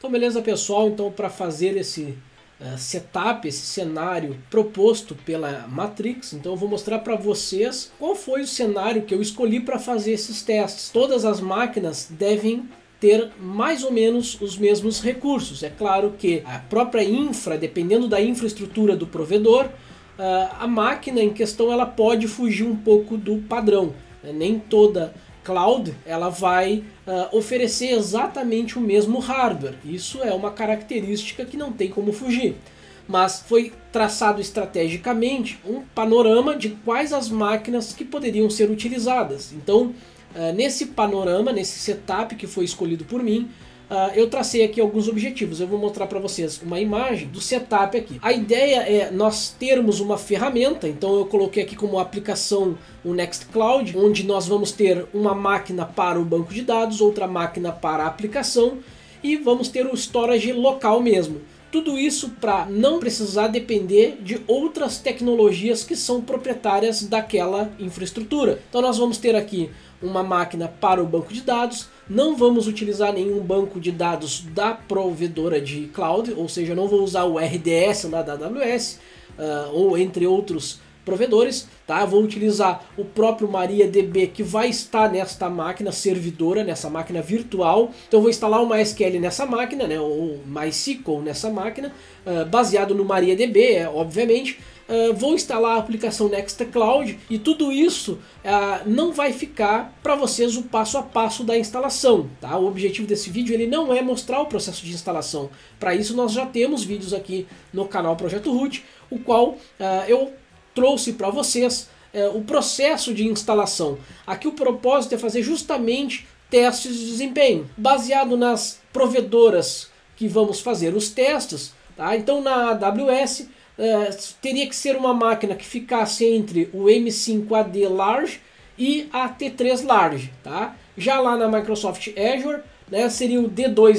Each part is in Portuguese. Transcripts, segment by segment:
Então beleza pessoal, então para fazer esse setup, esse cenário proposto pela Matrix, então eu vou mostrar para vocês qual foi o cenário que eu escolhi para fazer esses testes. Todas as máquinas devem ter mais ou menos os mesmos recursos. É claro que a própria infra, dependendo da infraestrutura do provedor, a máquina em questão ela pode fugir um pouco do padrão. Nem toda cloud ela vai oferecer exatamente o mesmo hardware. Isso é uma característica que não tem como fugir. Mas foi traçado estrategicamente um panorama de quais as máquinas que poderiam ser utilizadas. Então, nesse panorama, nesse setup que foi escolhido por mim, eu tracei aqui alguns objetivos. Eu vou mostrar para vocês uma imagem do setup aqui. A ideia é nós termos uma ferramenta, então eu coloquei aqui como aplicação o Nextcloud, onde nós vamos ter uma máquina para o banco de dados, outra máquina para a aplicação e vamos ter o storage local mesmo. Tudo isso para não precisar depender de outras tecnologias que são proprietárias daquela infraestrutura. Então nós vamos ter aqui uma máquina para o banco de dados, não vamos utilizar nenhum banco de dados da provedora de cloud, ou seja, não vou usar o RDS lá da AWS, ou entre outros provedores, tá? Vou utilizar o próprio MariaDB que vai estar nesta máquina servidora, nessa máquina virtual. Então eu vou instalar o MySQL nessa máquina, né? Ou MySQL nessa máquina, baseado no MariaDB, obviamente. Vou instalar a aplicação Nextcloud e tudo isso não vai ficar para vocês o passo a passo da instalação, tá? O objetivo desse vídeo ele não é mostrar o processo de instalação. Para isso nós já temos vídeos aqui no canal Projeto Root, o qual eu trouxe para vocês o processo de instalação. Aqui o propósito é fazer justamente testes de desempenho, baseado nas provedoras que vamos fazer os testes, tá? Então na AWS teria que ser uma máquina que ficasse entre o M5AD Large e a T3 Large, tá? Já lá na Microsoft Azure, né, seria o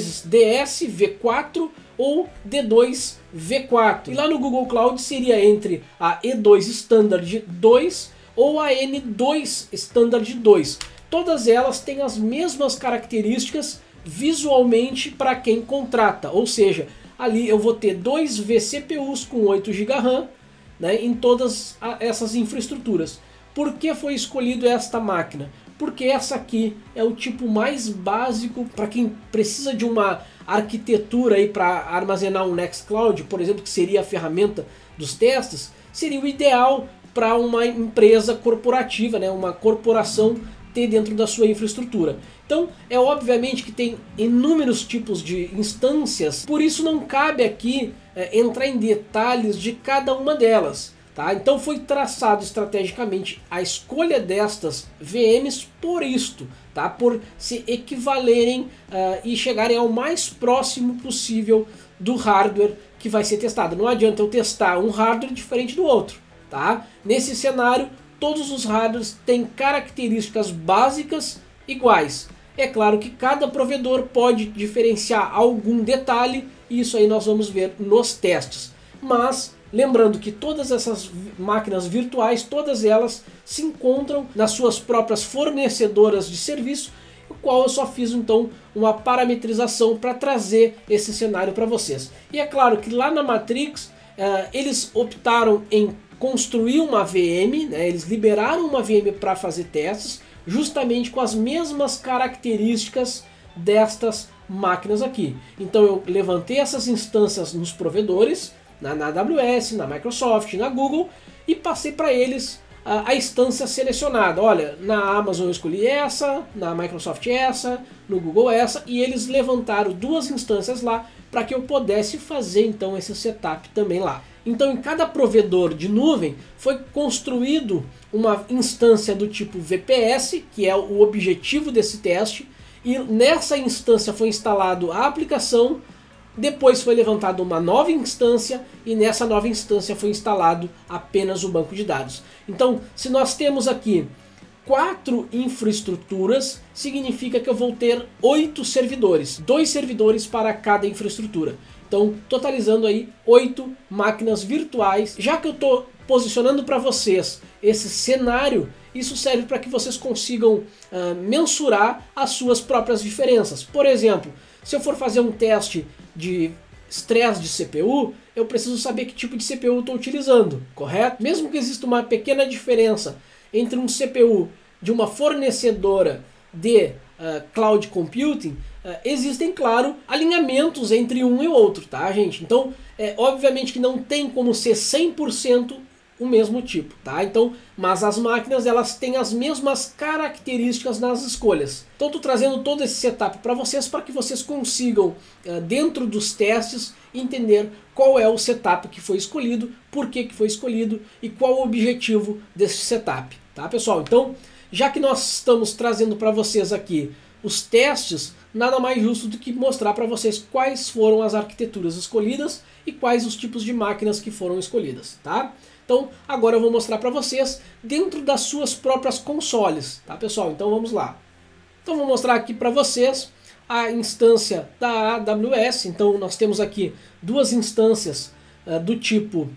D2DS V4 ou D2 V4. E lá no Google Cloud seria entre a E2 Standard 2 ou a N2 Standard 2. Todas elas têm as mesmas características visualmente para quem contrata, ou seja, ali eu vou ter 2 vCPUs com 8 GB RAM, né, em todas essas infraestruturas. Por que foi escolhido esta máquina? Porque essa aqui é o tipo mais básico para quem precisa de uma arquitetura para armazenar um Nextcloud, por exemplo, que seria a ferramenta dos testes, seria o ideal para uma empresa corporativa, né, uma corporação ter dentro da sua infraestrutura. Então é obviamente que tem inúmeros tipos de instâncias, por isso não cabe aqui entrar em detalhes de cada uma delas. Tá? Então foi traçado estrategicamente a escolha destas VMs por isto, tá? Por se equivalerem e chegarem ao mais próximo possível do hardware que vai ser testado. Não adianta eu testar um hardware diferente do outro. Tá? Nesse cenário, todos os hardwares têm características básicas iguais. É claro que cada provedor pode diferenciar algum detalhe, e isso aí nós vamos ver nos testes. Mas lembrando que todas essas máquinas virtuais, todas elas se encontram nas suas próprias fornecedoras de serviço, o qual eu só fiz então uma parametrização para trazer esse cenário para vocês. E é claro que lá na Matrix eles optaram em construir uma VM, né? Eles liberaram uma VM para fazer testes, justamente com as mesmas características destas máquinas aqui. Então eu levantei essas instâncias nos provedores, na AWS, na Microsoft, na Google, e passei para eles a instância selecionada. Olha, na Amazon eu escolhi essa, na Microsoft essa, no Google essa, e eles levantaram 2 instâncias lá para que eu pudesse fazer então esse setup também lá. Então em cada provedor de nuvem foi construído uma instância do tipo VPS, que é o objetivo desse teste, e nessa instância foi instalado a aplicação. Depois foi levantada uma nova instância e nessa nova instância foi instalado apenas o banco de dados. Então, se nós temos aqui 4 infraestruturas, significa que eu vou ter 8 servidores. 2 servidores para cada infraestrutura. Então, totalizando aí 8 máquinas virtuais. Já que eu estou posicionando para vocês esse cenário, isso serve para que vocês consigam mensurar as suas próprias diferenças. Por exemplo, se eu for fazer um teste de estresse de CPU, eu preciso saber que tipo de CPU eu estou utilizando, correto? Mesmo que exista uma pequena diferença entre um CPU de uma fornecedora de cloud computing, existem, claro, alinhamentos entre um e outro, tá, gente? Então, obviamente que não tem como ser 100% o mesmo tipo, tá? Então, mas as máquinas, elas têm as mesmas características nas escolhas. Então, estou trazendo todo esse setup para que vocês consigam, dentro dos testes, entender qual é o setup que foi escolhido, por que foi escolhido e qual o objetivo desse setup, tá, pessoal? Então, já que nós estamos trazendo para vocês aqui os testes, nada mais justo do que mostrar para vocês quais foram as arquiteturas escolhidas e quais os tipos de máquinas que foram escolhidas, tá? Então, agora eu vou mostrar para vocês dentro das suas próprias consoles, tá, pessoal? Então, vamos lá. Então, vou mostrar aqui para vocês a instância da AWS. Então, nós temos aqui duas instâncias do tipo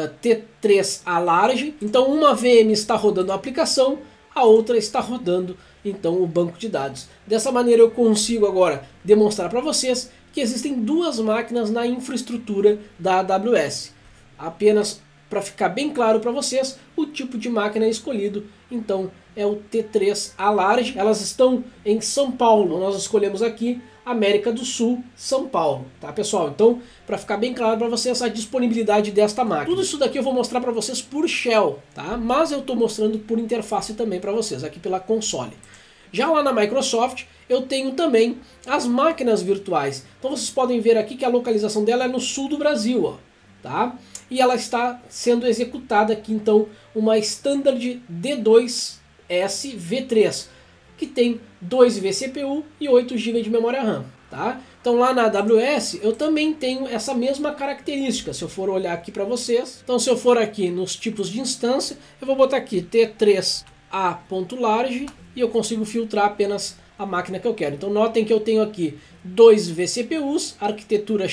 T3A Large. Então, uma VM está rodando a aplicação, a outra está rodando, então, o banco de dados. Dessa maneira, eu consigo agora demonstrar para vocês que existem duas máquinas na infraestrutura da AWS. Apenas para ficar bem claro para vocês, o tipo de máquina escolhido, então, é o T3A Large. Elas estão em São Paulo. Nós escolhemos aqui América do Sul, São Paulo, tá, pessoal? Então, para ficar bem claro para vocês a disponibilidade desta máquina. Tudo isso daqui eu vou mostrar para vocês por shell, tá? Mas eu estou mostrando por interface também para vocês, aqui pela console. Já lá na Microsoft, eu tenho também as máquinas virtuais. Então, vocês podem ver aqui que a localização dela é no sul do Brasil, ó, tá? E ela está sendo executada aqui, então, uma Standard D2S V3, que tem 2 vCPU e 8 GB de memória RAM, tá? Então lá na AWS eu também tenho essa mesma característica. Se eu for olhar aqui para vocês, então se eu for aqui nos tipos de instância, eu vou botar aqui T3A.large e eu consigo filtrar apenas a máquina que eu quero. Então notem que eu tenho aqui 2 vCPUs, arquitetura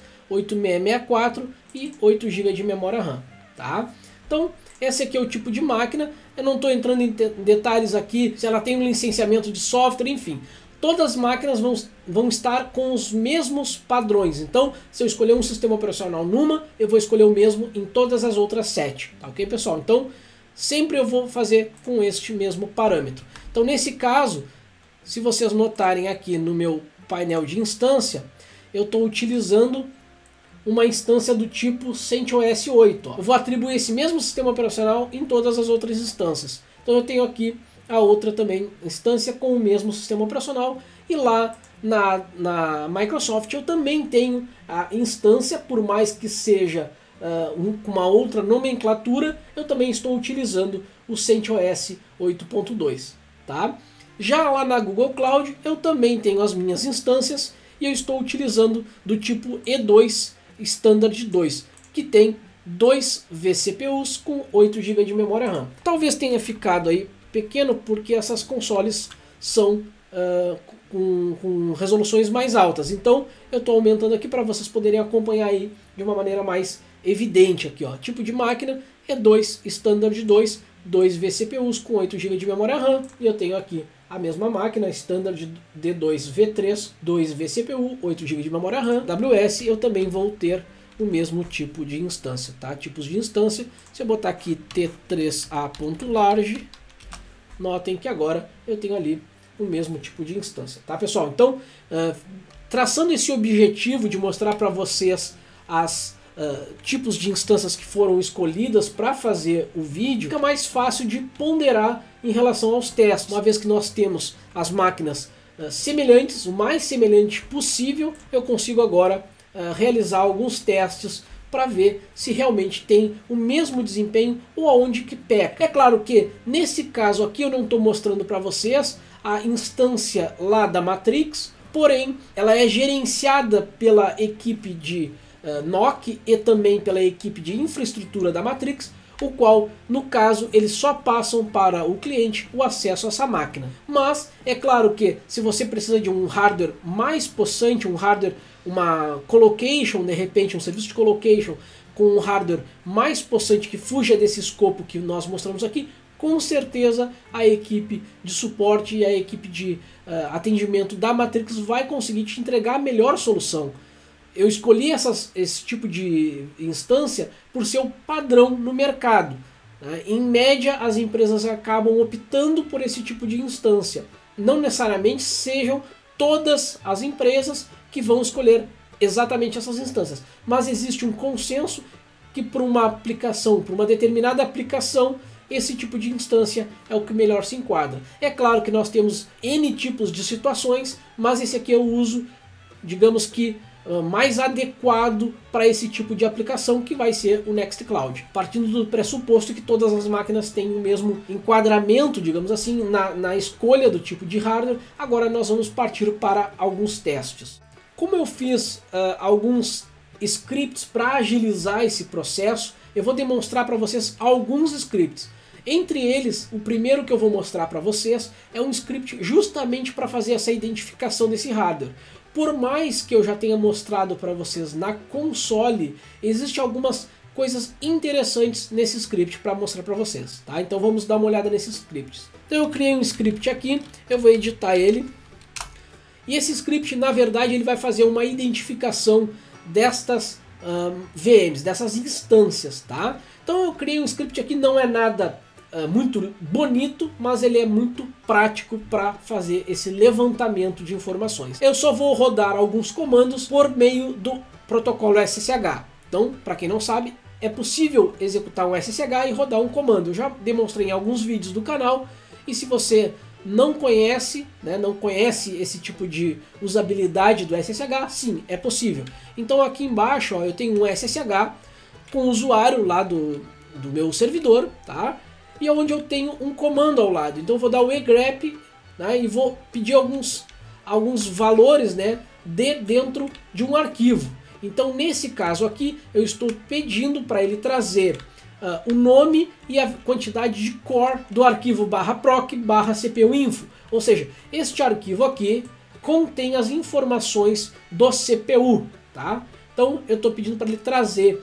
x8664 e 8 GB de memória RAM, tá? Então esse aqui é o tipo de máquina. Eu não estou entrando em detalhes aqui se ela tem um licenciamento de software, enfim. Todas as máquinas vão estar com os mesmos padrões. Então, se eu escolher um sistema operacional numa, eu vou escolher o mesmo em todas as outras 7. Tá ok, pessoal? Então, sempre eu vou fazer com este mesmo parâmetro. Então, nesse caso, se vocês notarem aqui no meu painel de instância, eu estou utilizando uma instância do tipo CentOS 8. Ó. Eu vou atribuir esse mesmo sistema operacional em todas as outras instâncias. Então eu tenho aqui a outra também instância com o mesmo sistema operacional. E lá na Microsoft eu também tenho a instância, por mais que seja com uma outra nomenclatura, eu também estou utilizando o CentOS 8.2. Tá? Já lá na Google Cloud eu também tenho as minhas instâncias e eu estou utilizando do tipo E2 Standard 2, que tem 2 vCPUs com 8 GB de memória RAM. Talvez tenha ficado aí pequeno porque essas consoles são com resoluções mais altas. Então eu estou aumentando aqui para vocês poderem acompanhar aí de uma maneira mais evidente aqui, ó. Tipo de máquina E2 Standard 2, 2 vCPUs com 8 GB de memória RAM, e eu tenho aqui a mesma máquina, Standard D2 V3, 2 vCPU, 8 GB de memória RAM. AWS eu também vou ter o mesmo tipo de instância, tá? Tipos de instância, se eu botar aqui T3A.large, notem que agora eu tenho ali o mesmo tipo de instância, tá, pessoal? Então, traçando esse objetivo de mostrar para vocês as tipos de instâncias que foram escolhidas para fazer o vídeo, fica mais fácil de ponderar em relação aos testes. Uma vez que nós temos as máquinas semelhantes, o mais semelhante possível, eu consigo agora realizar alguns testes para ver se realmente tem o mesmo desempenho ou aonde que peca. É claro que nesse caso aqui eu não estou mostrando para vocês a instância lá da Matrix, porém ela é gerenciada pela equipe de NOC e também pela equipe de infraestrutura da Matrix, o qual, no caso, eles só passam para o cliente o acesso a essa máquina. Mas é claro que se você precisa de um hardware mais possante, um hardware, uma colocation, de repente um serviço de colocation com um hardware mais possante que fuja desse escopo que nós mostramos aqui, com certeza a equipe de suporte e a equipe de atendimento da Matrix vai conseguir te entregar a melhor solução. Eu escolhi esse tipo de instância por ser o padrão no mercado. Em média, as empresas acabam optando por esse tipo de instância. Não necessariamente sejam todas as empresas que vão escolher exatamente essas instâncias, mas existe um consenso que para uma aplicação, para uma determinada aplicação, esse tipo de instância é o que melhor se enquadra. É claro que nós temos N tipos de situações, mas esse aqui é o uso, digamos que, mais adequado para esse tipo de aplicação, que vai ser o Nextcloud. Partindo do pressuposto que todas as máquinas têm o mesmo enquadramento, digamos assim, na escolha do tipo de hardware, agora nós vamos partir para alguns testes. Como eu fiz alguns scripts para agilizar esse processo, eu vou demonstrar para vocês alguns scripts. Entre eles, o primeiro que eu vou mostrar para vocês é um script justamente para fazer essa identificação desse hardware. Por mais que eu já tenha mostrado para vocês na console, existem algumas coisas interessantes nesse script para mostrar para vocês, tá? Então vamos dar uma olhada nesses scripts. Então eu criei um script aqui, eu vou editar ele. E esse script, na verdade, ele vai fazer uma identificação destas VMs, dessas instâncias, tá? Então eu criei um script aqui, não é nada muito bonito, mas ele é muito prático para fazer esse levantamento de informações. Eu só vou rodar alguns comandos por meio do protocolo SSH. Então, para quem não sabe, é possível executar um SSH e rodar um comando. Eu já demonstrei em alguns vídeos do canal, e se você não conhece, não conhece esse tipo de usabilidade do SSH, sim, é possível. Então aqui embaixo, ó, eu tenho um SSH com o usuário lá do meu servidor, tá? E onde eu tenho um comando ao lado. Então eu vou dar o egrep, né, e vou pedir alguns valores, né, dentro de um arquivo. Então nesse caso aqui eu estou pedindo para ele trazer o nome e a quantidade de core do arquivo /proc/cpuinfo. Ou seja, este arquivo aqui contém as informações do CPU, tá? Então eu estou pedindo para ele trazer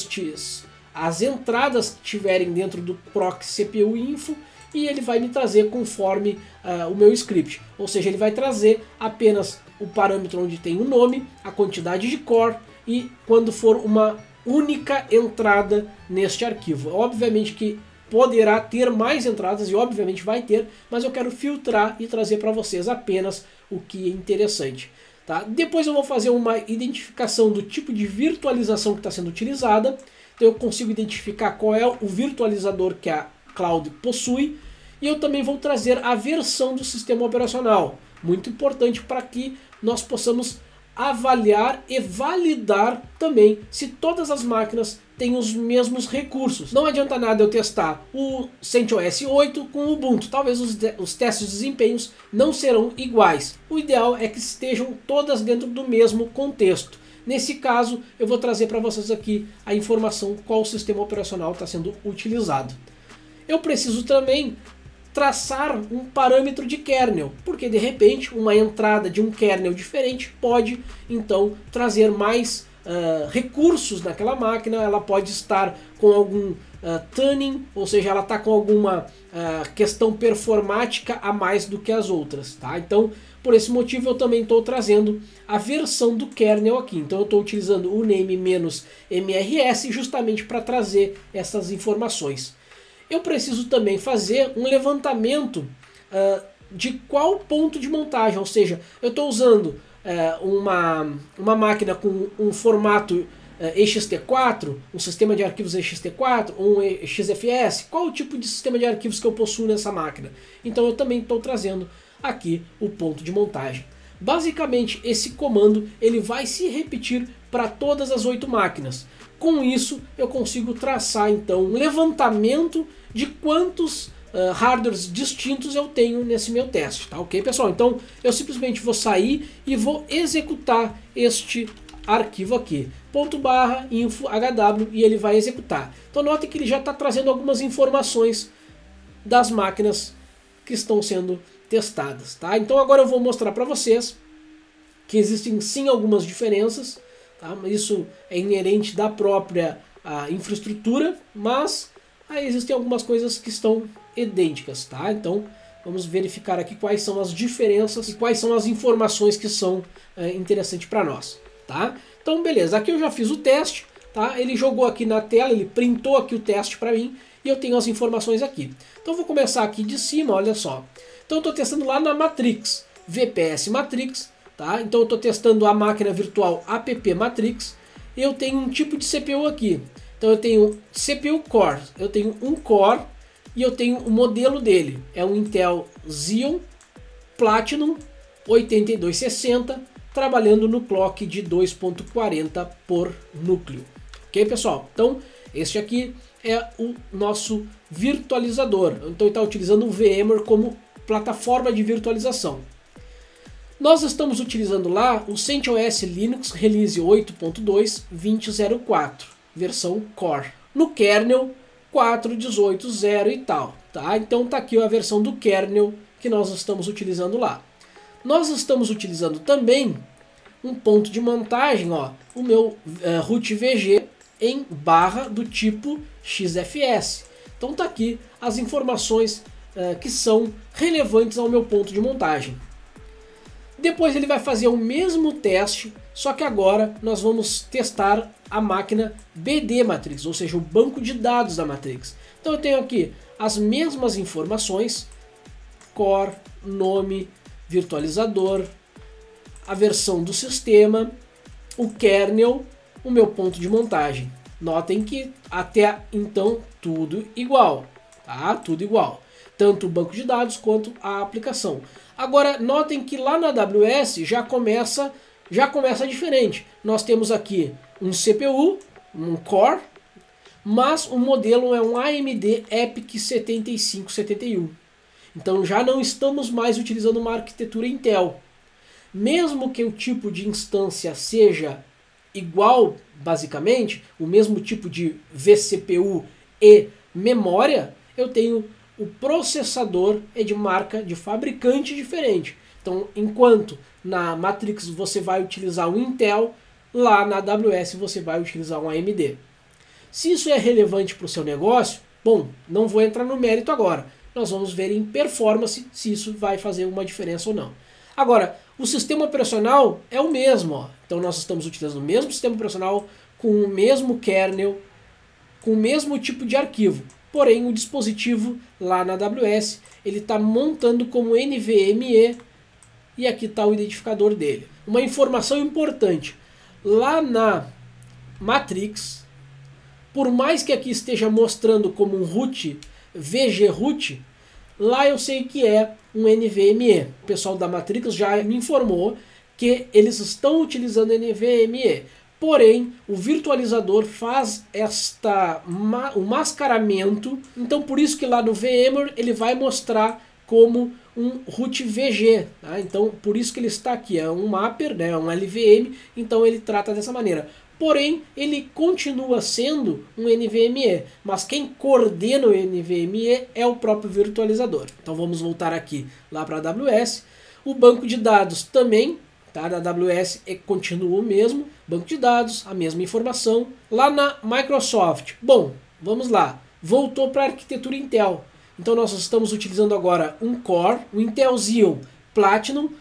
as entradas que tiverem dentro do proc CPU info, e ele vai me trazer conforme o meu script. Ou seja, ele vai trazer apenas o parâmetro onde tem o nome, a quantidade de core e quando for uma única entrada neste arquivo. Obviamente que poderá ter mais entradas e obviamente vai ter, mas eu quero filtrar e trazer para vocês apenas o que é interessante. Tá? Depois eu vou fazer uma identificação do tipo de virtualização que está sendo utilizada. Então eu consigo identificar qual é o virtualizador que a cloud possui, e eu também vou trazer a versão do sistema operacional, muito importante para que nós possamos avaliar e validar também se todas as máquinas têm os mesmos recursos. Não adianta nada eu testar o CentOS 8 com o Ubuntu, talvez os testes de desempenhos não serão iguais. O ideal é que estejam todas dentro do mesmo contexto. Nesse caso, eu vou trazer para vocês aqui a informação qual sistema operacional está sendo utilizado. Eu preciso também traçar um parâmetro de kernel, porque de repente uma entrada de um kernel diferente pode então trazer mais recursos naquela máquina. Ela pode estar com algum tuning, ou seja, ela está com alguma questão performática a mais do que as outras, tá? Então, por esse motivo eu também estou trazendo a versão do kernel aqui. Então eu estou utilizando o name-mrs justamente para trazer essas informações. Eu preciso também fazer um levantamento de qual ponto de montagem, ou seja, eu estou usando uma máquina com um formato ext4, um sistema de arquivos ext4, um XFS, qual o tipo de sistema de arquivos que eu possuo nessa máquina. Então eu também estou trazendo aqui o ponto de montagem. Basicamente esse comando ele vai se repetir para todas as 8 máquinas. Com isso eu consigo traçar então um levantamento de quantos hardwares distintos eu tenho nesse meu teste, tá ok, pessoal? Então eu simplesmente vou sair e vou executar este arquivo aqui, ./info-hw, e ele vai executar. Então note que ele já está trazendo algumas informações das máquinas que estão sendo testadas, tá? Então agora eu vou mostrar para vocês que existem sim algumas diferenças, tá? Isso é inerente da própria infraestrutura, mas existem algumas coisas que estão idênticas, tá? Então vamos verificar aqui quais são as diferenças e quais são as informações que são interessantes para nós, tá? Então beleza, aqui eu já fiz o teste, tá? Ele jogou aqui na tela, ele printou aqui o teste para mim e eu tenho as informações aqui. Então vou começar aqui de cima, olha só. Então eu estou testando lá na Matrix, VPS Matrix, tá? Então eu estou testando a máquina virtual app Matrix. Eu tenho um tipo de CPU aqui. Então eu tenho CPU Core, eu tenho um Core e eu tenho o modelo dele. É um Intel Xeon Platinum 8260, trabalhando no clock de 2.40 por núcleo. Ok, pessoal? Então este aqui é o nosso virtualizador. Então ele está utilizando o VMware como plataforma de virtualização. Nós estamos utilizando lá o CentOS Linux Release 8.2.20.04, versão Core, no kernel 4.18.0 e tal, tá? Então tá aqui a versão do kernel que nós estamos utilizando lá. Nós estamos utilizando também um ponto de montagem, ó, o meu root VG em barra do tipo XFS. Então tá aqui as informações que são relevantes ao meu ponto de montagem. Depois ele vai fazer o mesmo teste, só que agora nós vamos testar a máquina BD Matrix, ou seja, o banco de dados da Matrix. Então eu tenho aqui as mesmas informações, core, nome, virtualizador, a versão do sistema, o kernel, o meu ponto de montagem. Notem que até então tudo igual, tá? Tudo igual. Tanto o banco de dados quanto a aplicação. Agora notem que lá na AWS já começa diferente. Nós temos aqui um CPU, um Core, mas o modelo é um AMD EPYC 7571. Então já não estamos mais utilizando uma arquitetura Intel. Mesmo que o tipo de instância seja igual, basicamente, o mesmo tipo de vCPU e memória, eu tenho o processador é de marca de fabricante diferente. Então, enquanto na Matrix você vai utilizar um Intel, lá na AWS você vai utilizar um AMD. Se isso é relevante para o seu negócio, bom, não vou entrar no mérito agora. Nós vamos ver em performance se isso vai fazer uma diferença ou não. Agora, o sistema operacional é o mesmo. Ó. Então nós estamos utilizando o mesmo sistema operacional, com o mesmo kernel, com o mesmo tipo de arquivo. Porém, o dispositivo lá na AWS, ele está montando como NVMe e aqui está o identificador dele. Uma informação importante, lá na Matrix, por mais que aqui esteja mostrando como um root, VG root, lá eu sei que é um NVMe. O pessoal da Matrix já me informou que eles estão utilizando NVMe. Porém, o virtualizador faz o mascaramento, então por isso que lá no VMware ele vai mostrar como um root VG, tá? Então por isso que ele está aqui, é um mapper, né? Um LVM, então ele trata dessa maneira. Porém, ele continua sendo um NVMe, mas quem coordena o NVMe é o próprio virtualizador. Então vamos voltar aqui lá para a AWS, o banco de dados também, tá? Da AWS continua o mesmo, banco de dados, a mesma informação. Lá na Microsoft, bom, vamos lá, voltou para a arquitetura Intel. Então nós estamos utilizando agora um Core, um Intel Xeon Platinum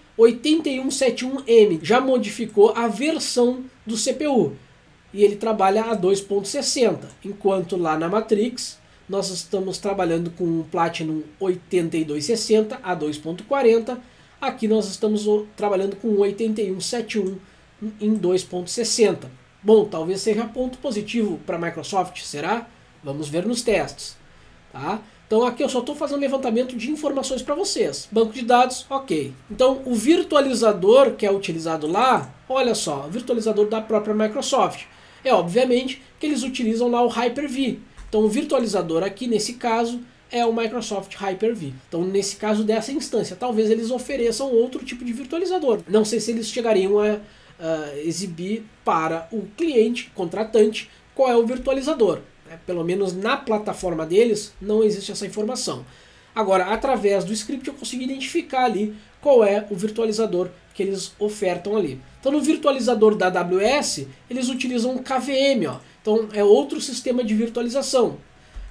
8171M. Já modificou a versão do CPU e ele trabalha a 2.60, enquanto lá na Matrix nós estamos trabalhando com um Platinum 8260 a 2.40. Aqui nós estamos trabalhando com 8171 em 2.60. Bom, talvez seja ponto positivo para a Microsoft, será? Vamos ver nos testes. Tá? Então aqui eu só estou fazendo um levantamento de informações para vocês. Banco de dados, ok. Então o virtualizador que é utilizado lá, olha só, o virtualizador da própria Microsoft. É obviamente que eles utilizam lá o Hyper-V. Então o virtualizador aqui nesse caso é o Microsoft Hyper-V. Então nesse caso dessa instância, talvez eles ofereçam outro tipo de virtualizador. Não sei se eles chegariam a exibir para o cliente, contratante, qual é o virtualizador. Pelo menos na plataforma deles não existe essa informação. Agora, através do script eu consigo identificar ali qual é o virtualizador que eles ofertam ali. Então no virtualizador da AWS, eles utilizam um KVM, ó. Então é outro sistema de virtualização.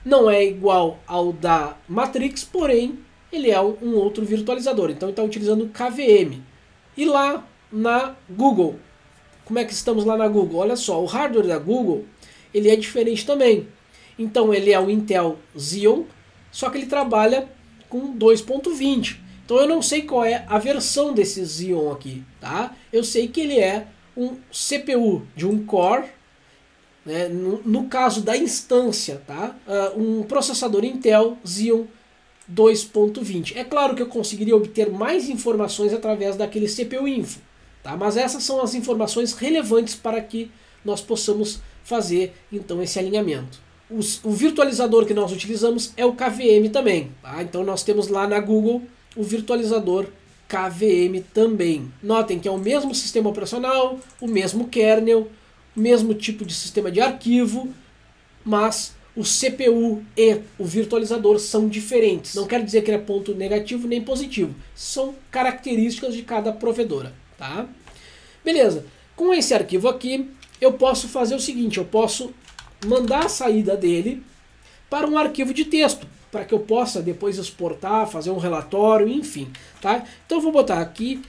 não é igual ao da Matrix, porém ele é um outro virtualizador. Então está utilizando o KVM. E lá na Google, como é que estamos lá na Google? Olha só, o hardware da Google ele é diferente também. Então ele é um Intel Xeon, só que ele trabalha com 2.20. Então eu não sei qual é a versão desse Xeon aqui, tá? Eu sei que ele é um CPU de um core, né? No caso da instância, tá? Um processador Intel Xeon 2.20. É claro que eu conseguiria obter mais informações através daquele CPU Info, tá? Mas essas são as informações relevantes para que nós possamos fazer então esse alinhamento. O virtualizador que nós utilizamos é o KVM também, tá? Então nós temos lá na Google o virtualizador KVM também. Notem que é o mesmo sistema operacional, o mesmo kernel, o mesmo tipo de sistema de arquivo, mas o CPU e o virtualizador são diferentes. Não quer dizer que ele é ponto negativo nem positivo. São características de cada provedora, tá? Beleza. Com esse arquivo aqui, eu posso fazer o seguinte. Eu posso mandar a saída dele para um arquivo de texto, para que eu possa depois exportar, fazer um relatório, enfim, tá? Então eu vou botar aqui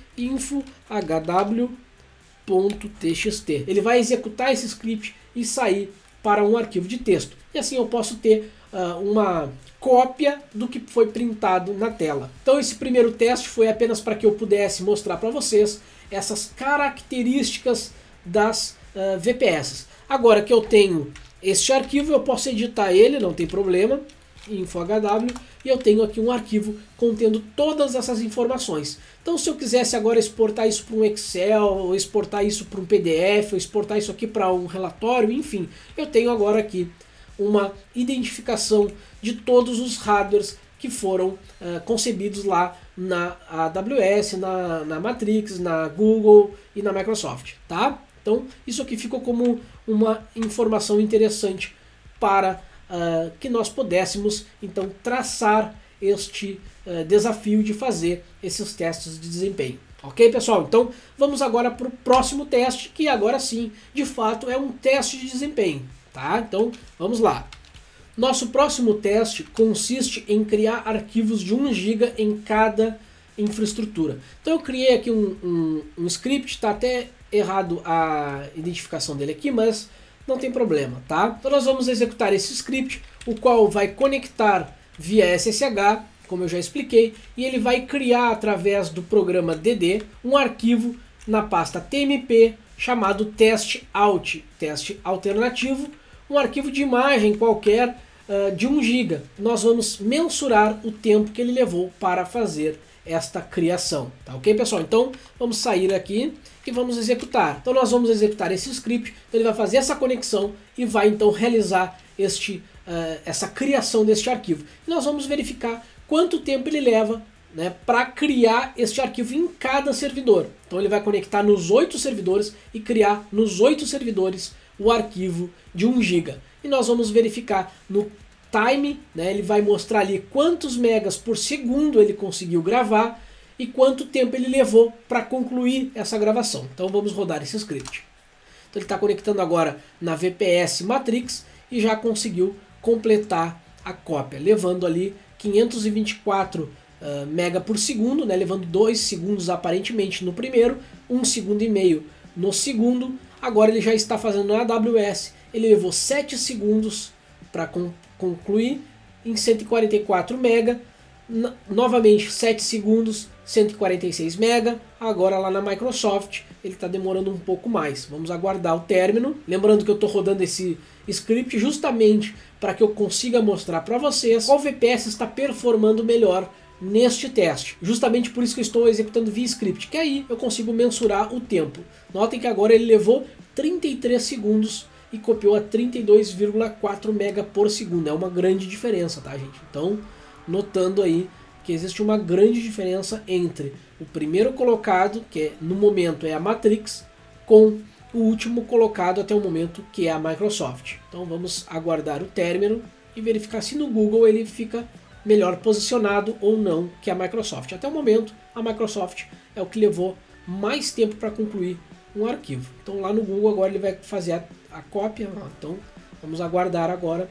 info.hw.txt. Ele vai executar esse script e sair para um arquivo de texto. E assim eu posso ter uma cópia do que foi printado na tela. Então esse primeiro teste foi apenas para que eu pudesse mostrar para vocês essas características das VPS. Agora que eu tenho este arquivo, eu posso editar ele, não tem problema, InfoHW, e eu tenho aqui um arquivo contendo todas essas informações. Então se eu quisesse agora exportar isso para um Excel, ou exportar isso para um PDF, ou exportar isso aqui para um relatório, enfim, eu tenho agora aqui uma identificação de todos os hardwares que foram concebidos lá na AWS, na Matrix, na Google e na Microsoft, tá? Então isso aqui ficou como uma informação interessante para que nós pudéssemos então traçar este desafio de fazer esses testes de desempenho. Ok, pessoal? Então vamos agora para o próximo teste, que agora sim, de fato, é um teste de desempenho. Tá? Então vamos lá. Nosso próximo teste consiste em criar arquivos de 1 GB em cada infraestrutura. Então eu criei aqui um script, está até errado a identificação dele aqui, mas não tem problema, tá? Então nós vamos executar esse script, o qual vai conectar via SSH, como eu já expliquei, e ele vai criar através do programa DD um arquivo na pasta TMP chamado test_out, teste alternativo, um arquivo de imagem qualquer de 1 GB. Nós vamos mensurar o tempo que ele levou para fazer esta criação, tá ok, pessoal? Então vamos sair aqui e vamos executar. Então nós vamos executar esse script, ele vai fazer essa conexão e vai então realizar essa criação deste arquivo. E nós vamos verificar quanto tempo ele leva, né, para criar este arquivo em cada servidor. Então ele vai conectar nos 8 servidores e criar nos 8 servidores o arquivo de 1 GB. E nós vamos verificar no time, né, ele vai mostrar ali quantos megas por segundo ele conseguiu gravar e quanto tempo ele levou para concluir essa gravação. Então vamos rodar esse script. Então ele está conectando agora na VPS Matrix e já conseguiu completar a cópia, levando ali 524 mega por segundo, né, levando 2 segundos aparentemente no primeiro, 1,5 segundos no segundo. Agora ele já está fazendo na AWS, ele levou 7 segundos para concluir em 144 mega, novamente 7 segundos, 146 mega. Agora lá na Microsoft ele está demorando um pouco mais. Vamos aguardar o término. Lembrando que eu estou rodando esse script justamente para que eu consiga mostrar para vocês qual VPS está performando melhor neste teste. Justamente por isso que eu estou executando via script, que aí eu consigo mensurar o tempo. Notem que agora ele levou 33 segundos e copiou a 32,4 mega por segundo. É uma grande diferença, tá, gente? Então, notando aí que existe uma grande diferença entre o primeiro colocado, que no momento é a Matrix, com o último colocado até o momento, que é a Microsoft. Então vamos aguardar o término e verificar se no Google ele fica melhor posicionado ou não que a Microsoft. Até o momento, a Microsoft é o que levou mais tempo para concluir um arquivo. Então lá no Google agora ele vai fazer a cópia. Então vamos aguardar agora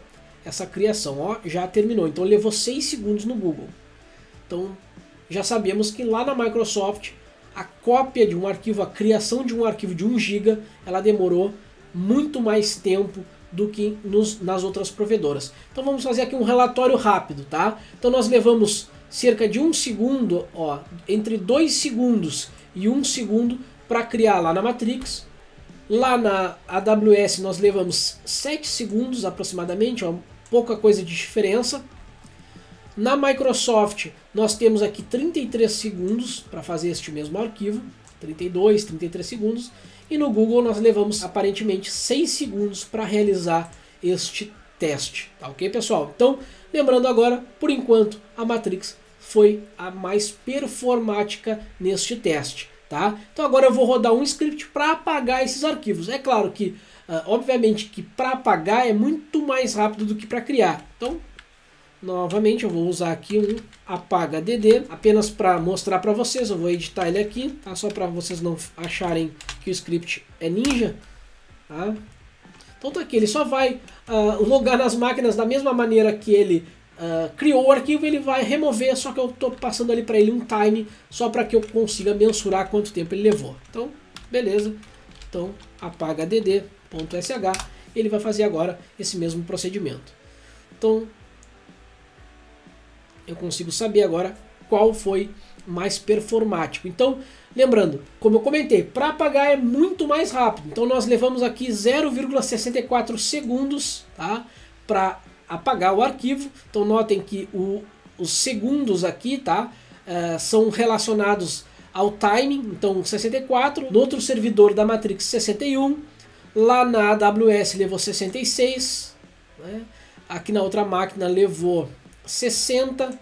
essa criação. Ó, já terminou, então levou 6 segundos no Google. Então já sabemos que lá na Microsoft a cópia de um arquivo, a criação de um arquivo de 1 GB, ela demorou muito mais tempo do que nas outras provedoras. Então vamos fazer aqui um relatório rápido, tá? Então nós levamos cerca de 1 segundo, ó, entre 2 segundos e 1 segundo para criar lá na Matrix. Lá na AWS nós levamos 7 segundos aproximadamente, ó, pouca coisa de diferença. Na Microsoft nós temos aqui 33 segundos para fazer este mesmo arquivo, 32, 33 segundos. E no Google nós levamos aparentemente 6 segundos para realizar este teste. Tá ok, pessoal? Então, lembrando agora, por enquanto, a Matrix foi a mais performática neste teste. Tá? Então agora eu vou rodar um script para apagar esses arquivos. É claro que, obviamente, que para apagar é muito mais rápido do que para criar. Então, novamente eu vou usar aqui um apaga.dd, apenas para mostrar para vocês. Eu vou editar ele aqui, tá? Só para vocês não acharem que o script é ninja. Tá? Então tá aqui, ele só vai logar nas máquinas da mesma maneira que ele criou o arquivo, ele vai remover, só que eu estou passando ali para ele um time, só para que eu consiga mensurar quanto tempo ele levou. Então, beleza. Então, apaga.dd.sh, ele vai fazer agora esse mesmo procedimento. Então, eu consigo saber agora qual foi mais performático. Então, lembrando, como eu comentei, para apagar é muito mais rápido. Então, nós levamos aqui 0,64 segundos, tá, para apagar o arquivo. Então, notem que os segundos aqui, tá, são relacionados ao timing. Então, 64. No outro servidor da Matrix, 61. Lá na AWS levou 66. Né? Aqui na outra máquina levou 60,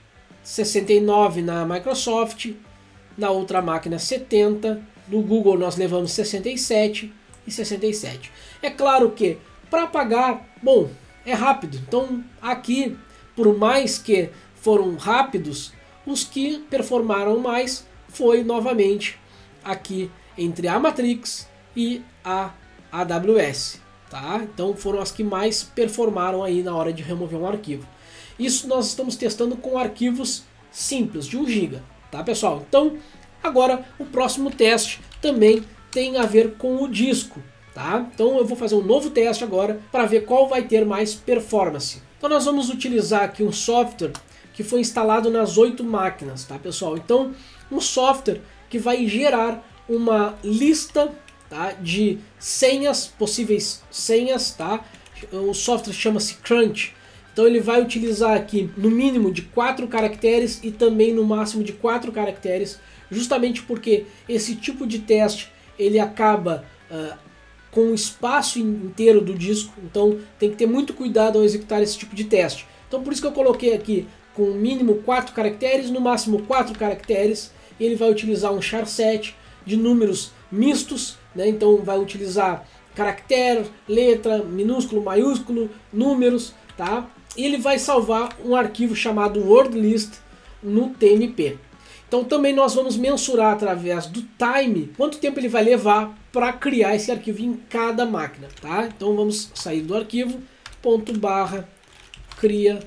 69 na Microsoft, na outra máquina 70, no Google nós levamos 67 e 67. É claro que para apagar, bom, é rápido. Então aqui, por mais que foram rápidos, os que performaram mais foi novamente aqui entre a Matrix e a AWS. Tá? Então foram as que mais performaram aí na hora de remover um arquivo. Isso nós estamos testando com arquivos simples, de 1 GB, tá, pessoal? Então, agora o próximo teste também tem a ver com o disco, tá? Então eu vou fazer um novo teste agora para ver qual vai ter mais performance. Então nós vamos utilizar aqui um software que foi instalado nas 8 máquinas, tá, pessoal? Então, um software que vai gerar uma lista, tá, de senhas, possíveis senhas, tá? O software chama-se Crunch. Então ele vai utilizar aqui no mínimo de 4 caracteres e também no máximo de 4 caracteres, justamente porque esse tipo de teste ele acaba com o espaço inteiro do disco, então tem que ter muito cuidado ao executar esse tipo de teste. Então por isso que eu coloquei aqui com no mínimo 4 caracteres, no máximo 4 caracteres. Ele vai utilizar um charset de números mistos, né? Então vai utilizar caractere, letra, minúsculo, maiúsculo, números, tá? E ele vai salvar um arquivo chamado WordList no TMP. Então também nós vamos mensurar através do time quanto tempo ele vai levar para criar esse arquivo em cada máquina, tá? Então vamos sair do arquivo, /cria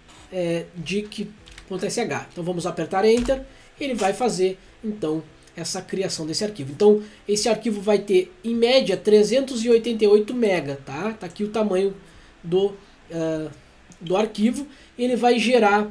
dic.sh. Então vamos apertar Enter, ele vai fazer então essa criação desse arquivo. Então esse arquivo vai ter em média 388 MB, tá? Tá aqui o tamanho do arquivo. Ele vai gerar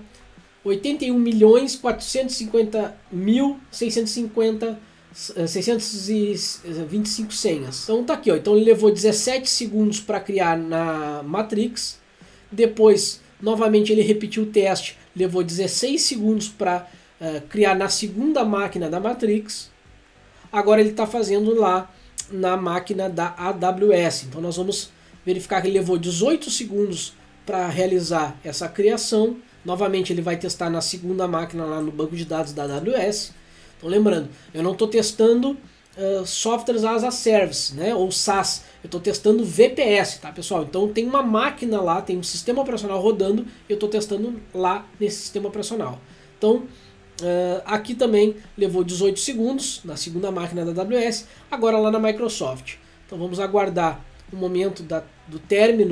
81.450.625 senhas. Então tá aqui, ó. Então ele levou 17 segundos para criar na Matrix. Depois, novamente, ele repetiu o teste. Levou 16 segundos para criar na segunda máquina da Matrix. Agora ele está fazendo lá na máquina da AWS. Então nós vamos verificar que ele levou 18 segundos para realizar essa criação. Novamente ele vai testar na segunda máquina lá no banco de dados da AWS. Então lembrando, eu não estou testando softwares as a service, né, ou SaaS. Eu estou testando VPS, tá, pessoal? Então tem uma máquina lá, tem um sistema operacional rodando, eu estou testando lá nesse sistema operacional. Então aqui também levou 18 segundos na segunda máquina da AWS, agora lá na Microsoft. Então vamos aguardar o momento do término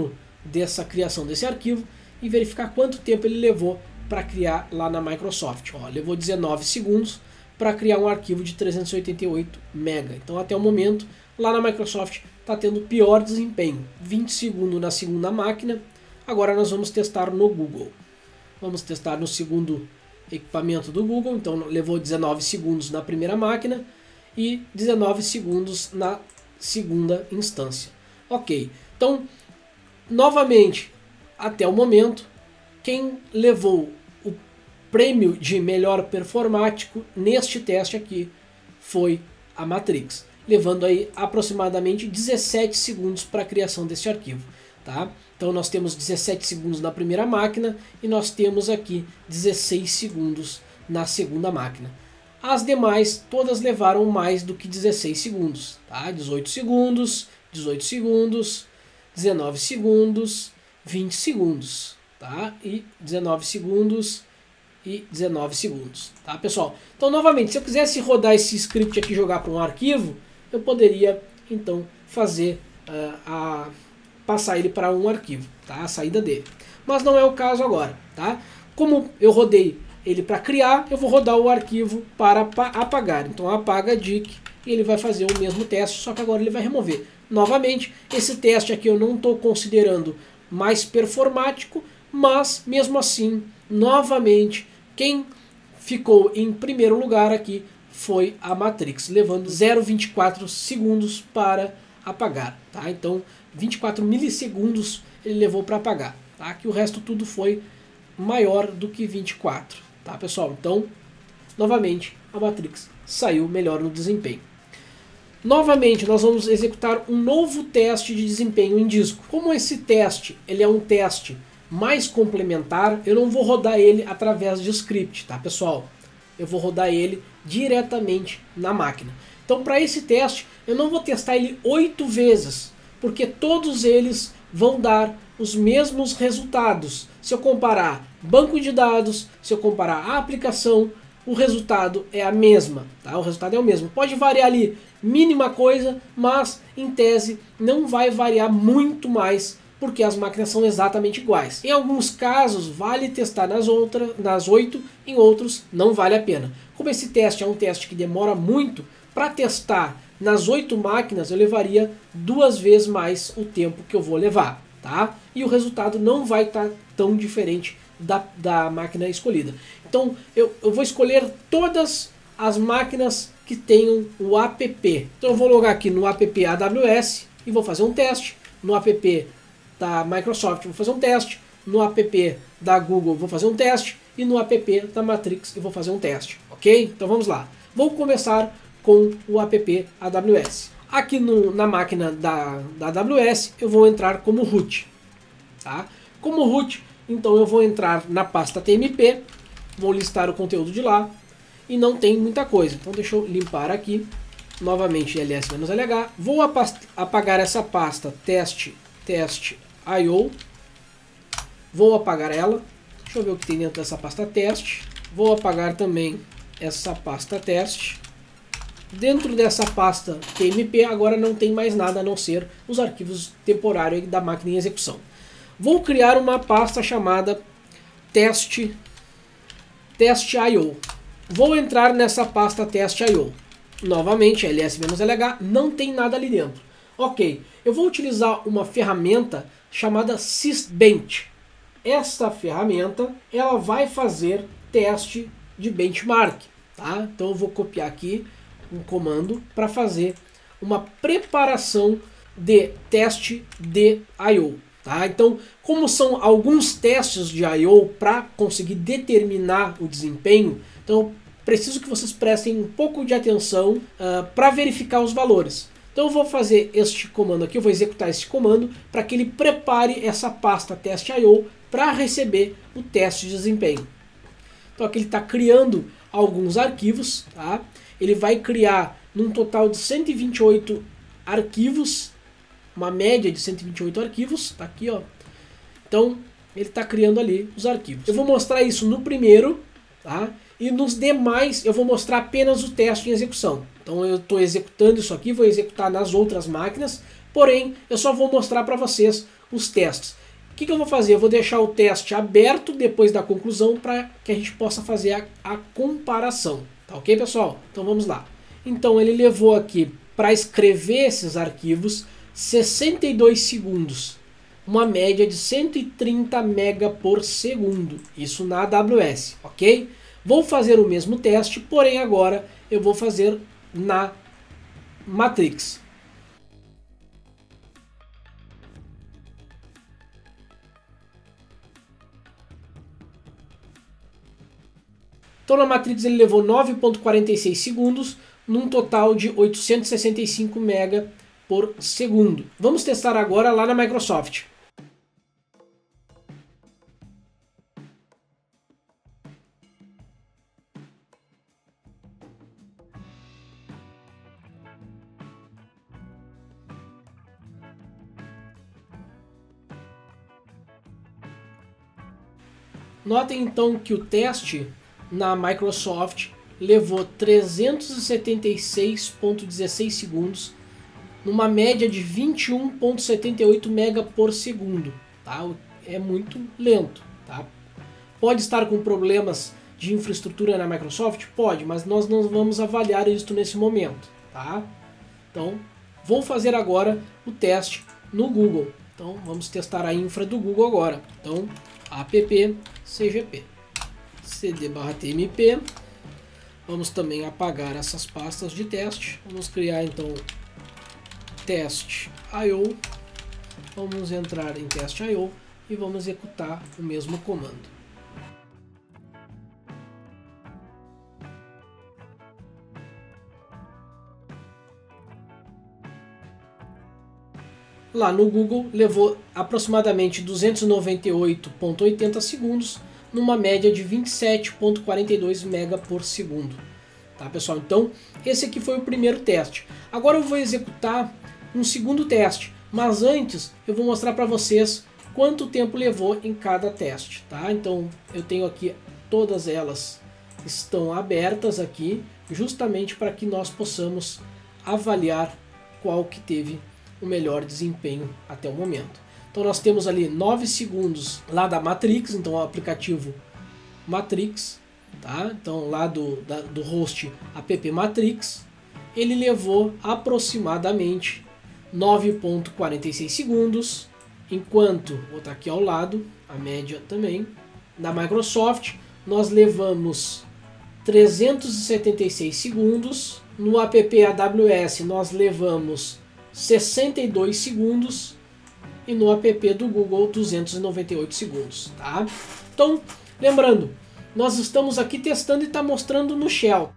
dessa criação desse arquivo e verificar quanto tempo ele levou para criar lá na Microsoft. Ó, levou 19 segundos para criar um arquivo de 388 MB. Então até o momento lá na Microsoft está tendo pior desempenho. 20 segundos na segunda máquina. Agora nós vamos testar no Google. Vamos testar no segundo equipamento do Google. Então levou 19 segundos na primeira máquina e 19 segundos na segunda instância. Ok, então novamente, até o momento, quem levou o prêmio de melhor performático neste teste aqui foi a Matrix, levando aí aproximadamente 17 segundos para a criação desse arquivo. Tá? Então nós temos 17 segundos na primeira máquina e nós temos aqui 16 segundos na segunda máquina. As demais todas levaram mais do que 16 segundos. Tá? 18 segundos, 18 segundos, 19 segundos, 20 segundos. Tá? E 19 segundos e 19 segundos. Tá, pessoal? Então novamente, se eu quisesse rodar esse script aqui e jogar para um arquivo, eu poderia então fazer passar ele para um arquivo, tá? A saída dele. Mas não é o caso agora, tá? Como eu rodei ele para criar, eu vou rodar o arquivo para apagar. Então apaga dict e ele vai fazer o mesmo teste, só que agora ele vai remover. Novamente, esse teste aqui eu não estou considerando mais performático, mas mesmo assim, novamente, quem ficou em primeiro lugar aqui foi a Matrix, levando 0,24 segundos para apagar. Tá? Então 24 milissegundos ele levou para apagar. Tá? Que o resto tudo foi maior do que 24. Tá, pessoal? Então, novamente, a Matrix saiu melhor no desempenho. Novamente, nós vamos executar um novo teste de desempenho em disco. Como esse teste ele é um teste mais complementar, eu não vou rodar ele através de script, tá, pessoal? Eu vou rodar ele diretamente na máquina. Então, para esse teste, eu não vou testar ele 8 vezes, porque todos eles vão dar os mesmos resultados. Se eu comparar banco de dados, se eu comparar a aplicação, o resultado é a mesma, tá? O resultado é o mesmo. Pode variar ali mínima coisa, mas em tese não vai variar muito mais, porque as máquinas são exatamente iguais. Em alguns casos vale testar nas 8, em outros não vale a pena. Como esse teste é um teste que demora muito, para testar nas 8 máquinas eu levaria 2 vezes mais o tempo que eu vou levar. Tá? E o resultado não vai estar tão diferente da máquina escolhida. Então eu vou escolher todas as máquinas que tenham o app. Então eu vou logar aqui no app AWS e vou fazer um teste. No app da Microsoft vou fazer um teste. No app da Google vou fazer um teste. E no app da Matrix eu vou fazer um teste. Ok? Então vamos lá. Vou começar com o app AWS. Aqui na máquina da AWS eu vou entrar como root. Tá? Como root, então eu vou entrar na pasta TMP, vou listar o conteúdo de lá e não tem muita coisa. Então deixa eu limpar aqui, novamente ls-lh, vou apagar essa pasta test.io, vou apagar ela, deixa eu ver o que tem dentro dessa pasta teste, vou apagar também essa pasta teste. Dentro dessa pasta TMP agora não tem mais nada a não ser os arquivos temporários da máquina em execução. Vou criar uma pasta chamada test.io. Vou entrar nessa pasta test.io. Novamente, ls-lh, não tem nada ali dentro. Ok, eu vou utilizar uma ferramenta chamada Sysbench. Essa ferramenta ela vai fazer teste de benchmark. Tá? Então eu vou copiar aqui um comando para fazer uma preparação de teste de I/O. Tá? Então, como são alguns testes de I/O para conseguir determinar o desempenho, então eu preciso que vocês prestem um pouco de atenção para verificar os valores. Então eu vou fazer este comando aqui, eu vou executar este comando para que ele prepare essa pasta test.io para receber o teste de desempenho. Então aqui ele está criando alguns arquivos, tá? Ele vai criar num total de 128 arquivos, uma média de 128 arquivos, tá aqui, ó. Então ele está criando ali os arquivos. Eu vou mostrar isso no primeiro, tá? E nos demais eu vou mostrar apenas o teste em execução. Então eu estou executando isso aqui, vou executar nas outras máquinas, porém eu só vou mostrar para vocês os testes. O que eu vou fazer? Eu vou deixar o teste aberto depois da conclusão para que a gente possa fazer a comparação. Tá ok, pessoal? Então vamos lá. Então ele levou aqui para escrever esses arquivos 62 segundos. Uma média de 130 MB por segundo. Isso na AWS, ok? Vou fazer o mesmo teste, porém agora eu vou fazer na Matrix. Então na Matrix ele levou 9,46 segundos, num total de 865 MB por segundo. Vamos testar agora lá na Microsoft. Notem então que o teste na Microsoft levou 376,16 segundos, numa média de 21,78 MB por segundo. Tá? É muito lento. Tá? Pode estar com problemas de infraestrutura na Microsoft? Pode, mas nós não vamos avaliar isso nesse momento. Tá? Então, vou fazer agora o teste no Google. Então, vamos testar a infra do Google agora. Então, app cgp cd/tmp. Vamos também apagar essas pastas de teste. Vamos criar então teste.io. Vamos entrar em teste.io e vamos executar o mesmo comando. Lá no Google levou aproximadamente 298,80 segundos, numa média de 27,42 MB por segundo. Tá, pessoal? Então, esse aqui foi o primeiro teste. Agora eu vou executar um segundo teste, mas antes eu vou mostrar para vocês quanto tempo levou em cada teste. Tá? Então, eu tenho aqui todas elas estão abertas aqui, justamente para que nós possamos avaliar qual que teve o melhor desempenho até o momento. Então nós temos ali 9 segundos lá da Matrix, então o aplicativo Matrix, tá? Então lá do host app Matrix, ele levou aproximadamente 9,46 segundos, enquanto, vou botar aqui ao lado, a média também, na Microsoft nós levamos 376 segundos, no app AWS nós levamos 62 segundos e no app do Google 298 segundos, tá? Então, lembrando, nós estamos aqui testando e está mostrando no Shell.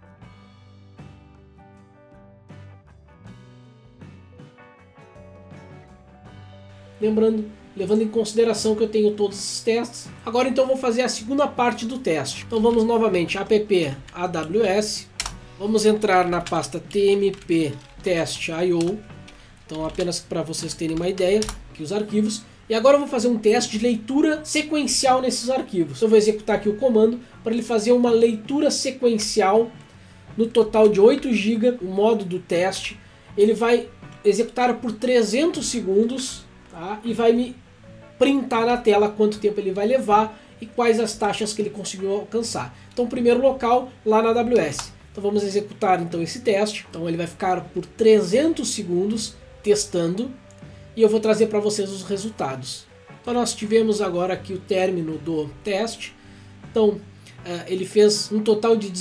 Lembrando, levando em consideração que eu tenho todos esses testes. Agora então vou fazer a segunda parte do teste. Então vamos novamente, app AWS, vamos entrar na pasta tmp test.io. Então apenas para vocês terem uma ideia, aqui os arquivos. E agora eu vou fazer um teste de leitura sequencial nesses arquivos. Eu vou executar aqui o comando para ele fazer uma leitura sequencial no total de 8 GB, o modo do teste. Ele vai executar por 300 segundos, tá? E vai me printar na tela quanto tempo ele vai levar e quais as taxas que ele conseguiu alcançar. Então primeiro local lá na AWS. Então vamos executar então esse teste. Então ele vai ficar por 300 segundos testando e eu vou trazer para vocês os resultados. Então nós tivemos agora aqui o término do teste. Então ele fez um total de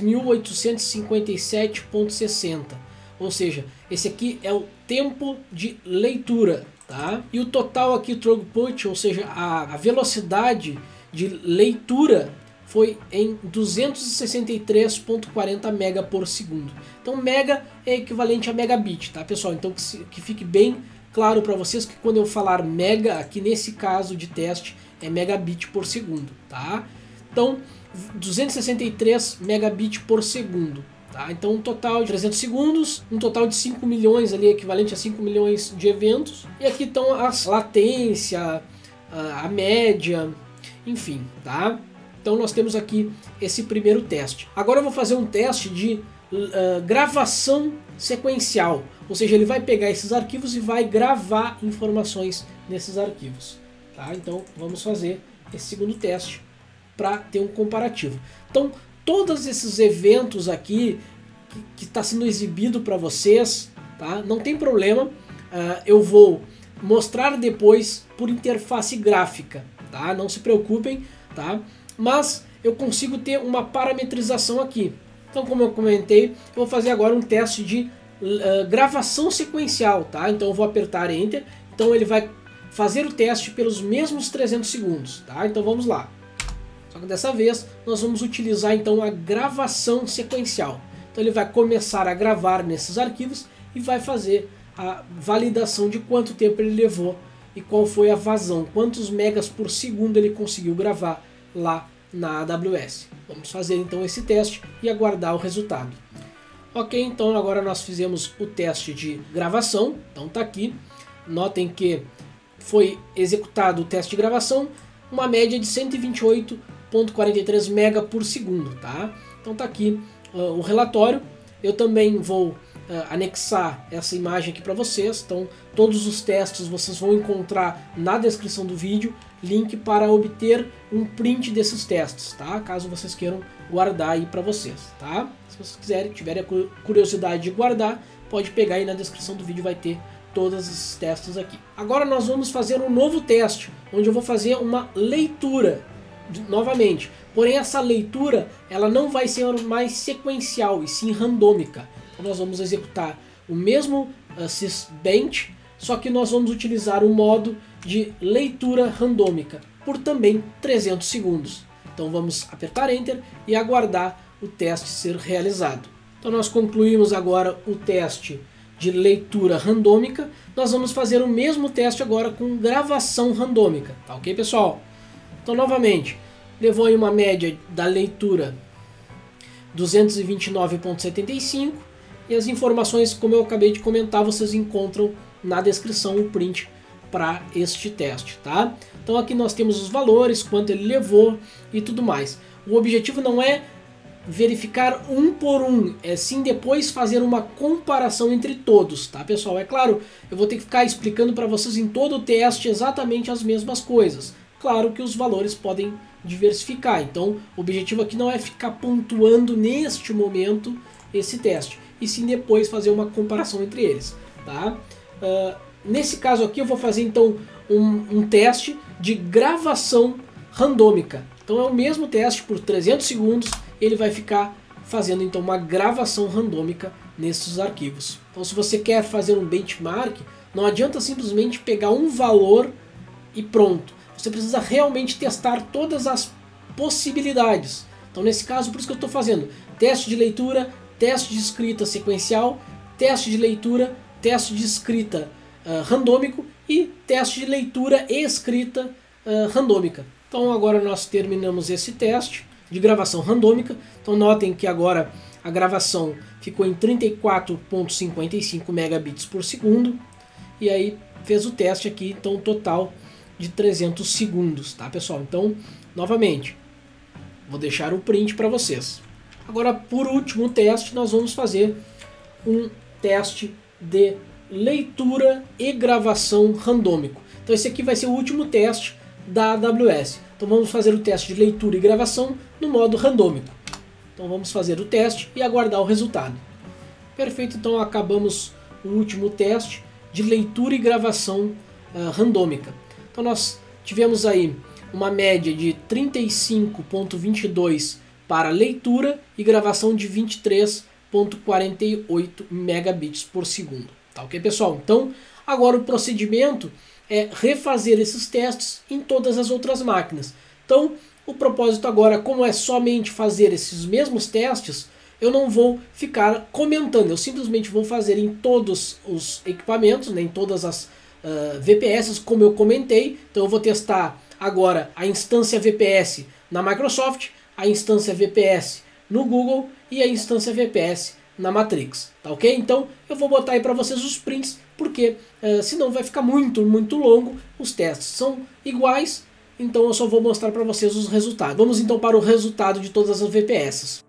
16.857,60, ou seja, esse aqui é o tempo de leitura, tá? E o total aqui, o throughput, ou seja, a velocidade de leitura foi em 263,40 mega por segundo. Então mega é equivalente a megabit, tá, pessoal? Então que fique bem claro para vocês que quando eu falar mega, aqui nesse caso de teste, é megabit por segundo, tá? Então 263 megabit por segundo. Tá? Então um total de 300 segundos, um total de 5 milhões ali, equivalente a 5 milhões de eventos. E aqui estão as latência, a média, enfim, tá? Então nós temos aqui esse primeiro teste. Agora eu vou fazer um teste de gravação sequencial. Ou seja, ele vai pegar esses arquivos e vai gravar informações nesses arquivos. tá? Então vamos fazer esse segundo teste para ter um comparativo. Então todos esses eventos aqui que está sendo exibido para vocês, tá? Não tem problema, eu vou mostrar depois por interface gráfica, tá? Não se preocupem, tá? Mas eu consigo ter uma parametrização aqui. Então, como eu comentei, eu vou fazer agora um teste de gravação sequencial, tá? Então eu vou apertar Enter, então ele vai fazer o teste pelos mesmos 300 segundos, tá? Então vamos lá. Só que dessa vez nós vamos utilizar então a gravação sequencial. Então ele vai começar a gravar nesses arquivos e vai fazer a validação de quanto tempo ele levou e qual foi a vazão, quantos megas por segundo ele conseguiu gravar lá na AWS. Vamos fazer então esse teste e aguardar o resultado. Ok, então agora nós fizemos o teste de gravação, então tá aqui. Notem que foi executado o teste de gravação, uma média de 128,43 mega por segundo, tá? Então tá aqui o relatório. Eu também vou anexar essa imagem aqui para vocês. Então todos os testes vocês vão encontrar na descrição do vídeo, link para obter um print desses testes, tá? Caso vocês queiram guardar aí para vocês, tá? Se vocês quiserem, tiverem a curiosidade de guardar, pode pegar aí na descrição do vídeo, vai ter todos esses testes aqui. Agora nós vamos fazer um novo teste, onde eu vou fazer uma leitura novamente. Porém essa leitura ela não vai ser mais sequencial e sim randômica. Então nós vamos executar o mesmo sysbench, só que nós vamos utilizar o modo de leitura randômica por também 300 segundos. Então vamos apertar Enter e aguardar o teste ser realizado. Então nós concluímos agora o teste de leitura randômica. Nós vamos fazer o mesmo teste agora com gravação randômica, tá ok, pessoal? Então novamente, levou aí uma média da leitura 229,75 e as informações, como eu acabei de comentar, vocês encontram na descrição o print para este teste, tá? Então aqui nós temos os valores, quanto ele levou e tudo mais. O objetivo não é verificar um por um, é sim depois fazer uma comparação entre todos, tá, pessoal? É claro, eu vou ter que ficar explicando para vocês em todo o teste exatamente as mesmas coisas. Claro que os valores podem diversificar, então o objetivo aqui não é ficar pontuando neste momento esse teste, e sim depois fazer uma comparação entre eles, tá? Nesse caso aqui eu vou fazer então um teste de gravação randômica. Então é o mesmo teste por 300 segundos, ele vai ficar fazendo então uma gravação randômica nesses arquivos. Então se você quer fazer um benchmark, não adianta simplesmente pegar um valor e pronto. Você precisa realmente testar todas as possibilidades. Então nesse caso, por isso que eu estou fazendo teste de leitura, teste de escrita sequencial, teste de leitura, teste de escrita randômico e teste de leitura e escrita randômica. Então agora nós terminamos esse teste de gravação randômica. Então notem que agora a gravação ficou em 34,55 megabits por segundo. E aí fez o teste aqui, então total de 300 segundos, tá, pessoal? Então, novamente, vou deixar o print para vocês. Agora, por último teste, nós vamos fazer um teste de leitura e gravação randômico. Então esse aqui vai ser o último teste da AWS. Então vamos fazer o teste de leitura e gravação no modo randômico. Então vamos fazer o teste e aguardar o resultado. Perfeito, então acabamos o último teste de leitura e gravação randômica. Então nós tivemos aí uma média de 35,22 para leitura e gravação de 23,48 megabits por segundo. Tá ok, pessoal? Então agora o procedimento é refazer esses testes em todas as outras máquinas. Então o propósito agora, como é somente fazer esses mesmos testes, eu não vou ficar comentando, eu simplesmente vou fazer em todos os equipamentos, né, em todas as VPS, como eu comentei. Então eu vou testar agora a instância VPS na Microsoft, a instância VPS no Google e a instância VPS na Matrix, tá ok? Então eu vou botar aí para vocês os prints, porque senão vai ficar muito longo. Os testes são iguais, então eu só vou mostrar para vocês os resultados. Vamos então para o resultado de todas as VPS.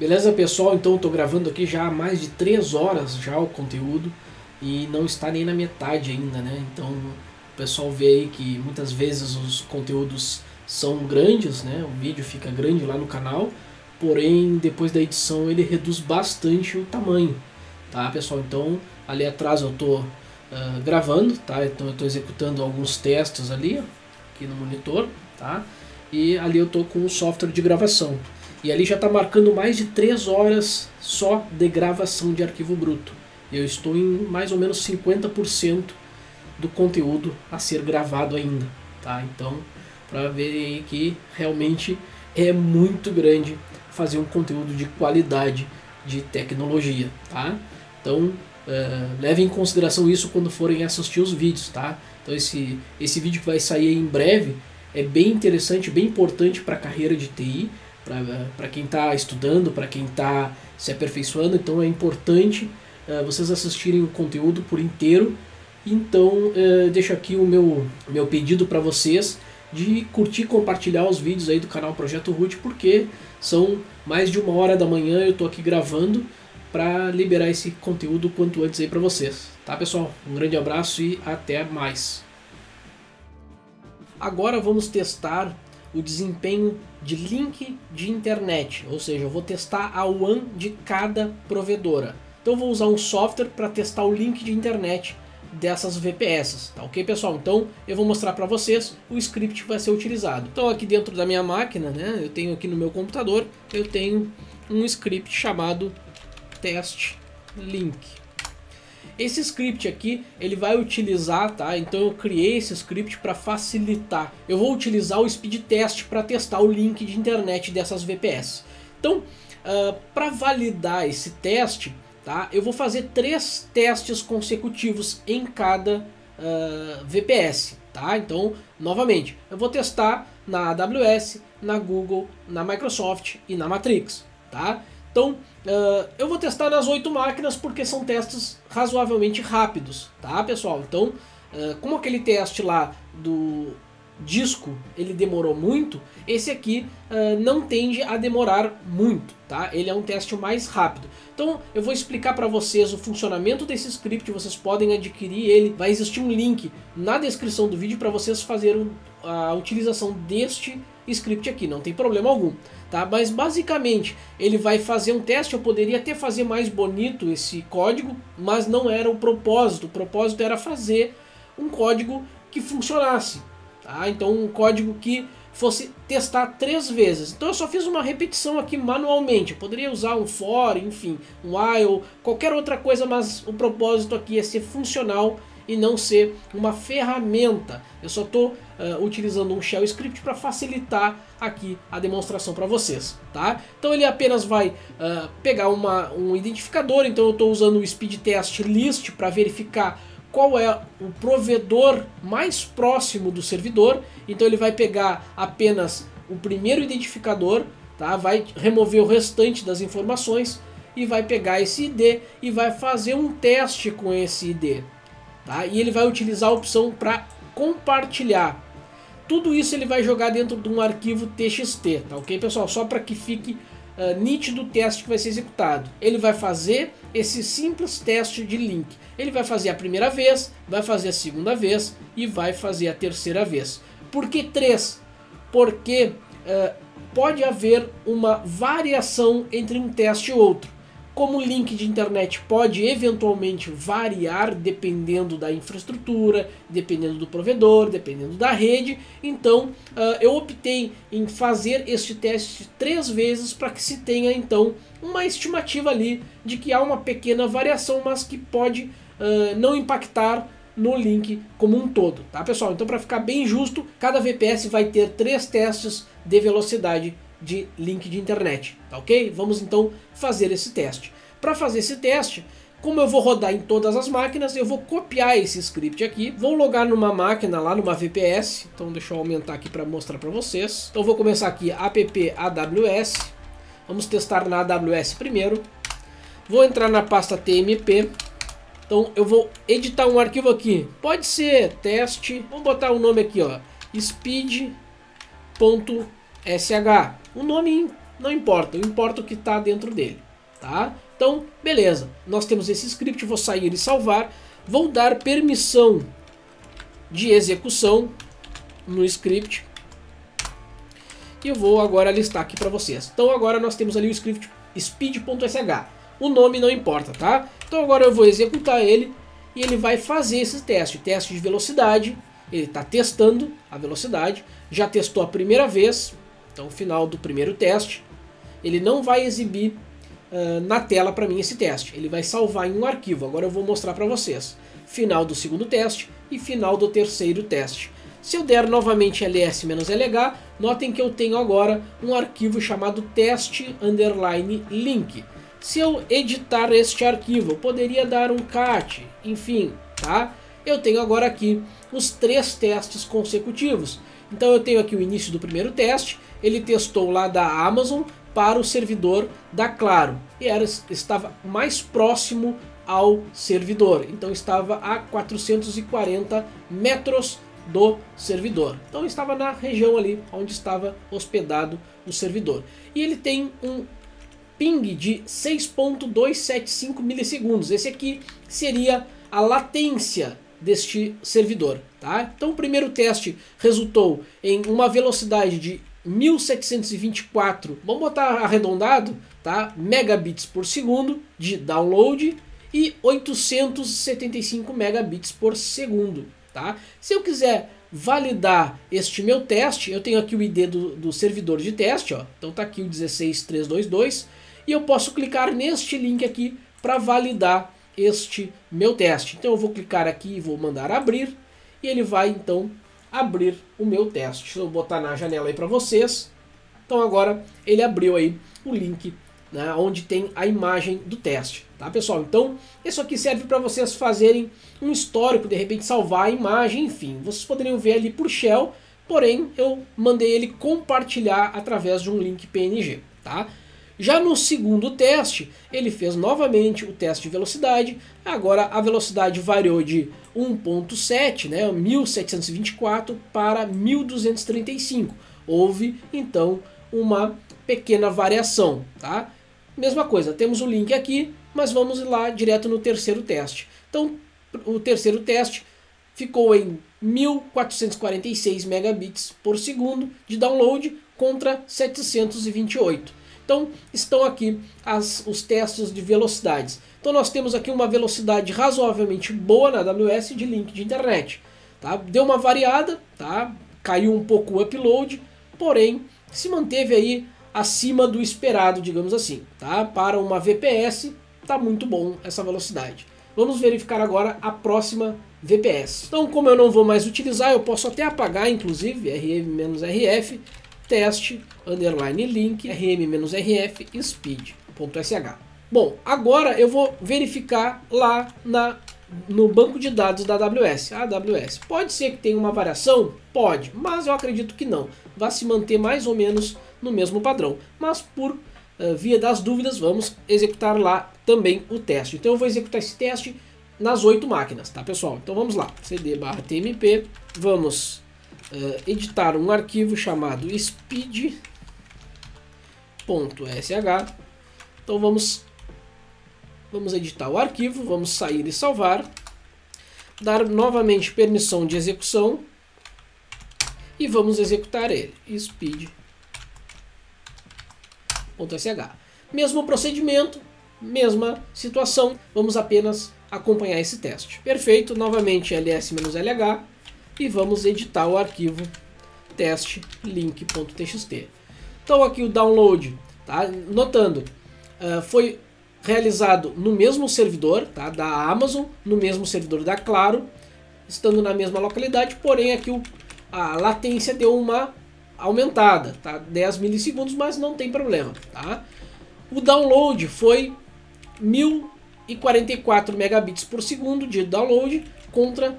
Beleza, pessoal? Então eu tô gravando aqui já há mais de 3 horas já o conteúdo e não está nem na metade ainda, né? Então o pessoal vê aí que muitas vezes os conteúdos são grandes, né? O vídeo fica grande lá no canal, porém depois da edição ele reduz bastante o tamanho, tá, pessoal? Então ali atrás eu tô gravando, tá? Então eu tô executando alguns testes ali, ó, aqui no monitor, tá? E ali eu tô com o software de gravação. E ali já está marcando mais de 3 horas só de gravação de arquivo bruto. Eu estou em mais ou menos 50% do conteúdo a ser gravado ainda, tá? Então, para ver aí que realmente é muito grande fazer um conteúdo de qualidade de tecnologia, tá? Então, leve em consideração isso quando forem assistir os vídeos, tá? Então esse vídeo que vai sair em breve é bem interessante, bem importante para a carreira de TI, para quem está estudando, para quem está se aperfeiçoando. Então é importante vocês assistirem o conteúdo por inteiro. Então deixo aqui o meu pedido para vocês de curtir e compartilhar os vídeos aí do canal Projeto Root, porque são mais de 1h da manhã, eu estou aqui gravando para liberar esse conteúdo o quanto antes aí para vocês. Tá, pessoal? Um grande abraço e até mais. Agora vamos testar o desempenho de link de internet, ou seja, eu vou testar a WAN de cada provedora. Então eu vou usar um software para testar o link de internet dessas VPS, tá ok, pessoal? Então eu vou mostrar para vocês o script que vai ser utilizado. Então aqui dentro da minha máquina, né, eu tenho aqui no meu computador, eu tenho um script chamado test link. Esse script aqui, ele vai utilizar, tá? Então eu criei esse script para facilitar. Eu vou utilizar o speed test para testar o link de internet dessas VPS. Então, para validar esse teste, tá? Eu vou fazer 3 testes consecutivos em cada VPS, tá? Então, novamente, eu vou testar na AWS, na Google, na Microsoft e na Matrix, tá? Então, eu vou testar nas 8 máquinas porque são testes razoavelmente rápidos, tá, pessoal? Então, como aquele teste lá do disco, ele demorou muito, esse aqui não tende a demorar muito, tá? Ele é um teste mais rápido. Então, eu vou explicar para vocês o funcionamento desse script, vocês podem adquirir ele. Vai existir um link na descrição do vídeo para vocês fazerem a utilização deste script aqui, não tem problema algum, tá? Mas basicamente ele vai fazer um teste. Eu poderia até fazer mais bonito esse código, mas não era o propósito. O propósito era fazer um código que funcionasse, tá? Então um código que fosse testar 3 vezes. Então eu só fiz uma repetição aqui manualmente. Eu poderia usar um for, enfim, um while, qualquer outra coisa, mas o propósito aqui é ser funcional e não ser uma ferramenta. Eu só estou utilizando um shell script para facilitar aqui a demonstração para vocês, tá? Então ele apenas vai pegar um identificador. Então eu estou usando o speed test list para verificar qual é o provedor mais próximo do servidor. Então ele vai pegar apenas o primeiro identificador, tá? Vai remover o restante das informações e vai pegar esse ID e vai fazer um teste com esse ID. Tá? E ele vai utilizar a opção para compartilhar. Tudo isso ele vai jogar dentro de um arquivo TXT, tá ok, pessoal? Só para que fique nítido o teste que vai ser executado. Ele vai fazer esse simples teste de link. Ele vai fazer a primeira vez, vai fazer a segunda vez e vai fazer a terceira vez. Por que 3? Porque pode haver uma variação entre um teste e outro. Como o link de internet pode eventualmente variar dependendo da infraestrutura, dependendo do provedor, dependendo da rede, então eu optei em fazer este teste 3 vezes para que se tenha então uma estimativa ali de que há uma pequena variação, mas que pode não impactar no link como um todo, tá, pessoal? Então, para ficar bem justo, cada VPS vai ter 3 testes de velocidade de link de internet, tá ok? Vamos então fazer esse teste. Para fazer esse teste, como eu vou rodar em todas as máquinas, eu vou copiar esse script aqui, vou logar numa máquina lá numa VPS. Então deixa eu aumentar aqui para mostrar para vocês. Então vou começar aqui app AWS, vamos testar na AWS primeiro, vou entrar na pasta TMP. Então eu vou editar um arquivo aqui, pode ser teste, vamos botar o nome aqui, ó, speed.sh, um nome não importa, importa o que está dentro dele, tá? Então, beleza, nós temos esse script, vou sair e salvar, vou dar permissão de execução no script e eu vou agora listar aqui para vocês. Então agora nós temos ali o script speed.sh, o nome não importa, tá? Então agora eu vou executar ele e ele vai fazer esse teste de velocidade. Ele está testando a velocidade, já testou a primeira vez, então final do primeiro teste. Ele não vai exibir na tela para mim esse teste, ele vai salvar em um arquivo. Agora eu vou mostrar para vocês final do segundo teste e final do terceiro teste. Se eu der novamente ls-lh, notem que eu tenho agora um arquivo chamado test_link. Se eu editar este arquivo, eu poderia dar um cat, enfim, tá? Eu tenho agora aqui os 3 testes consecutivos. Então eu tenho aqui o início do primeiro teste, ele testou lá da Amazon para o servidor da Claro, e estava mais próximo ao servidor, então estava a 440 metros do servidor. Então estava na região ali onde estava hospedado o servidor. E ele tem um ping de 6.275 milissegundos. Esse aqui seria a latência deste servidor, tá? Então o primeiro teste resultou em uma velocidade de 1724, vamos botar arredondado, tá? Megabits por segundo de download e 875 megabits por segundo, tá? Se eu quiser validar este meu teste, eu tenho aqui o ID do servidor de teste, ó. Então tá aqui o 16322 e eu posso clicar neste link aqui para validar este meu teste. Então eu vou clicar aqui e vou mandar abrir e ele vai então abrir o meu teste. Deixa eu botar na janela aí para vocês. Então agora ele abriu aí o link, né, onde tem a imagem do teste, tá pessoal? Então isso aqui serve para vocês fazerem um histórico, de repente salvar a imagem, enfim, vocês poderiam ver ali por shell, porém eu mandei ele compartilhar através de um link PNG, tá? Já no segundo teste, ele fez novamente o teste de velocidade, agora a velocidade variou de 1.7, né, 1724 para 1235, houve então uma pequena variação, tá? Mesma coisa, temos o link aqui, mas vamos lá direto no terceiro teste. Então, o terceiro teste ficou em 1446 megabits por segundo de download contra 728. Então, estão aqui os testes de velocidades. Então, nós temos aqui uma velocidade razoavelmente boa na AWS de link de internet, tá? Deu uma variada, tá? Caiu um pouco o upload, porém, se manteve aí acima do esperado, digamos assim, tá? Para uma VPS, tá muito bom essa velocidade. Vamos verificar agora a próxima VPS. Então, como eu não vou mais utilizar, eu posso até apagar, inclusive, rm-rf, test_link, rm-rf, speed.sh. Bom, agora eu vou verificar lá no banco de dados da AWS. A AWS. Pode ser que tenha uma variação? Pode, mas eu acredito que não. Vai se manter mais ou menos no mesmo padrão. Mas por via das dúvidas, vamos executar lá também o teste. Então eu vou executar esse teste nas 8 máquinas, tá pessoal? Então vamos lá, cd/tmp, vamos editar um arquivo chamado speed.sh. Então vamos editar o arquivo, vamos sair e salvar, dar novamente permissão de execução e vamos executar ele, speed.sh. Mesmo procedimento, mesma situação, vamos apenas acompanhar esse teste. Perfeito, novamente ls-lh e vamos editar o arquivo test_link.txt. Então aqui o download, tá? Notando, foi realizado no mesmo servidor, tá? Da Amazon, no mesmo servidor da Claro, estando na mesma localidade, porém aqui a latência deu uma aumentada, tá? 10 milissegundos, mas não tem problema, tá? O download foi 1044 megabits por segundo de download contra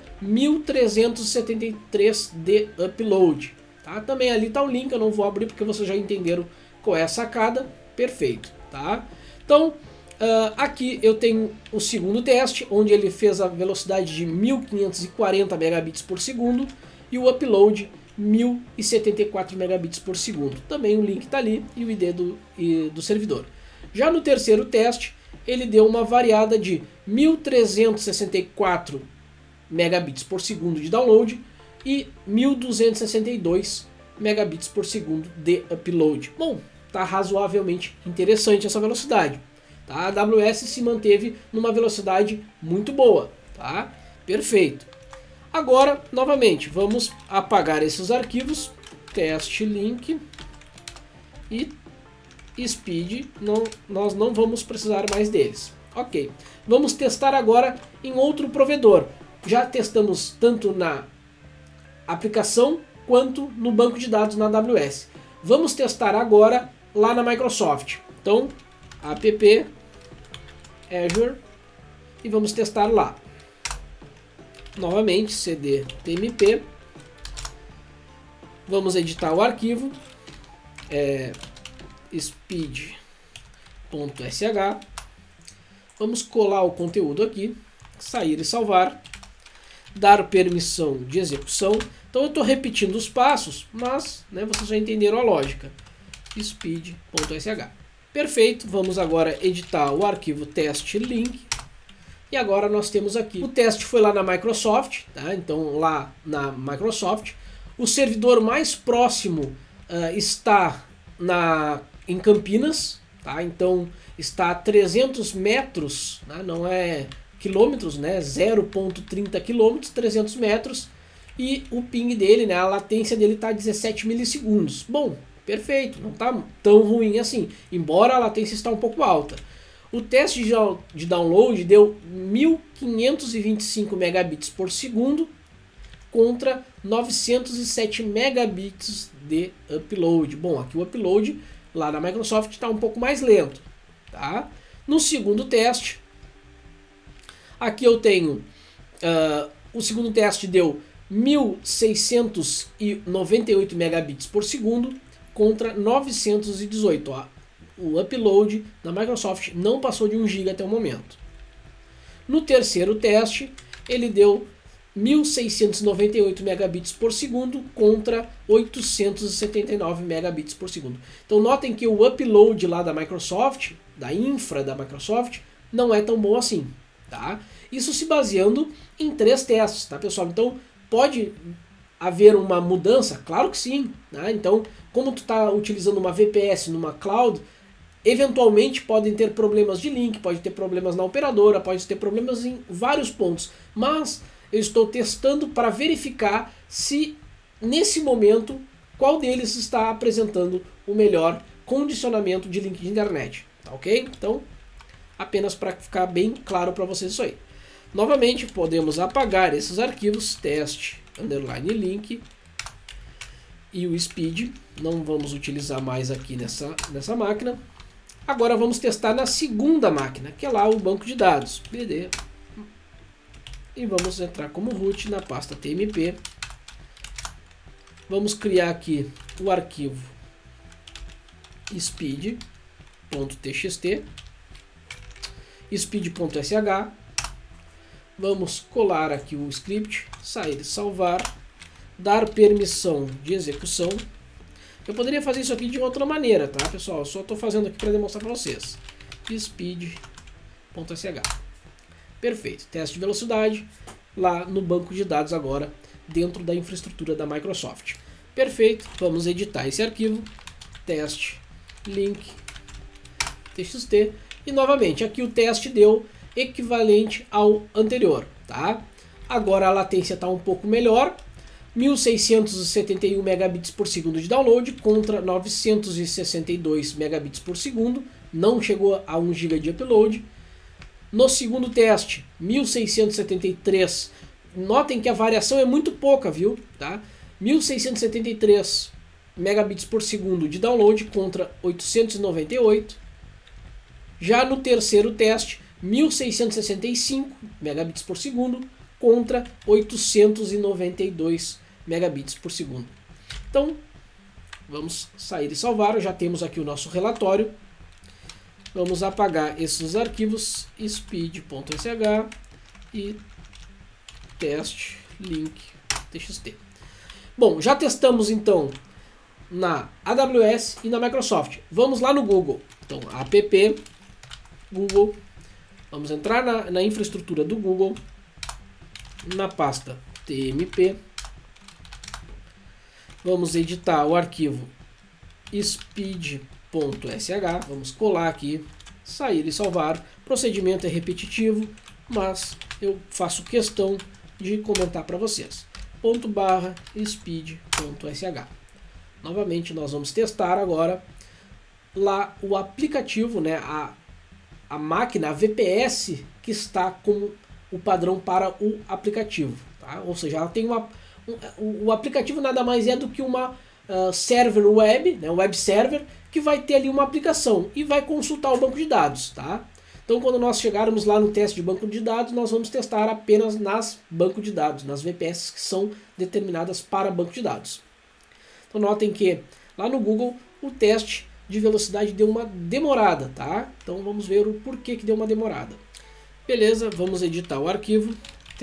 1373 de upload, tá? Também ali está o link, eu não vou abrir porque vocês já entenderam qual é a sacada, perfeito, tá? Então aqui eu tenho o segundo teste, onde ele fez a velocidade de 1540 megabits por segundo e o upload 1074 megabits por segundo. Também o link está ali e o ID do servidor. Já no terceiro teste, ele deu uma variada de 1364 megabits por segundo de download e 1262 megabits por segundo de upload. Bom, tá razoavelmente interessante essa velocidade. Tá? A AWS se manteve numa velocidade muito boa. Tá? Perfeito. Agora, novamente, vamos apagar esses arquivos. Teste link e speed. Nós não vamos precisar mais deles. Ok. Vamos testar agora em outro provedor. Já testamos tanto na aplicação quanto no banco de dados na AWS. Vamos testar agora lá na Microsoft. Então, app Azure e vamos testar lá. Novamente, cd tmp. Vamos editar o arquivo speed.sh. Vamos colar o conteúdo aqui, sair e salvar, dar permissão de execução. Então eu estou repetindo os passos, mas vocês já entenderam a lógica. Speed.sh. Perfeito, vamos agora editar o arquivo teste link. E agora nós temos aqui, o teste foi lá na Microsoft, tá? Então lá na Microsoft, o servidor mais próximo está em Campinas, tá? Então está a 300 metros, tá? Não é quilômetros, 0,30 quilômetros, 300 metros. E o ping dele, a latência dele está a 17 milissegundos. Bom, perfeito, não está tão ruim assim, embora a latência está um pouco alta. O teste de download deu 1525 megabits por segundo contra 907 megabits de upload. Bom, aqui o upload lá na Microsoft está um pouco mais lento. Tá? No segundo teste, aqui eu tenho, o segundo teste deu 1698 megabits por segundo contra 918. Ó. O upload da Microsoft não passou de 1 GB até o momento. No terceiro teste, ele deu 1698 megabits por segundo contra 879 megabits por segundo. Então notem que o upload lá da Microsoft, da infra da Microsoft, não é tão bom assim. Tá? Isso se baseando em 3 testes, tá, pessoal? Então pode haver uma mudança? Claro que sim. Né? Então, como tu está utilizando uma VPS numa cloud, eventualmente podem ter problemas de link, pode ter problemas na operadora, pode ter problemas em vários pontos. Mas eu estou testando para verificar se nesse momento qual deles está apresentando o melhor condicionamento de link de internet. Tá ok? Então, apenas para ficar bem claro para vocês isso aí. Novamente, podemos apagar esses arquivos, teste, _link e o speed. Não vamos utilizar mais aqui nessa máquina. Agora vamos testar na segunda máquina, que é lá o banco de dados, BD. E vamos entrar como root na pasta tmp. Vamos criar aqui o arquivo speed.txt, speed.sh. Vamos colar aqui o script, sair e salvar, dar permissão de execução. Eu poderia fazer isso aqui de outra maneira, tá, pessoal? Eu só estou fazendo aqui para demonstrar para vocês. Speed.sh. Perfeito. Teste de velocidade lá no banco de dados agora, dentro da infraestrutura da Microsoft. Perfeito. Vamos editar esse arquivo. Teste link txt. E novamente, aqui o teste deu equivalente ao anterior, tá? Agora a latência está um pouco melhor. 1671 megabits por segundo de download contra 962 megabits por segundo. Não chegou a 1 GB de upload. No segundo teste, 1673. Notem que a variação é muito pouca, viu? Tá? 1673 megabits por segundo de download contra 898. Já no terceiro teste, 1665 megabits por segundo contra 892 megabits por segundo. Então, vamos sair e salvar. Já temos aqui o nosso relatório. Vamos apagar esses arquivos speed.sh e teste link txt. Bom, já testamos então na AWS e na Microsoft. Vamos lá no Google. Então, app Google. Vamos entrar na infraestrutura do Google, na pasta tmp. Vamos editar o arquivo speed.sh. Vamos colar aqui, sair e salvar. O procedimento é repetitivo, mas eu faço questão de comentar para vocês. ./speed.sh. Novamente nós vamos testar agora lá o aplicativo, né, a máquina, a VPS que está com o padrão para o aplicativo, tá? Ou seja, ela tem o aplicativo nada mais é do que uma server web, né, um web server, que vai ter ali uma aplicação e vai consultar o banco de dados, tá? Então, quando nós chegarmos lá no teste de banco de dados, nós vamos testar apenas nas bancos de dados, nas VPS que são determinadas para banco de dados. Então, notem que lá no Google o teste de velocidade deu uma demorada, tá? Então, vamos ver o porquê que deu uma demorada. Beleza, vamos editar o arquivo,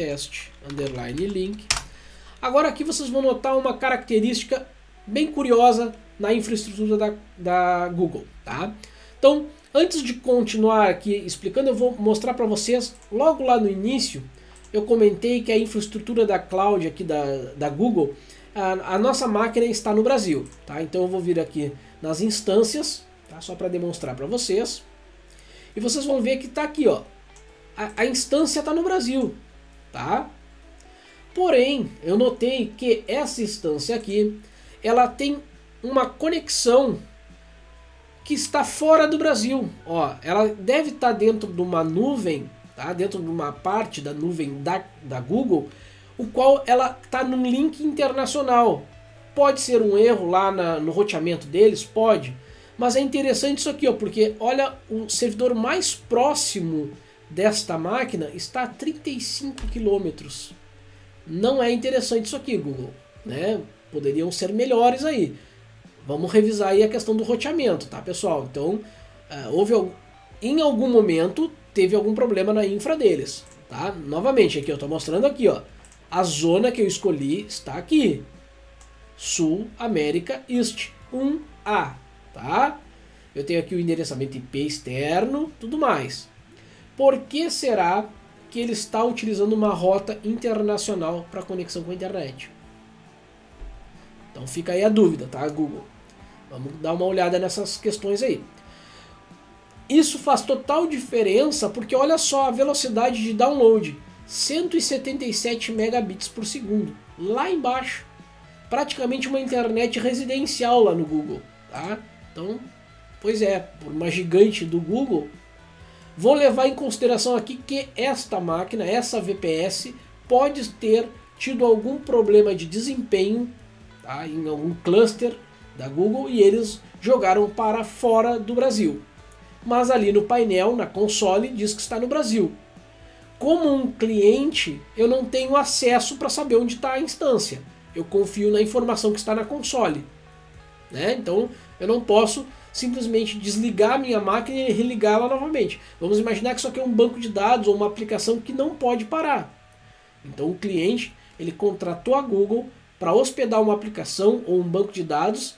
test_link. Agora aqui vocês vão notar uma característica bem curiosa na infraestrutura da Google, tá? Então, antes de continuar aqui explicando, eu vou mostrar para vocês, logo lá no início, eu comentei que a infraestrutura da cloud aqui da Google, a nossa máquina está no Brasil, tá? Então eu vou vir aqui nas instâncias, tá? Só para demonstrar para vocês. E vocês vão ver que está aqui, ó. A instância está no Brasil, tá? Porém, eu notei que essa instância aqui, ela tem uma conexão que está fora do Brasil. Ó, ela deve estar dentro de uma nuvem, tá? Dentro de uma parte da nuvem da Google, o qual ela está num link internacional. Pode ser um erro lá no roteamento deles, pode. Mas é interessante isso aqui, ó, porque olha, o servidor mais próximo desta máquina está a 35 quilômetros. Não é interessante isso aqui, Google, né? Poderiam ser melhores aí. Vamos revisar aí a questão do roteamento, tá, pessoal? Então, em algum momento teve algum problema na infra deles, tá? Novamente, aqui eu estou mostrando aqui, ó, a zona que eu escolhi está aqui, Sul América East 1A, tá? Eu tenho aqui o endereçamento IP externo, tudo mais. Por que será que ele está utilizando uma rota internacional para conexão com a internet? Então fica aí a dúvida, tá, Google? Vamos dar uma olhada nessas questões aí. Isso faz total diferença porque olha só a velocidade de download, 177 megabits por segundo, lá embaixo. Praticamente uma internet residencial lá no Google, tá? Então, pois é, por uma gigante do Google, vou levar em consideração aqui que esta máquina, essa VPS, pode ter tido algum problema de desempenho, tá, em algum cluster da Google e eles jogaram para fora do Brasil. Mas ali no painel, na console, diz que está no Brasil. Como um cliente, eu não tenho acesso para saber onde está a instância. Eu confio na informação que está na console, né? Então eu não posso simplesmente desligar a minha máquina e religá-la novamente. Vamos imaginar que isso aqui é um banco de dados ou uma aplicação que não pode parar. Então o cliente, ele contratou a Google para hospedar uma aplicação ou um banco de dados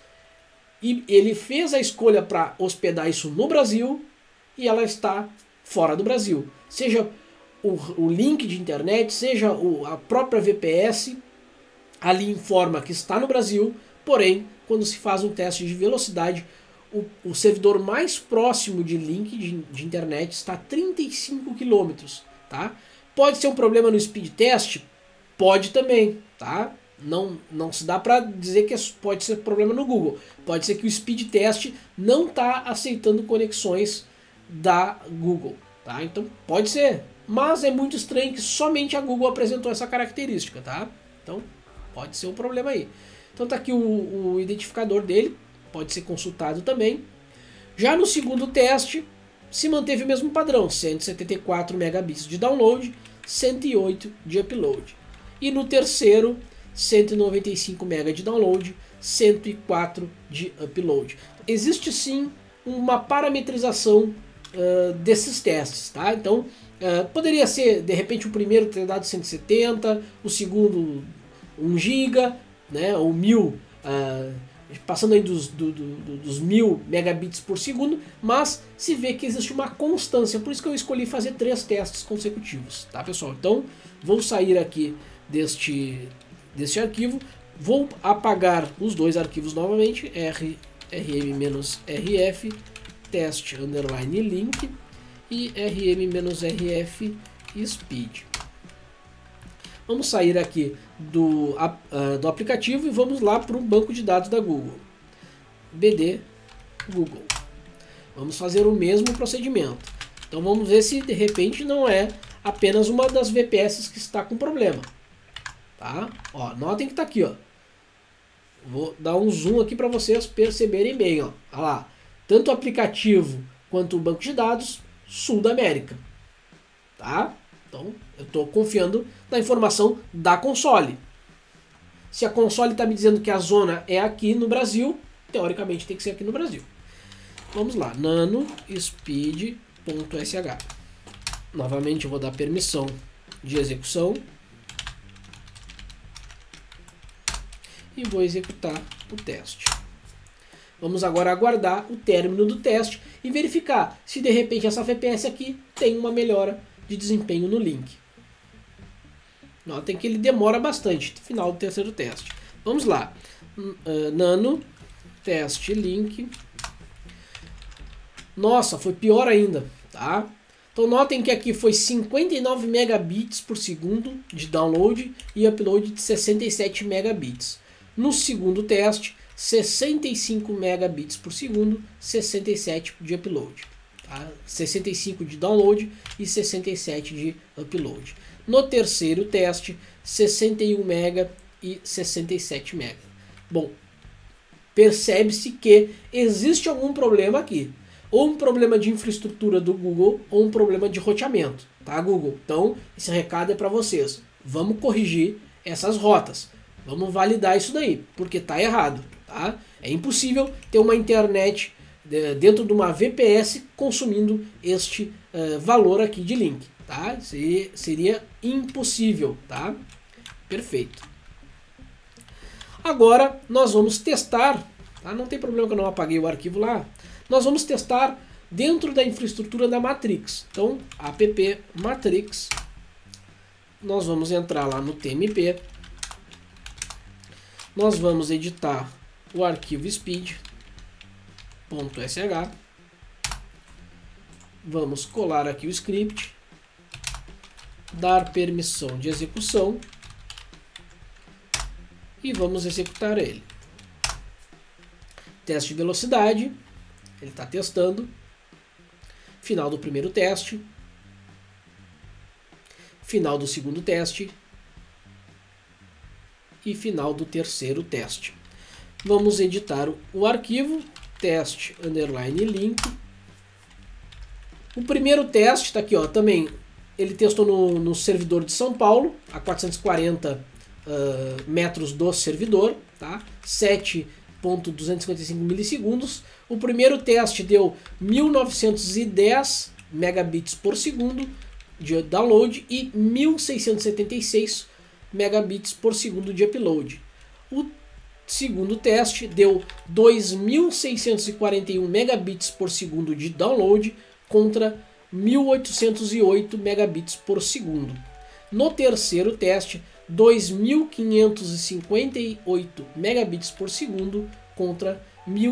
e ele fez a escolha para hospedar isso no Brasil e ela está fora do Brasil. Seja o link de internet, seja a própria VPS, ali informa que está no Brasil, porém, quando se faz um teste de velocidade, o servidor mais próximo de link de internet está a 35 km, tá? Pode ser um problema no speed test? Pode também, tá? Não se dá para dizer que pode ser problema no Google. Pode ser que o speed test não está aceitando conexões da Google, tá? Então pode ser, mas é muito estranho que somente a Google apresentou essa característica, tá? Então pode ser um problema aí. Então tá aqui o identificador dele, pode ser consultado também. Já no segundo teste, se manteve o mesmo padrão, 174 megabits de download, 108 de upload. E no terceiro, 195 MB de download, 104 de upload. Existe sim uma parametrização desses testes, tá? Então poderia ser, de repente, o primeiro ter dado 170, o segundo 1 GB, né, ou 1000, passando aí dos 1000 megabits por segundo, mas se vê que existe uma constância, por isso que eu escolhi fazer 3 testes consecutivos, tá pessoal? Então vou sair aqui deste arquivo, vou apagar os dois arquivos novamente, rm-rf test_link e rm-rf speed. Vamos sair aqui do aplicativo e vamos lá para o banco de dados da Google. BD Google. Vamos fazer o mesmo procedimento. Então vamos ver se de repente não é apenas uma das VPS que está com problema. Tá? Ó, notem que está aqui. Ó. Vou dar um zoom aqui para vocês perceberem bem. Ó. Olha lá. Tanto o aplicativo quanto o banco de dados, Sul da América. Tá? Então, eu estou confiando na informação da console. Se a console está me dizendo que a zona é aqui no Brasil, teoricamente tem que ser aqui no Brasil. Vamos lá, nanospeed.sh. Novamente eu vou dar permissão de execução. E vou executar o teste. Vamos agora aguardar o término do teste e verificar se de repente essa VPS aqui tem uma melhora de desempenho no link. Notem que ele demora bastante no final do terceiro teste. Vamos lá. Nano teste link. Nossa, foi pior ainda, tá? Então notem que aqui foi 59 megabits por segundo de download e upload de 67 megabits. No segundo teste, 65 megabits por segundo, 67 de upload. 65 de download e 67 de upload. No terceiro teste, 61 mega e 67 mega. Bom, percebe-se que existe algum problema aqui. Ou um problema de infraestrutura do Google, ou um problema de roteamento, tá, Google? Então, esse recado é para vocês. Vamos corrigir essas rotas. Vamos validar isso daí, porque tá errado, tá? É impossível ter uma internet dentro de uma VPS consumindo este valor aqui de link, tá? Seria impossível, tá? Perfeito. Agora nós vamos testar, tá? Não tem problema que eu não apaguei o arquivo lá. Nós vamos testar dentro da infraestrutura da Matrix. Então, app Matrix, nós vamos entrar lá no TMP, nós vamos editar o arquivo speed.sh, vamos colar aqui o script, dar permissão de execução e vamos executar ele. Teste de velocidade, ele está testando. Final do primeiro teste. Final do segundo teste. E final do terceiro teste. Vamos editar o arquivo, test_link. O primeiro teste está aqui, ó, também. Ele testou no servidor de São Paulo, a 440 metros do servidor, tá? 7.255 milissegundos. O primeiro teste deu 1910 megabits por segundo de download e 1676 megabits por segundo de upload. O segundo teste deu 2641 megabits por segundo de download contra 1808 megabits por segundo. No terceiro teste, 2558 megabits por segundo contra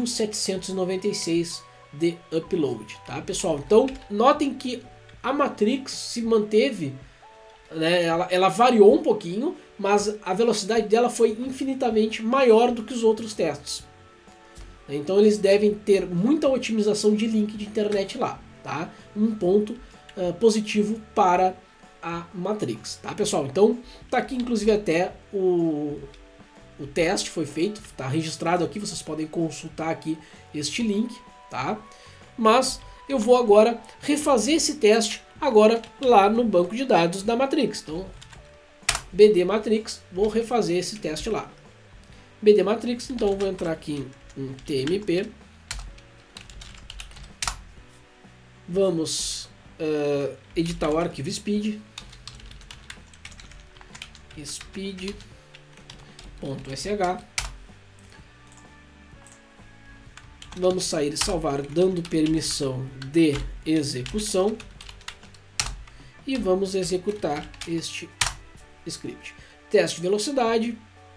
1796 de upload, tá, pessoal? Então, notem que a Matrix se manteve, né, ela variou um pouquinho, mas a velocidade dela foi infinitamente maior do que os outros testes. Então, eles devem ter muita otimização de link de internet lá, tá? Um ponto positivo para a Matrix, tá, pessoal? Então, tá aqui inclusive até o teste foi feito, tá registrado aqui, vocês podem consultar aqui este link, tá? Mas eu vou agora refazer esse teste agora lá no banco de dados da Matrix. Então, BD Matrix, vou refazer esse teste lá. BD Matrix, então eu vou entrar aqui em TMP. Vamos editar o arquivo speed. Vamos sair e salvar dando permissão de execução. E vamos executar este script. Teste de velocidade.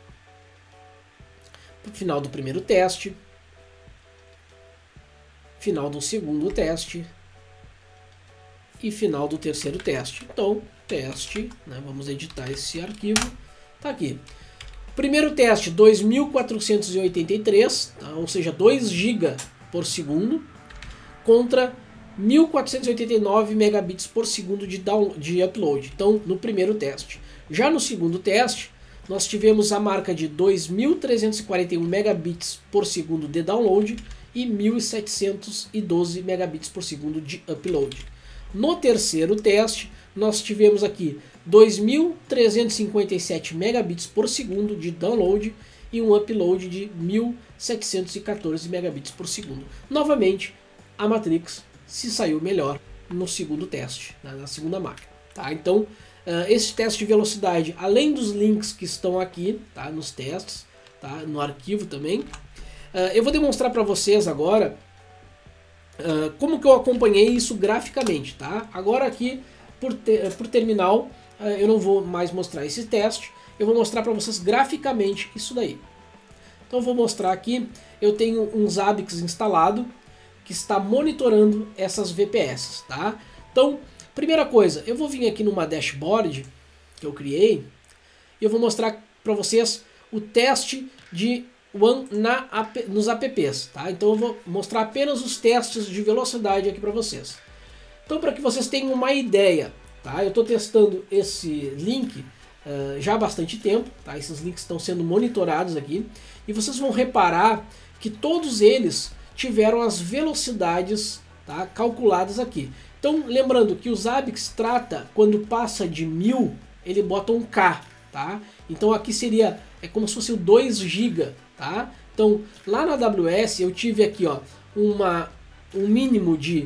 Final do primeiro teste. Final do segundo teste. E final do terceiro teste. Então, teste, né, vamos editar esse arquivo. Tá aqui. Primeiro teste, 2483, tá, ou seja, 2 GB por segundo, contra 1489 megabits por segundo de upload. Então, no primeiro teste. Já no segundo teste, nós tivemos a marca de 2341 megabits por segundo de download e 1712 megabits por segundo de upload. No terceiro teste, nós tivemos aqui 2.357 megabits por segundo de download e um upload de 1.714 megabits por segundo. Novamente, a Matrix se saiu melhor no segundo teste, na segunda máquina. Tá? Então, esse teste de velocidade, além dos links que estão aqui, tá, nos testes, tá, no arquivo também, eu vou demonstrar para vocês agora como que eu acompanhei isso graficamente. Tá? Agora aqui, por terminal, eu não vou mais mostrar esse teste, eu vou mostrar para vocês graficamente isso daí. Então eu vou mostrar aqui, eu tenho um Zabbix instalado, que está monitorando essas VPS. Tá? Então, primeira coisa, eu vou vir aqui numa dashboard que eu criei, e eu vou mostrar para vocês o teste de One nos apps. Tá? Então eu vou mostrar apenas os testes de velocidade aqui para vocês. Então, para que vocês tenham uma ideia, tá? Eu estou testando esse link já há bastante tempo. Tá? Esses links estão sendo monitorados aqui. E vocês vão reparar que todos eles tiveram as velocidades, tá, calculadas aqui. Então, lembrando que o Zabbix trata, quando passa de 1000, ele bota um K. Tá? Então aqui seria, como se fosse o 2 GB. Tá? Então, lá na AWS eu tive aqui, ó, um mínimo de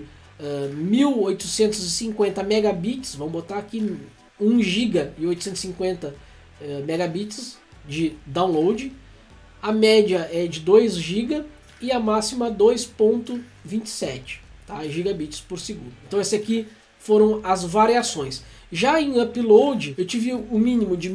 1850 megabits, vamos botar aqui 1 GB e 850 megabits de download. A média é de 2 GB e a máxima 2.27, tá, gigabits por segundo. Então esse aqui foram as variações. Já em upload eu tive o mínimo de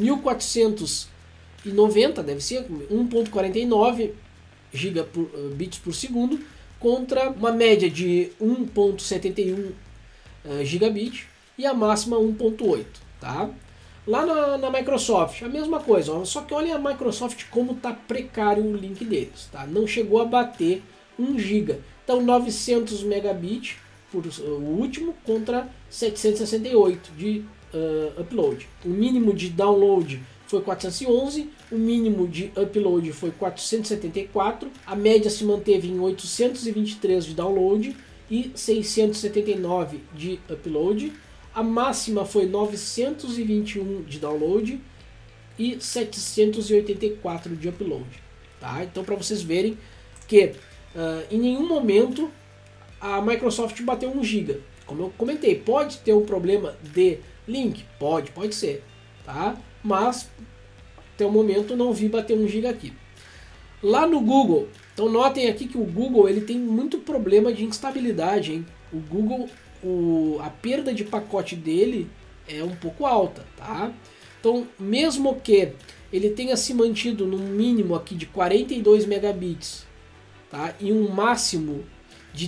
1490, deve ser 1.49 gigabits por segundo, contra uma média de 1.71 gigabit e a máxima 1.8, tá? Lá na Microsoft, a mesma coisa, ó, só que olha a Microsoft como tá precário o link deles, tá? Não chegou a bater 1 GB. Então 900 megabits por o último contra 768 de upload. O mínimo de download foi 411, o mínimo de upload foi 474, a média se manteve em 823 de download e 679 de upload, a máxima foi 921 de download e 784 de upload. Tá? Então, para vocês verem que em nenhum momento a Microsoft bateu 1 GB. Como eu comentei, pode ter um problema de link? Pode ser. Tá? Mas até o momento não vi bater 1 GB aqui. Lá no Google, então notem aqui que o Google ele tem muito problema de instabilidade, hein? O Google, a perda de pacote dele é um pouco alta, tá? Então, mesmo que ele tenha se mantido no mínimo aqui de 42 megabits, tá? E um máximo de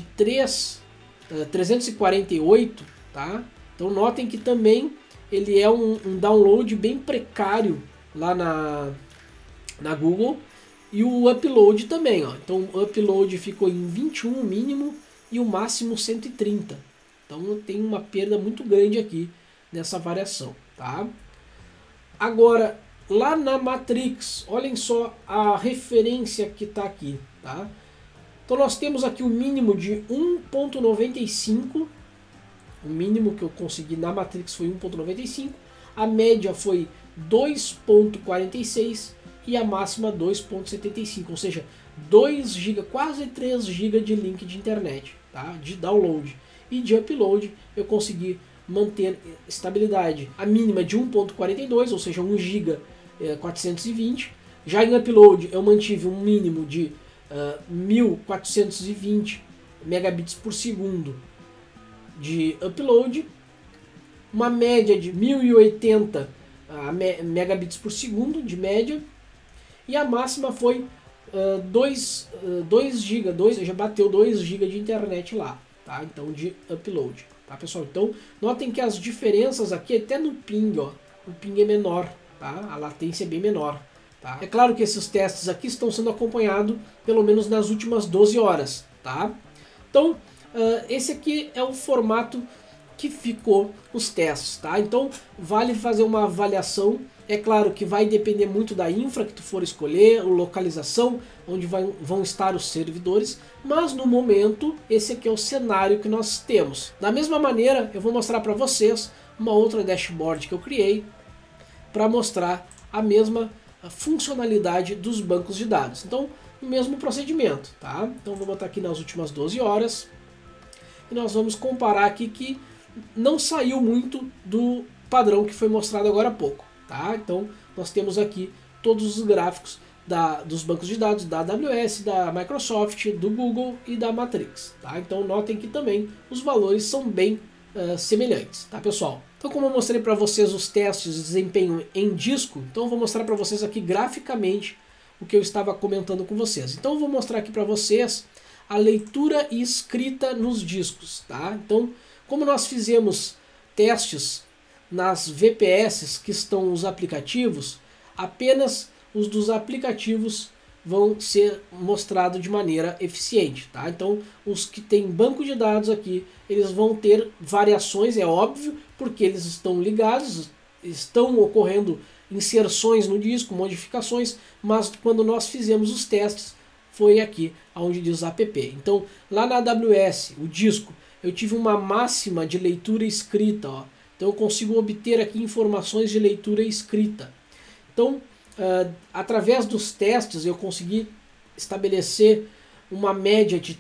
348, tá? Então notem que também ele é um download bem precário lá na Google, e o upload também, ó. Então o upload ficou em 21 o mínimo e o máximo 130. Então tem uma perda muito grande aqui nessa variação, tá? Agora, lá na Matrix, olhem só a referência que está aqui, tá? Então nós temos aqui o mínimo de 1.95, o mínimo que eu consegui na Matrix foi 1.95, a média foi 2.46 e a máxima 2.75, ou seja, 2 GB, quase 3 GB de link de internet, tá? De download. E de upload eu consegui manter estabilidade. A mínima de 1.42, ou seja, 1 GB 420, Já em upload eu mantive um mínimo de 1420 megabits por segundo de upload, uma média de 1080 megabits por segundo de média, e a máxima foi 2 GB, já bateu 2 GB de internet lá, tá? Então de upload, tá, pessoal? Então notem que as diferenças aqui, até no ping, ó, o ping é menor, tá? A latência é bem menor, tá? É claro que esses testes aqui estão sendo acompanhados pelo menos nas últimas 12 horas, tá? Então esse aqui é o formato que ficou os testes, tá? Então vale fazer uma avaliação. É claro que vai depender muito da infra que tu for escolher, a localização, onde vão estar os servidores, mas no momento esse aqui é o cenário que nós temos. Da mesma maneira, eu vou mostrar para vocês uma outra dashboard que eu criei para mostrar a mesma funcionalidade dos bancos de dados. Então, o mesmo procedimento, tá? Então vou botar aqui nas últimas 12 horas e nós vamos comparar aqui que não saiu muito do padrão que foi mostrado agora há pouco, tá? Então nós temos aqui todos os gráficos dos bancos de dados da AWS, da Microsoft, do Google e da Matrix, tá? Então notem que também os valores são bem semelhantes, tá, pessoal? Então, como eu mostrei para vocês os testes de desempenho em disco, então eu vou mostrar para vocês aqui graficamente o que eu estava comentando com vocês. Então eu vou mostrar aqui para vocês a leitura e escrita nos discos, tá? Então, como nós fizemos testes nas VPS que estão os aplicativos, apenas os dos aplicativos vão ser mostrados de maneira eficiente, tá? Então, os que têm banco de dados aqui, eles vão ter variações, é óbvio, porque eles estão ligados, estão ocorrendo inserções no disco, modificações, mas quando nós fizemos os testes, foi aqui onde diz app. Então, lá na AWS, o disco, eu tive uma máxima de leitura escrita, ó. Então eu consigo obter aqui informações de leitura escrita. Então, através dos testes, eu consegui estabelecer uma média de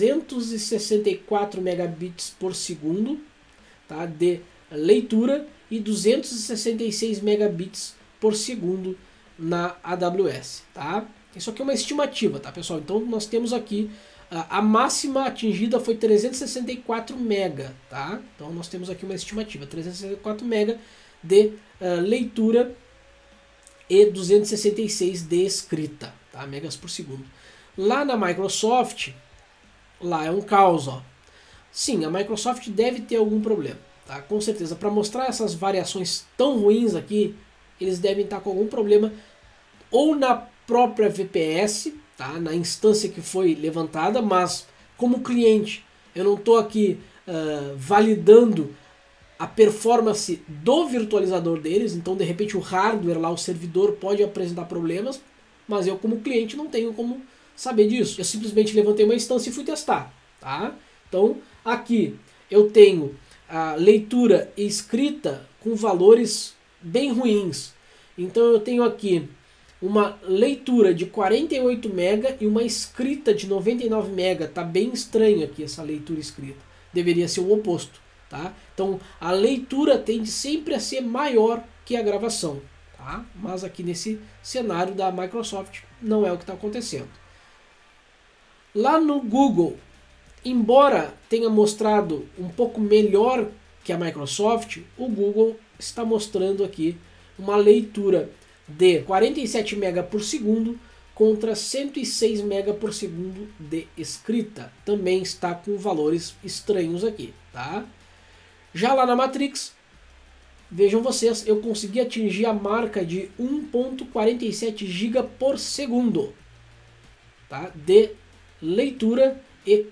364 megabits por segundo, tá, de leitura e 266 megabits por segundo na AWS, tá? Isso aqui é uma estimativa, tá, pessoal? Então nós temos aqui a máxima atingida foi 364 mega, tá? Então nós temos aqui uma estimativa, 364 mega de leitura e 266 de escrita, tá? Megas por segundo. Lá na Microsoft, lá é um caos, ó. Sim, a Microsoft deve ter algum problema, tá? Com certeza. Para mostrar essas variações tão ruins aqui, eles devem estar com algum problema ou na própria VPS, tá? Na instância que foi levantada, mas como cliente eu não estou aqui validando a performance do virtualizador deles, então de repente o hardware lá, o servidor pode apresentar problemas, mas eu como cliente não tenho como saber disso. Eu simplesmente levantei uma instância e fui testar, tá? Então aqui eu tenho a leitura e escrita com valores bem ruins. Então eu tenho aqui uma leitura de 48 mega e uma escrita de 99 mega. Tá bem estranho aqui essa leitura e escrita. Deveria ser o oposto, tá? Então a leitura tende sempre a ser maior que a gravação, tá? Mas aqui nesse cenário da Microsoft não é o que está acontecendo. Lá no Google, embora tenha mostrado um pouco melhor que a Microsoft, o Google está mostrando aqui uma leitura de 47 mega por segundo contra 106 mega por segundo de escrita. Também está com valores estranhos aqui, tá? Já lá na Matrix, vejam vocês, eu consegui atingir a marca de 1.47 GB por segundo, tá? De leitura e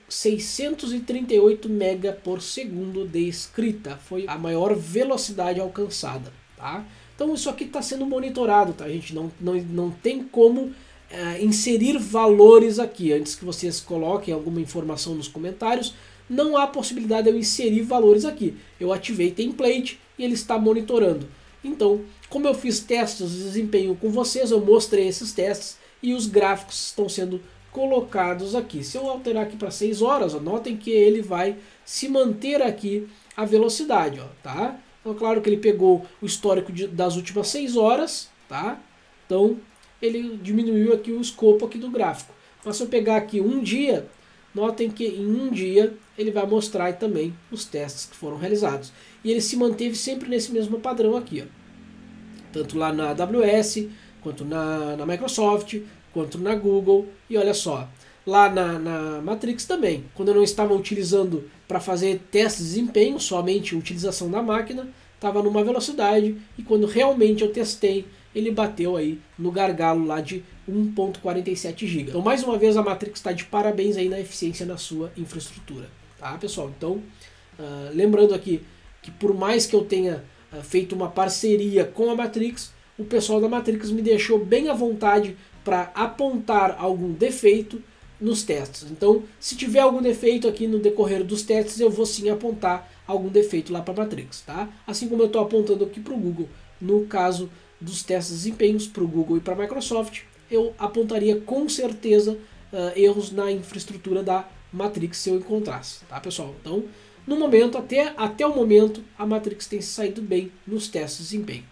638 mega por segundo de escrita. Foi a maior velocidade alcançada, tá? Então isso aqui está sendo monitorado, tá, gente? Não tem como inserir valores aqui. Antes que vocês coloquem alguma informação nos comentários, não há possibilidade de eu inserir valores aqui. Eu ativei template e ele está monitorando. Então, como eu fiz testes de desempenho com vocês, eu mostrei esses testes e os gráficos estão sendo colocados aqui. Se eu alterar aqui para 6 horas, ó, notem que ele vai se manter aqui a velocidade, ó, tá? Então, claro que ele pegou o histórico das últimas 6 horas, tá? Então, ele diminuiu aqui o escopo aqui do gráfico. Mas se eu pegar aqui um dia, notem que em um dia ele vai mostrar também os testes que foram realizados. E ele se manteve sempre nesse mesmo padrão aqui, ó. Tanto lá na AWS, quanto na Microsoft, quanto na Google. E olha só, lá na Matrix também, quando eu não estava utilizando para fazer testes de desempenho, somente utilização da máquina, estava numa velocidade, e quando realmente eu testei, ele bateu aí no gargalo lá de 1.47 GB. Então, mais uma vez, a Matrix está de parabéns aí na eficiência na sua infraestrutura, tá, pessoal? Então, lembrando aqui que por mais que eu tenha feito uma parceria com a Matrix, o pessoal da Matrix me deixou bem à vontade para apontar algum defeito nos testes. Então, se tiver algum defeito aqui no decorrer dos testes, eu vou sim apontar algum defeito lá para a Matrix, tá? Assim como eu estou apontando aqui para o Google, no caso dos testes de desempenhos para o Google e para a Microsoft, eu apontaria com certeza erros na infraestrutura da Matrix se eu encontrasse, tá, pessoal? Então, no momento, até o momento, a Matrix tem saído bem nos testes de desempenho.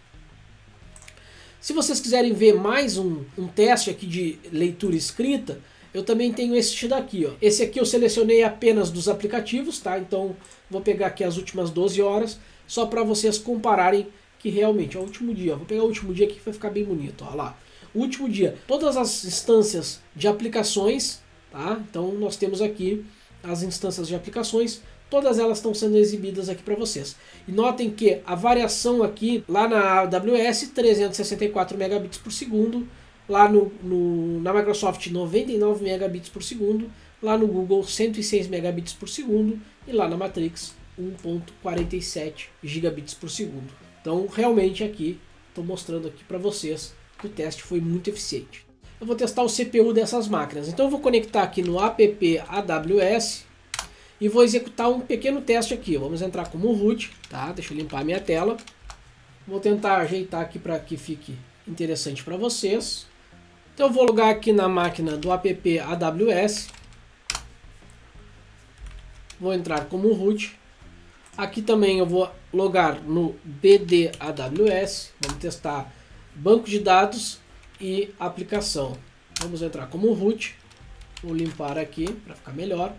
Se vocês quiserem ver mais um teste aqui de leitura escrita, eu também tenho este daqui, ó. Esse aqui eu selecionei apenas dos aplicativos, tá? Então vou pegar aqui as últimas 12 horas, só para vocês compararem que realmente, ó, o último dia, vou pegar o último dia aqui que vai ficar bem bonito, ó lá. O último dia, todas as instâncias de aplicações, tá? Então nós temos aqui as instâncias de aplicações, todas elas estão sendo exibidas aqui para vocês. E notem que a variação aqui, lá na AWS, 364 megabits por segundo, lá na Microsoft 99 megabits por segundo, lá no Google 106 megabits por segundo e lá na Matrix 1.47 gigabits por segundo. Então realmente aqui, estou mostrando aqui para vocês que o teste foi muito eficiente. Eu vou testar o CPU dessas máquinas, então eu vou conectar aqui no app AWS e vou executar um pequeno teste aqui. Vamos entrar como root, tá? Deixa eu limpar a minha tela. Vou tentar ajeitar aqui para que fique interessante para vocês. Então eu vou logar aqui na máquina do app AWS. Vou entrar como root. Aqui também eu vou logar no BD AWS. Vamos testar banco de dados e aplicação. Vamos entrar como root. Vou limpar aqui para ficar melhor.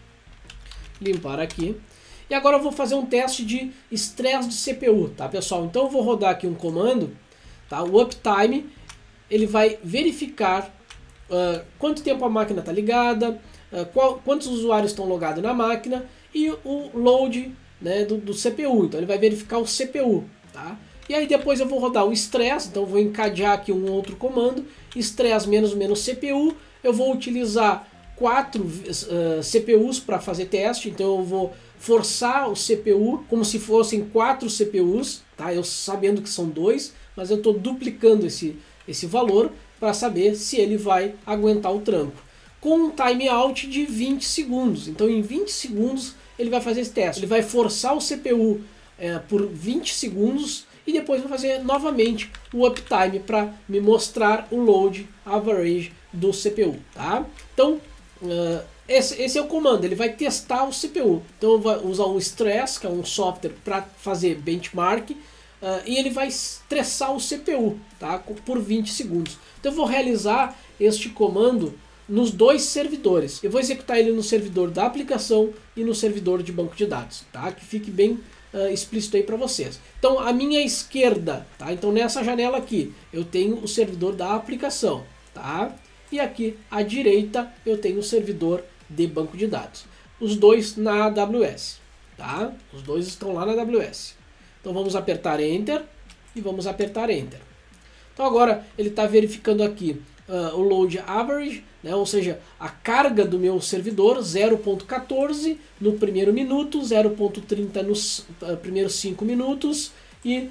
Limpar aqui. E agora eu vou fazer um teste de estresse de CPU, tá, pessoal? Então eu vou rodar aqui um comando, tá? O uptime, ele vai verificar quanto tempo a máquina está ligada, quantos usuários estão logados na máquina e o load, né, do CPU. Então ele vai verificar o CPU, tá? E aí depois eu vou rodar o stress, então eu vou encadear aqui um outro comando, stress menos CPU. Eu vou utilizar 4 CPUs para fazer teste, então eu vou forçar o CPU como se fossem 4 CPUs, tá? Eu sabendo que são 2, mas eu estou duplicando esse valor para saber se ele vai aguentar o tranco. Com um timeout de 20 segundos, então em 20 segundos ele vai fazer esse teste. Ele vai forçar o CPU por 20 segundos e depois vai fazer novamente o uptime para me mostrar o load average do CPU, tá? Então esse é o comando, ele vai testar o CPU. Então eu vou usar o stress, que é um software para fazer benchmark, e ele vai estressar o CPU, tá, por 20 segundos. Então eu vou realizar este comando nos 2 servidores. Eu vou executar ele no servidor da aplicação e no servidor de banco de dados, tá, que fique bem explícito aí para vocês. Então à minha esquerda, tá, então nessa janela aqui eu tenho o servidor da aplicação, tá, e aqui à direita eu tenho o servidor de banco de dados. Os dois na AWS, tá? Os dois estão lá na AWS. Então vamos apertar Enter e vamos apertar Enter. Então agora ele está verificando aqui o load average, né? Ou seja, a carga do meu servidor 0.14 no primeiro minuto, 0.30 nos primeiros 5 minutos e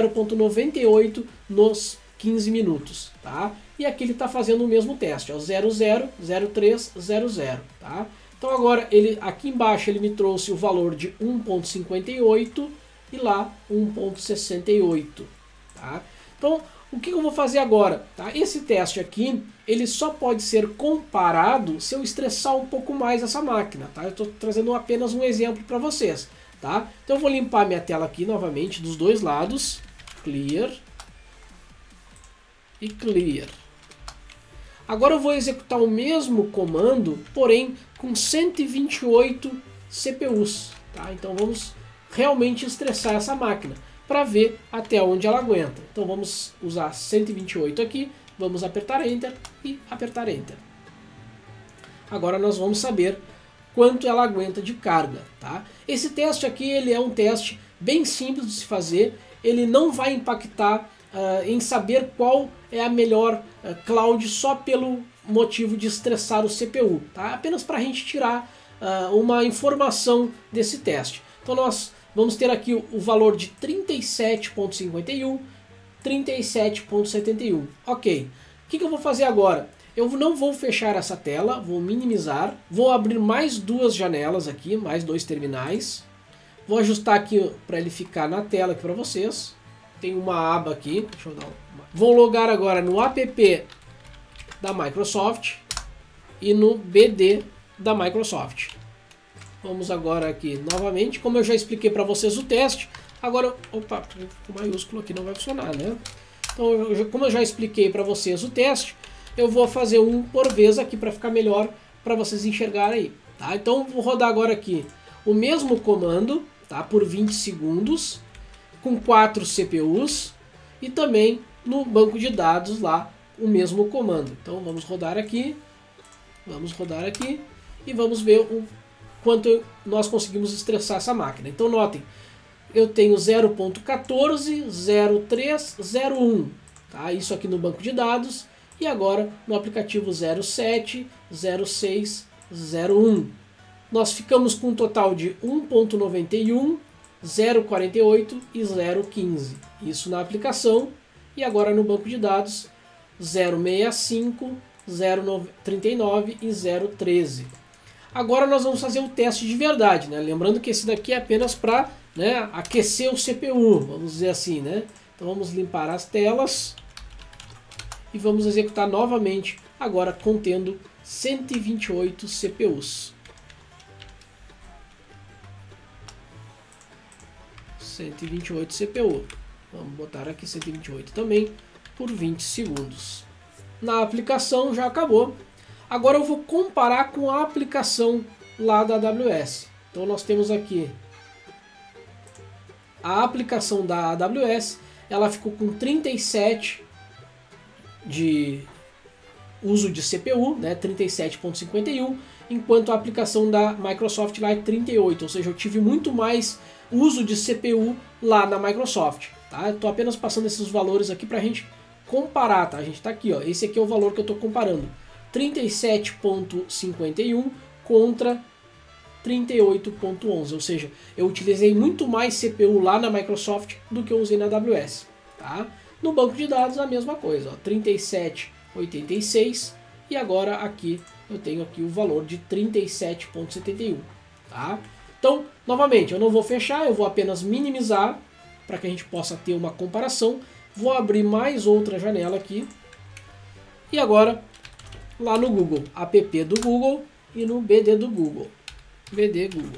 0.98 nos 15 minutos, tá? E aqui ele está fazendo o mesmo teste, ó, 00, 03, 00, tá? Então agora ele aqui embaixo ele me trouxe o valor de 1.58 e lá 1.68, tá? Então o que eu vou fazer agora, tá? Esse teste aqui ele só pode ser comparado se eu estressar um pouco mais essa máquina, tá? Eu estou trazendo apenas um exemplo para vocês, tá? Então eu vou limpar minha tela aqui novamente dos dois lados, clear e clear. Agora eu vou executar o mesmo comando, porém com 128 CPUs. Tá? Então vamos realmente estressar essa máquina para ver até onde ela aguenta. Então vamos usar 128 aqui, vamos apertar Enter e apertar Enter. Agora nós vamos saber quanto ela aguenta de carga. Tá? Esse teste aqui ele é um teste bem simples de se fazer, ele não vai impactar em saber qual é a melhor cloud só pelo motivo de estressar o CPU. Tá? Apenas para a gente tirar uma informação desse teste. Então nós vamos ter aqui o valor de 37.51, 37.71. Ok. O que eu vou fazer agora? Eu não vou fechar essa tela, vou minimizar, vou abrir mais duas janelas aqui, mais dois terminais. Vou ajustar aqui para ele ficar na tela aqui para vocês. Tem uma aba aqui, deixa eu dar uma... Vou logar agora no app da Microsoft e no BD da Microsoft. Vamos agora aqui novamente, como eu já expliquei para vocês o teste, agora, opa, o maiúsculo aqui não vai funcionar, né? Então, como eu já expliquei para vocês o teste, eu vou fazer um por vez aqui para ficar melhor para vocês enxergarem aí. Tá? Então, vou rodar agora aqui o mesmo comando, tá? Por 20 segundos, com 4 CPUs e também no banco de dados lá o mesmo comando. Então, vamos rodar aqui e vamos ver o quanto nós conseguimos estressar essa máquina. Então notem, eu tenho 0.14, 03, 01, tá? Isso aqui no banco de dados, e agora no aplicativo 07, 06, 01. Nós ficamos com um total de 1.91, 0.48 e 0.15. Isso na aplicação, e agora no banco de dados 0.65, 0.39 e 0.13. Agora nós vamos fazer o teste de verdade, né? Lembrando que esse daqui é apenas para, né, aquecer o CPU, vamos dizer assim, né? Então vamos limpar as telas e vamos executar novamente, agora contendo 128 CPUs. 128 CPU. Vamos botar aqui 128 também por 20 segundos. Na aplicação já acabou. Agora eu vou comparar com a aplicação lá da AWS. Então nós temos aqui a aplicação da AWS, ela ficou com 37 de uso de CPU, né, 37.51, enquanto a aplicação da Microsoft lá é 38, ou seja, eu tive muito mais uso de CPU lá na Microsoft. Tá? Estou apenas passando esses valores aqui para a gente comparar. Tá? A gente está aqui, ó, esse aqui é o valor que eu estou comparando. 37.51 contra 38.11, ou seja, eu utilizei muito mais CPU lá na Microsoft do que eu usei na AWS. Tá? No banco de dados a mesma coisa, 37.86 e agora aqui eu tenho aqui o valor de 37.71. Tá? Então, novamente, eu não vou fechar, eu vou apenas minimizar para que a gente possa ter uma comparação. Vou abrir mais outra janela aqui e agora lá no Google, app do Google e no BD do Google, BD Google.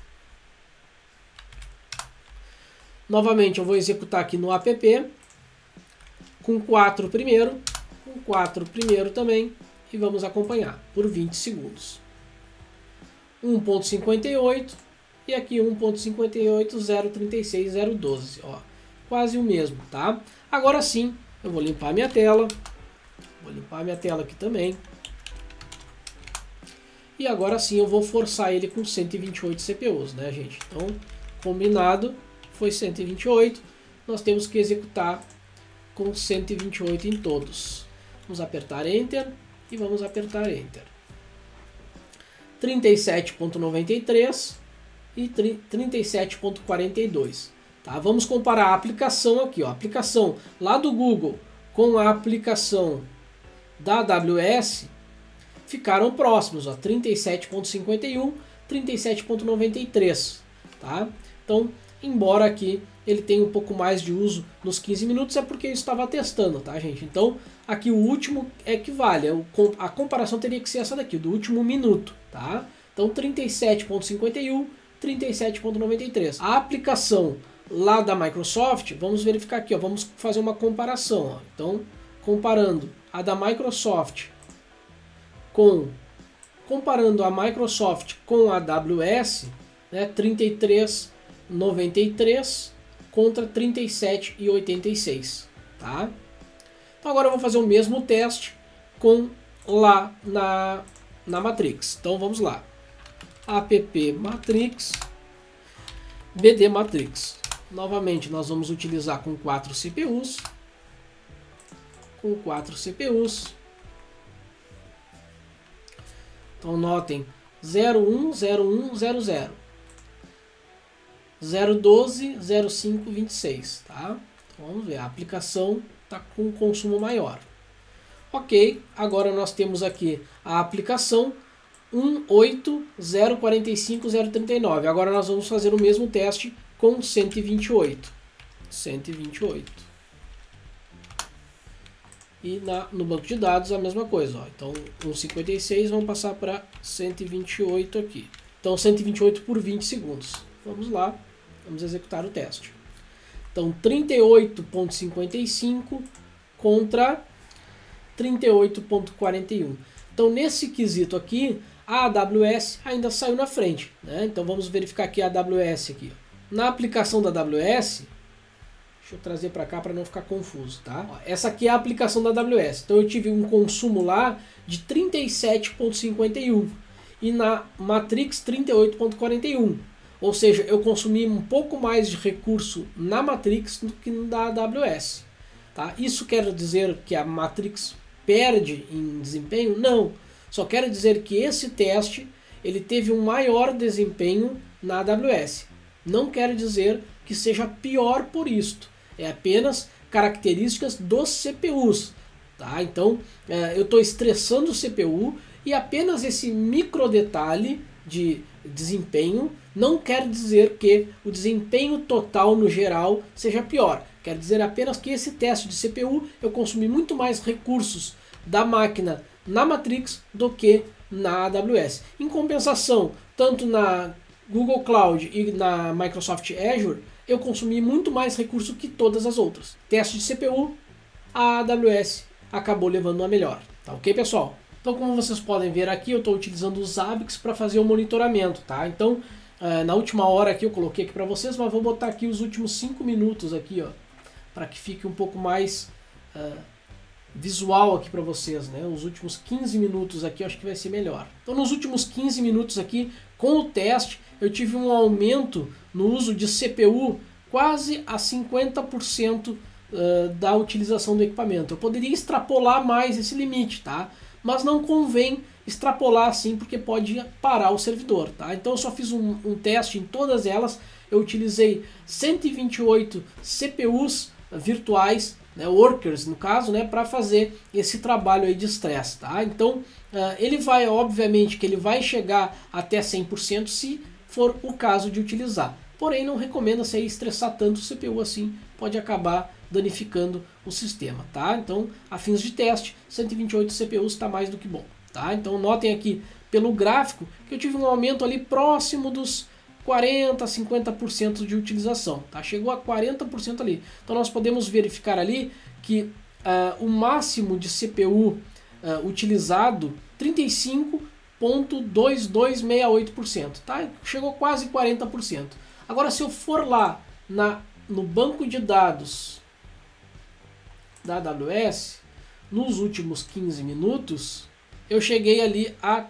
Novamente eu vou executar aqui no app, com 4 primeiro, com 4 primeiro também, e vamos acompanhar por 20 segundos. 1.58 e aqui 1.58, 0.36, 0.12, ó, quase o mesmo, tá? Agora sim, eu vou limpar minha tela. Vou limpar minha tela aqui também. E agora sim eu vou forçar ele com 128 CPUs, né, gente? Então, combinado, foi 128. Nós temos que executar com 128 em todos. Vamos apertar Enter e vamos apertar Enter. 37.93 e 37.42. Tá? Vamos comparar a aplicação aqui, ó, a aplicação lá do Google com a aplicação da AWS, ficaram próximos, 37.51, 37.93, tá? Então, embora aqui ele tenha um pouco mais de uso nos 15 minutos, é porque eu estava testando, tá, gente? Então, aqui o último é que vale, a comparação teria que ser essa daqui, do último minuto, tá? Então, 37.51, 37.93. A aplicação lá da Microsoft, vamos verificar aqui, ó, vamos fazer uma comparação, ó. Então, comparando a da Microsoft comparando a Microsoft com a AWS, né, 33,93 contra 37,86, tá? Então agora eu vou fazer o mesmo teste com lá na Matrix. Então vamos lá. App Matrix, BD Matrix. Novamente nós vamos utilizar com 4 CPUs. Com 4 CPUs. Então notem 01, 01, 00. 012, 05, 26, tá? Então, vamos ver, a aplicação está com consumo maior. Ok, agora nós temos aqui a aplicação 18045.039. Agora nós vamos fazer o mesmo teste com 128. 128. E no banco de dados a mesma coisa. Ó. Então 156 vamos passar para 128 aqui. Então 128 por 20 segundos. Vamos lá, vamos executar o teste. Então 38,55 contra 38,41. Então nesse quesito aqui, a AWS ainda saiu na frente, né? Então vamos verificar aqui a AWS aqui. Na aplicação da AWS, deixa eu trazer para cá para não ficar confuso, tá? Essa aqui é a aplicação da AWS. Então eu tive um consumo lá de 37,51 e na Matrix 38,41. Ou seja, eu consumi um pouco mais de recurso na Matrix do que na AWS. Tá? Isso quer dizer que a Matrix perde em desempenho? Não. Só quer dizer que esse teste ele teve um maior desempenho na AWS. Não quer dizer que seja pior por isto. É apenas características dos CPUs. Tá? Então, eu estou estressando o CPU e apenas esse micro detalhe de desempenho não quer dizer que o desempenho total no geral seja pior. Quer dizer apenas que esse teste de CPU eu consumi muito mais recursos da máquina na Matrix do que na AWS. Em compensação, tanto na Google Cloud e na Microsoft Azure, eu consumi muito mais recurso que todas as outras. Teste de CPU, a AWS acabou levando a melhor. Tá ok, pessoal? Então, como vocês podem ver aqui, eu estou utilizando os Zabbix para fazer o monitoramento, tá? Então, na última hora aqui eu coloquei aqui para vocês, mas vou botar aqui os últimos 5 minutos aqui, ó, para que fique um pouco mais visual aqui para vocês, né? Os últimos 15 minutos aqui eu acho que vai ser melhor. Então, nos últimos 15 minutos aqui, com o teste, eu tive um aumento no uso de CPU quase a 50% da utilização do equipamento. Eu poderia extrapolar mais esse limite, tá? Mas não convém extrapolar assim porque pode parar o servidor, tá? Então eu só fiz um teste em todas elas. Eu utilizei 128 CPUs virtuais, né, workers no caso, né, para fazer esse trabalho aí de estresse, tá? Então ele vai, obviamente que ele vai chegar até 100% se for o caso de utilizar. Porém não recomenda-se estressar tanto o CPU assim, pode acabar danificando o sistema, tá? Então, a fins de teste, 128 CPUs está mais do que bom, tá? Então, notem aqui pelo gráfico que eu tive um aumento ali próximo dos 40, 50% de utilização, tá? Chegou a 40% ali. Então, nós podemos verificar ali que o máximo de CPU utilizado, 35,2268%, tá? Chegou quase 40%. Agora, se eu for lá no banco de dados da AWS, nos últimos 15 minutos, eu cheguei ali a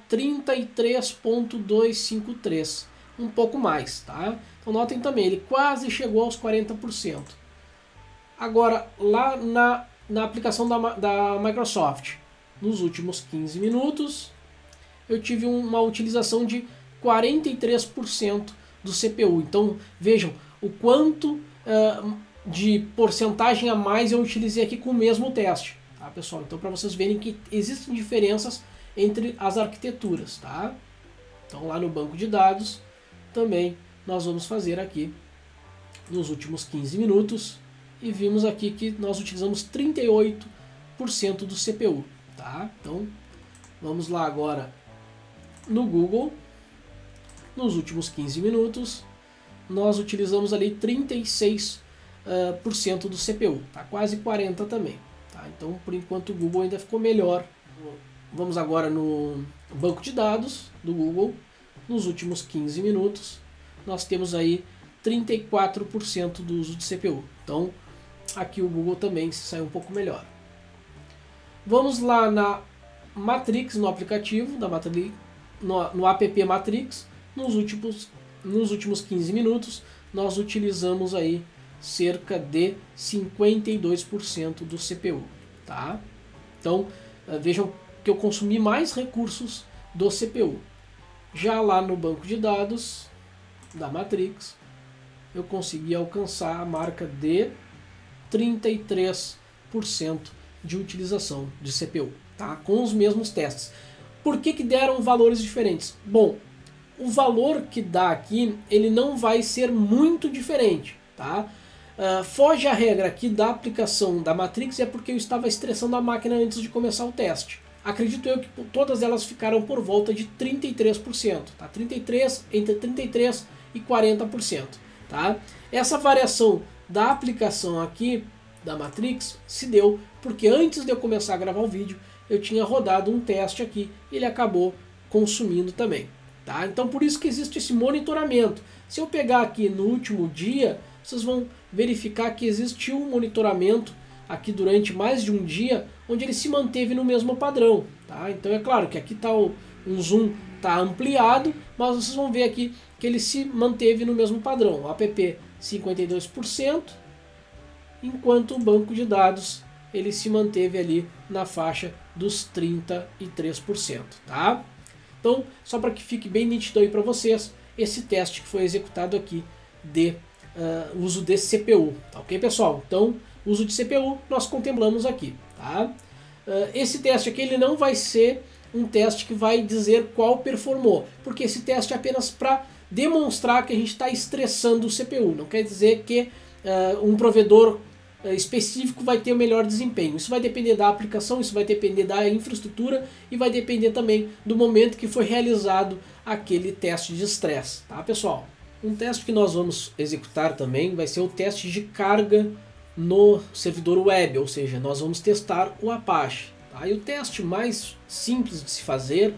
33,253, um pouco mais, tá? Então notem também, ele quase chegou aos 40%. Agora, lá na aplicação da Microsoft, nos últimos 15 minutos, eu tive uma utilização de 43% do CPU. Então vejam o quanto de porcentagem a mais eu utilizei aqui com o mesmo teste, tá, pessoal? Então, para vocês verem que existem diferenças entre as arquiteturas, tá? Então, lá no banco de dados, também nós vamos fazer aqui nos últimos 15 minutos e vimos aqui que nós utilizamos 38% do CPU, tá? Então, vamos lá agora no Google. Nos últimos 15 minutos, nós utilizamos ali 36% do CPU, tá? Quase 40% também. Tá? Então, por enquanto, o Google ainda ficou melhor vamos agora no banco de dados do Google. Nos últimos 15 minutos, nós temos aí 34% do uso de CPU. Então, aqui o Google também se saiu um pouco melhor. Vamos lá na Matrix, no aplicativo da Matrix, no app Matrix. Nos últimos 15 minutos, nós utilizamos aí cerca de 52% do CPU. Tá? Então, vejam que eu consumi mais recursos do CPU. Já lá no banco de dados da Matrix, eu consegui alcançar a marca de 33% de utilização de CPU, tá? Com os mesmos testes. Por que deram valores diferentes? Bom, o valor que dá aqui, ele não vai ser muito diferente, tá? Foge a regra aqui da aplicação da Matrix, é porque eu estava estressando a máquina antes de começar o teste. Acredito eu que todas elas ficaram por volta de 33%, tá? Entre 33% e 40%. Tá? Essa variação da aplicação aqui da Matrix se deu porque antes de eu começar a gravar o vídeo, eu tinha rodado um teste aqui e ele acabou consumindo também. Tá? Então por isso que existe esse monitoramento. Se eu pegar aqui no último dia, vocês vão verificar que existiu um monitoramento aqui durante mais de um dia, onde ele se manteve no mesmo padrão. Tá? Então é claro que aqui está um zoom tá ampliado, mas vocês vão ver aqui que ele se manteve no mesmo padrão. O app 52%, enquanto o banco de dados ele se manteve ali na faixa dos 33%. Tá? Então, só para que fique bem nítido aí para vocês, esse teste que foi executado aqui de uso de CPU. Tá ok, pessoal? Então, uso de CPU nós contemplamos aqui. Tá? Esse teste aqui ele não vai ser um teste que vai dizer qual performou, porque esse teste é apenas para demonstrar que a gente está estressando o CPU. Não quer dizer que um provedor específico vai ter o melhor desempenho. Isso vai depender da aplicação, isso vai depender da infraestrutura e vai depender também do momento que foi realizado aquele teste de estresse. Tá, pessoal? Um teste que nós vamos executar também vai ser o teste de carga no servidor web, ou seja, nós vamos testar o Apache. Tá? E o teste mais simples de se fazer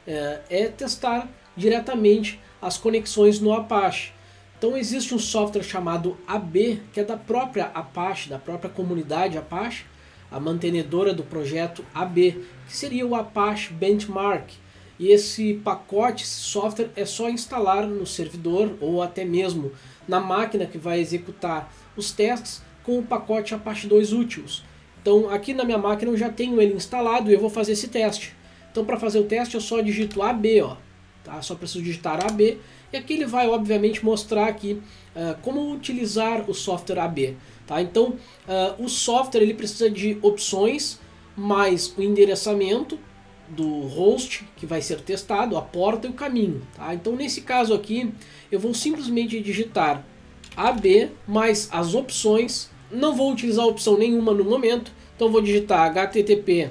é testar diretamente as conexões no Apache. Então existe um software chamado AB, que é da própria Apache, da própria comunidade Apache, a mantenedora do projeto AB, que seria o Apache Benchmark. E esse pacote, esse software, é só instalar no servidor ou até mesmo na máquina que vai executar os testes com o pacote Apache 2 Utils. Então aqui na minha máquina eu já tenho ele instalado e eu vou fazer esse teste. Então para fazer o teste eu só digito AB, ó, tá? Só preciso digitar AB e aqui ele vai obviamente mostrar aqui como utilizar o software AB. Tá? Então o software ele precisa de opções mais o endereçamento do host que vai ser testado, a porta e o caminho. Tá? Então nesse caso aqui eu vou simplesmente digitar AB mais as opções. Não vou utilizar opção nenhuma no momento, então vou digitar http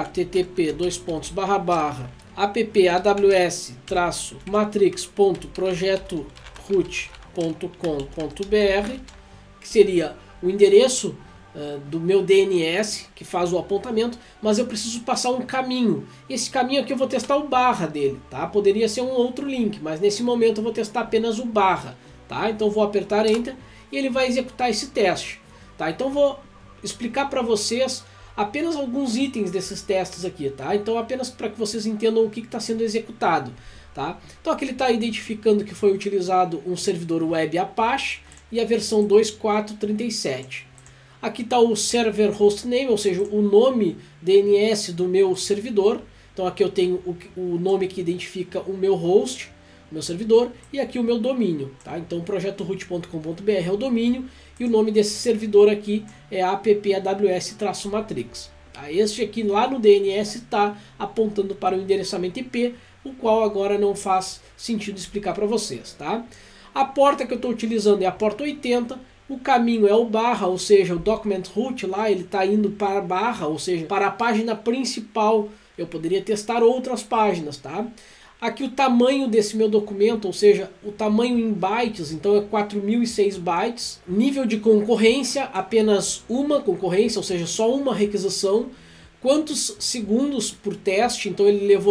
app/aws-matrix.projetoroot.com.br, que seria o endereço do meu DNS que faz o apontamento, mas eu preciso passar um caminho. Esse caminho aqui eu vou testar o barra dele, tá? Poderia ser um outro link, mas nesse momento eu vou testar apenas o barra, tá? Então vou apertar Enter e ele vai executar esse teste, tá? Então vou explicar para vocês apenas alguns itens desses testes aqui, tá? Então apenas para que vocês entendam o que está sendo executado, tá? Então aqui ele está identificando que foi utilizado um servidor web Apache e a versão 2.4.37. Aqui está o server hostname, ou seja, o nome DNS do meu servidor. Então aqui eu tenho o nome que identifica o meu host, o meu servidor, e aqui o meu domínio. Tá? Então projetoroot.com.br é o domínio e o nome desse servidor aqui é app-aws-matrix. Tá? Este aqui lá no DNS está apontando para o endereçamento IP, o qual agora não faz sentido explicar para vocês. Tá? A porta que eu estou utilizando é a porta 80. O caminho é o barra, ou seja, o document root lá, ele está indo para a barra, ou seja, para a página principal. Eu poderia testar outras páginas, tá? Aqui o tamanho desse meu documento, ou seja, o tamanho em bytes, então é 4006 bytes. Nível de concorrência, apenas uma concorrência, ou seja, só uma requisição. quantos segundos por teste. Então ele levou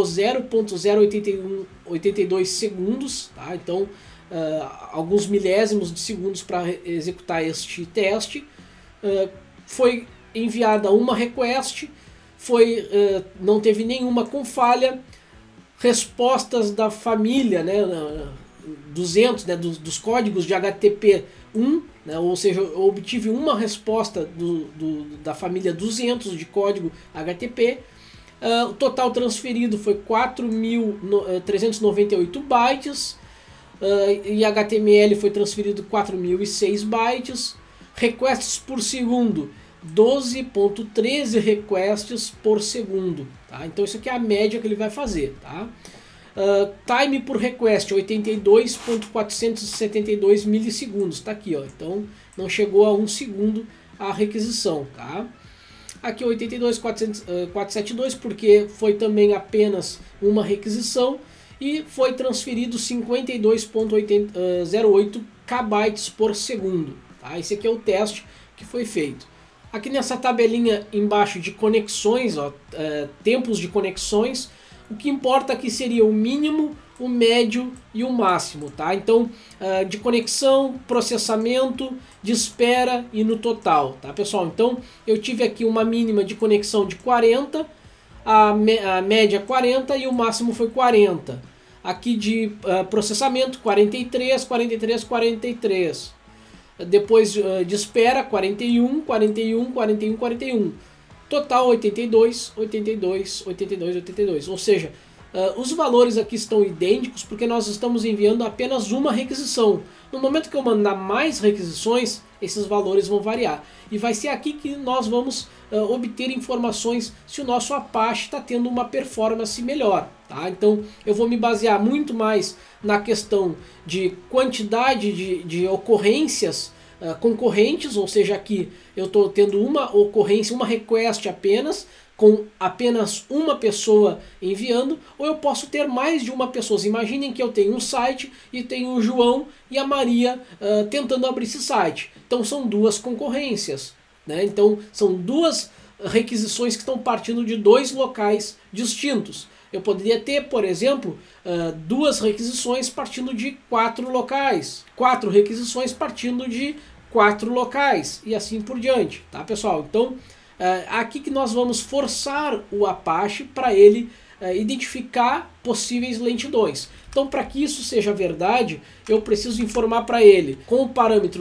0.082 segundos, tá? Então alguns milésimos de segundos para executar este teste. Foi enviada uma request, não teve nenhuma com falha. Respostas da família, né, 200, né, dos códigos de HTTP1, né, ou seja, eu obtive uma resposta da família 200 de código HTTP. O total transferido foi 4.398 bytes, e HTML foi transferido 4.006 bytes. Requests por segundo, 12.13 requests por segundo, tá? Então isso aqui é a média que ele vai fazer, tá? Time por request, 82.472 milissegundos, tá aqui, ó. Então não chegou a 1 segundo a requisição, tá? Aqui 82.472 porque foi também apenas uma requisição, e foi transferido 52.08 kbytes por segundo, tá? Esse aqui é o teste que foi feito. Aqui nessa tabelinha embaixo de conexões, ó, tempos de conexões, o que importa aqui seria o mínimo, o médio e o máximo, tá? Então, de conexão, processamento, de espera e no total, tá, pessoal? Então, eu tive aqui uma mínima de conexão de 40, a média 40 e o máximo foi 40. Aqui de processamento, 43, 43, 43. Depois de espera, 41, 41, 41, 41. Total 82, 82, 82, 82. Ou seja, os valores aqui estão idênticos porque nós estamos enviando apenas uma requisição. No momento que eu mandar mais requisições, esses valores vão variar. E vai ser aqui que nós vamos obter informações se o nosso Apache está tendo uma performance melhor, tá? Então eu vou me basear muito mais na questão de quantidade de ocorrências concorrentes, ou seja, aqui eu estou tendo uma ocorrência, uma request apenas, com apenas uma pessoa enviando, ou eu posso ter mais de uma pessoa. Imaginem que eu tenho um site e tenho o João e a Maria tentando abrir esse site. Então são duas concorrências, né? Então são duas requisições que estão partindo de dois locais distintos. Eu poderia ter, por exemplo, duas requisições partindo de 4 locais, 4 requisições partindo de 4 locais e assim por diante, tá, pessoal? Então aqui que nós vamos forçar o Apache para ele identificar possíveis lentidões. Então, para que isso seja verdade, eu preciso informar para ele com o parâmetro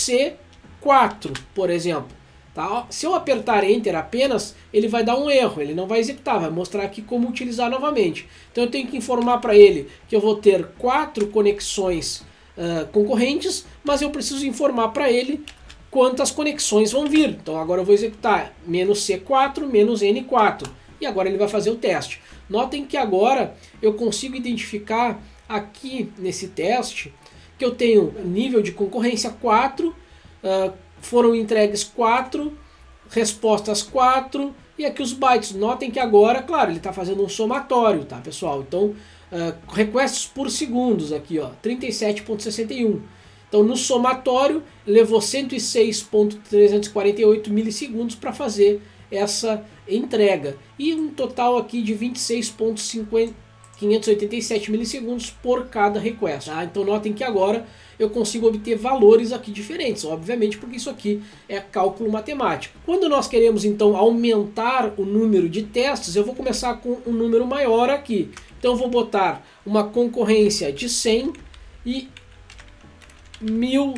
-C4, por exemplo. Tá? Se eu apertar Enter apenas, ele vai dar um erro, ele não vai executar, vai mostrar aqui como utilizar novamente. Então eu tenho que informar para ele que eu vou ter 4 conexões concorrentes, mas eu preciso informar para ele quantas conexões vão vir. Então agora eu vou executar -C4, -N4, e agora ele vai fazer o teste. Notem que agora eu consigo identificar aqui nesse teste que eu tenho nível de concorrência 4, foram entregues 4, respostas 4, e aqui os bytes. Notem que agora, claro, ele está fazendo um somatório, tá, pessoal? Então, requests por segundos aqui, ó, 37.61. Então, no somatório, levou 106.348 milissegundos para fazer essa entrega. E um total aqui de 26.587 milissegundos por cada request. Tá? Então, notem que agora eu consigo obter valores aqui diferentes, obviamente, porque isso aqui é cálculo matemático. Quando nós queremos, então, aumentar o número de testes, eu vou começar com um número maior aqui. Então, eu vou botar uma concorrência de 100 e 1000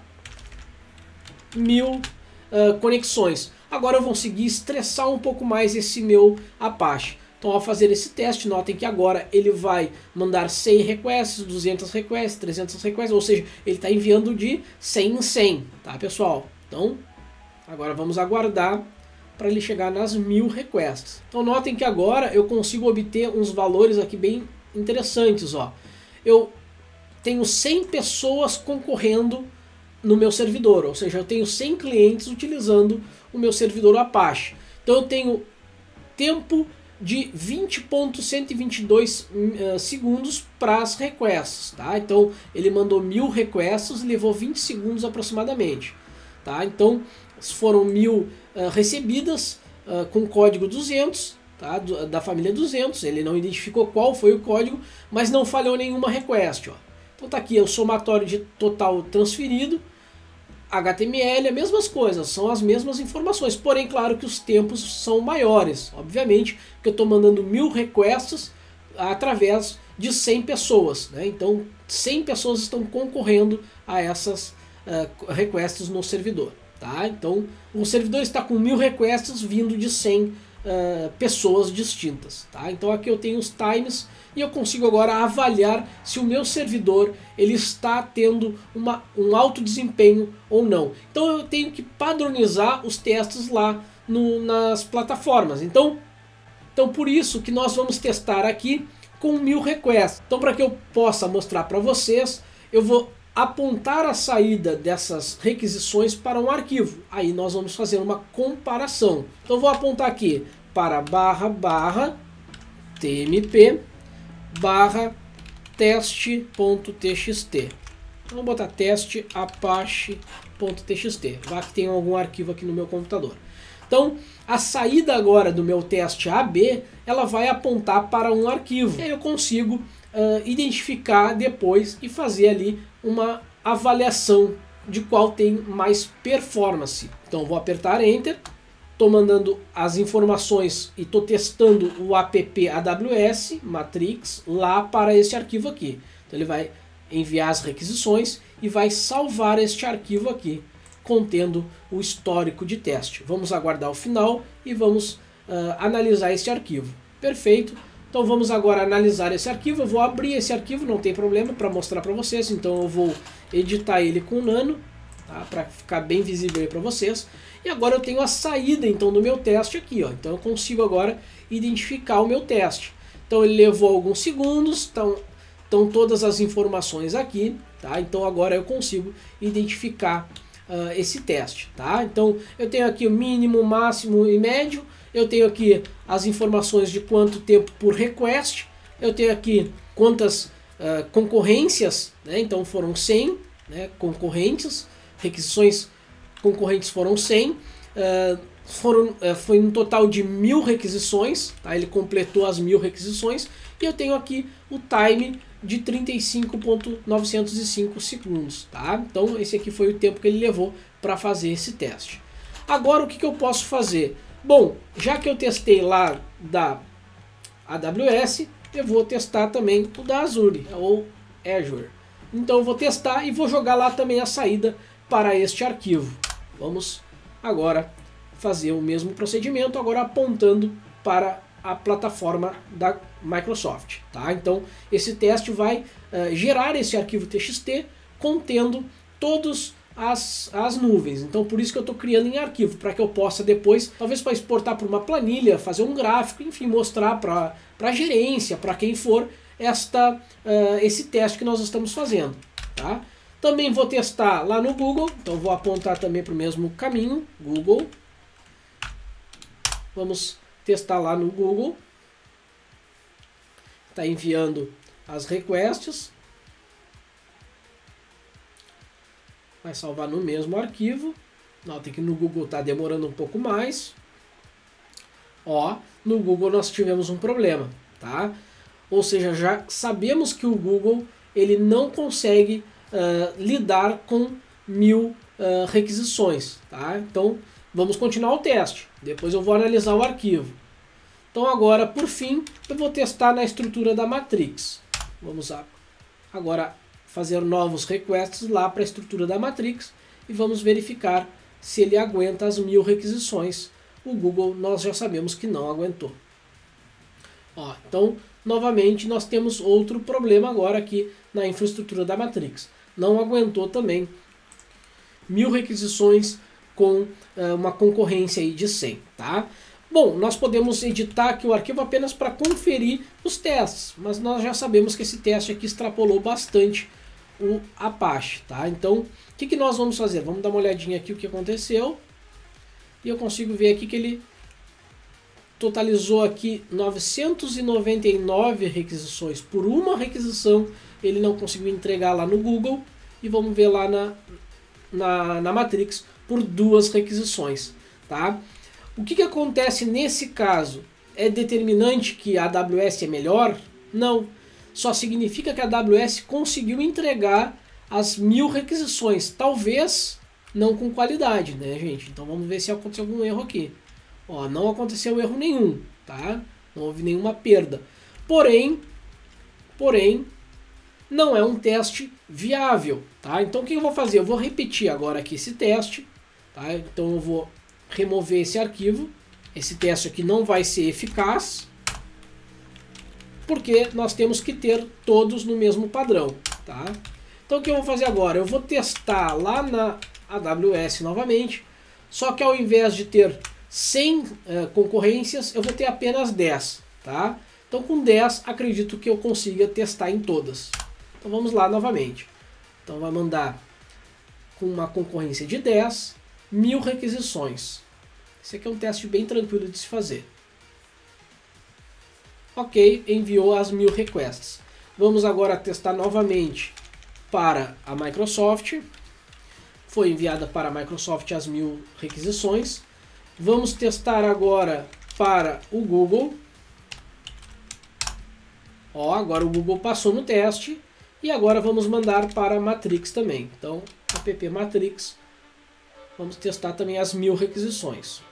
conexões. Agora eu vou conseguir estressar um pouco mais esse meu Apache. Então, ao fazer esse teste, notem que agora ele vai mandar 100 requests, 200 requests, 300 requests, ou seja, ele está enviando de 100 em 100, tá, pessoal? Então, agora vamos aguardar para ele chegar nas 1000 requests. Então, notem que agora eu consigo obter uns valores aqui bem interessantes, ó. Eu tenho 100 pessoas concorrendo no meu servidor, ou seja, eu tenho 100 clientes utilizando o meu servidor Apache. Então, eu tenho tempo de 20.122 segundos para as requests, tá? Então ele mandou 1000 requests e levou 20 segundos aproximadamente, tá? Então foram 1000 recebidas, com código 200, tá? Da família 200, ele não identificou qual foi o código, mas não falhou nenhuma request. Ó. Então tá aqui o somatório de total transferido, HTML, as mesmas coisas, são as mesmas informações, porém claro que os tempos são maiores, obviamente que eu estou mandando 1000 requests através de 100 pessoas, né? Então 100 pessoas estão concorrendo a essas requests no servidor, tá? Então o servidor está com 1000 requests vindo de 100 pessoas distintas, tá? Então aqui eu tenho os times e eu consigo agora avaliar se o meu servidor ele está tendo um alto desempenho ou não. Então eu tenho que padronizar os testes lá nas plataformas. Então por isso que nós vamos testar aqui com 1000 requests. Então para que eu possa mostrar para vocês, eu vou apontar a saída dessas requisições para um arquivo. Aí nós vamos fazer uma comparação. Então vou apontar aqui para /tmp /teste.txt. Vamos botar teste apache.txt. Vai que tem algum arquivo aqui no meu computador. Então a saída agora do meu teste AB, ela vai apontar para um arquivo. E aí eu consigo identificar depois e fazer ali uma avaliação de qual tem mais performance. Então vou apertar Enter, estou mandando as informações e estou testando o app AWS Matrix lá para esse arquivo aqui. Então ele vai enviar as requisições e vai salvar este arquivo aqui, contendo o histórico de teste. Vamos aguardar o final e vamos analisar esse arquivo. Perfeito. Então vamos agora analisar esse arquivo. Eu vou abrir esse arquivo, não tem problema, para mostrar para vocês. Então eu vou editar ele com Nano, tá? Para ficar bem visível aí para vocês. E agora eu tenho a saída então do meu teste aqui, ó. Então eu consigo agora identificar o meu teste. Então ele levou alguns segundos, estão todas as informações aqui, tá? Então agora eu consigo identificar esse teste, tá? Então eu tenho aqui o mínimo, máximo e médio. Eu tenho aqui as informações de quanto tempo por request. Eu tenho aqui quantas concorrências, né? Então foram 100, né, concorrentes, requisições concorrentes foram 100, foi um total de 1000 requisições, tá? Ele completou as 1000 requisições e eu tenho aqui o time de 35.905 segundos, tá? Então esse aqui foi o tempo que ele levou para fazer esse teste. Agora o que eu posso fazer? Bom, já que eu testei lá da AWS, eu vou testar também o da Azure, ou Azure. Então eu vou testar e vou jogar lá também a saída para este arquivo. Vamos agora fazer o mesmo procedimento, agora apontando para a plataforma da Microsoft, tá? Então esse teste vai gerar esse arquivo TXT contendo todos as nuvens. Então por isso que eu estou criando em arquivo, para que eu possa depois, talvez para exportar para uma planilha, fazer um gráfico, enfim, mostrar para a gerência, para quem for, esse teste que nós estamos fazendo, tá? Também vou testar lá no Google, então vou apontar também para o mesmo caminho, Google. Vamos testar lá no Google. Está enviando as requests. Vai salvar no mesmo arquivo. Nota que no Google está demorando um pouco mais. Ó, no Google nós tivemos um problema, tá? Ou seja, já sabemos que o Google ele não consegue lidar com 1000 requisições, tá? Então vamos continuar o teste. Depois eu vou analisar o arquivo. Então agora, por fim, eu vou testar na estrutura da Matrix. Vamos agora fazer novos requests lá para a estrutura da Matrix e vamos verificar se ele aguenta as 1000 requisições. O Google nós já sabemos que não aguentou. Ó, então, novamente, nós temos outro problema agora aqui na infraestrutura da Matrix. Não aguentou também 1000 requisições com uma concorrência aí de 100, tá? Bom, nós podemos editar aqui o arquivo apenas para conferir os testes, mas nós já sabemos que esse teste aqui extrapolou bastante o Apache, tá? Então, o que nós vamos fazer? Vamos dar uma olhadinha aqui o que aconteceu. E eu consigo ver aqui que ele totalizou aqui 999 requisições. Por uma requisição ele não conseguiu entregar lá no Google. E vamos ver lá na Matrix por 2 requisições, tá? O que acontece nesse caso? É determinante que a AWS é melhor? Não. Só significa que a AWS conseguiu entregar as 1000 requisições. Talvez não com qualidade, né, gente? Então vamos ver se aconteceu algum erro aqui. Ó, não aconteceu erro nenhum, tá? Não houve nenhuma perda. Porém, não é um teste viável, tá? Então o que eu vou fazer? Eu vou repetir agora aqui esse teste, tá? Então eu vou remover esse arquivo. Esse teste aqui não vai ser eficaz, porque nós temos que ter todos no mesmo padrão, tá? Então o que eu vou fazer agora? Eu vou testar lá na AWS novamente, só que ao invés de ter 100 concorrências, eu vou ter apenas 10, tá? Então com 10 acredito que eu consiga testar em todas. Então vamos lá novamente. Então vai mandar com uma concorrência de 10, 1000 requisições. Esse aqui é um teste bem tranquilo de se fazer. Ok, enviou as 1000 requests. Vamos agora testar novamente para a Microsoft. Foi enviada para a Microsoft as 1000 requisições. Vamos testar agora para o Google. Ó, agora o Google passou no teste. E agora vamos mandar para a Matrix também. Então, app Matrix. Vamos testar também as 1000 requisições.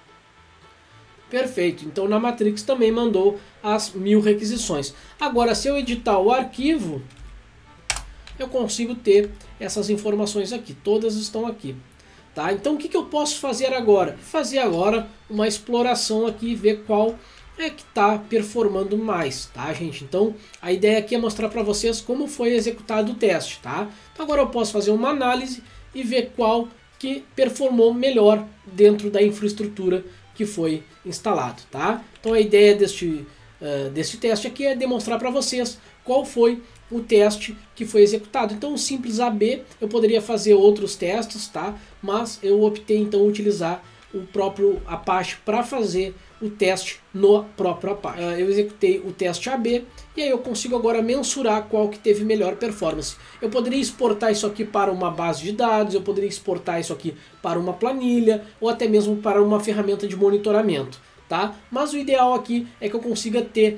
Perfeito, então na Matrix também mandou as 1000 requisições. Agora, se eu editar o arquivo, eu consigo ter essas informações aqui. Todas estão aqui. Tá? Então o que eu posso fazer agora? Fazer agora uma exploração aqui e ver qual é que está performando mais, tá, gente? Então a ideia aqui é mostrar para vocês como foi executado o teste, tá? Então agora eu posso fazer uma análise e ver qual que performou melhor dentro da infraestrutura que foi instalado, tá? Então a ideia deste teste aqui é demonstrar para vocês qual foi o teste que foi executado. Então, um simples AB, eu poderia fazer outros testes, tá? Mas eu optei então utilizar o próprio Apache para fazer o teste no próprio Apache. Eu executei o teste AB e aí eu consigo agora mensurar qual que teve melhor performance. Eu poderia exportar isso aqui para uma base de dados, eu poderia exportar isso aqui para uma planilha ou até mesmo para uma ferramenta de monitoramento, tá? Mas o ideal aqui é que eu consiga ter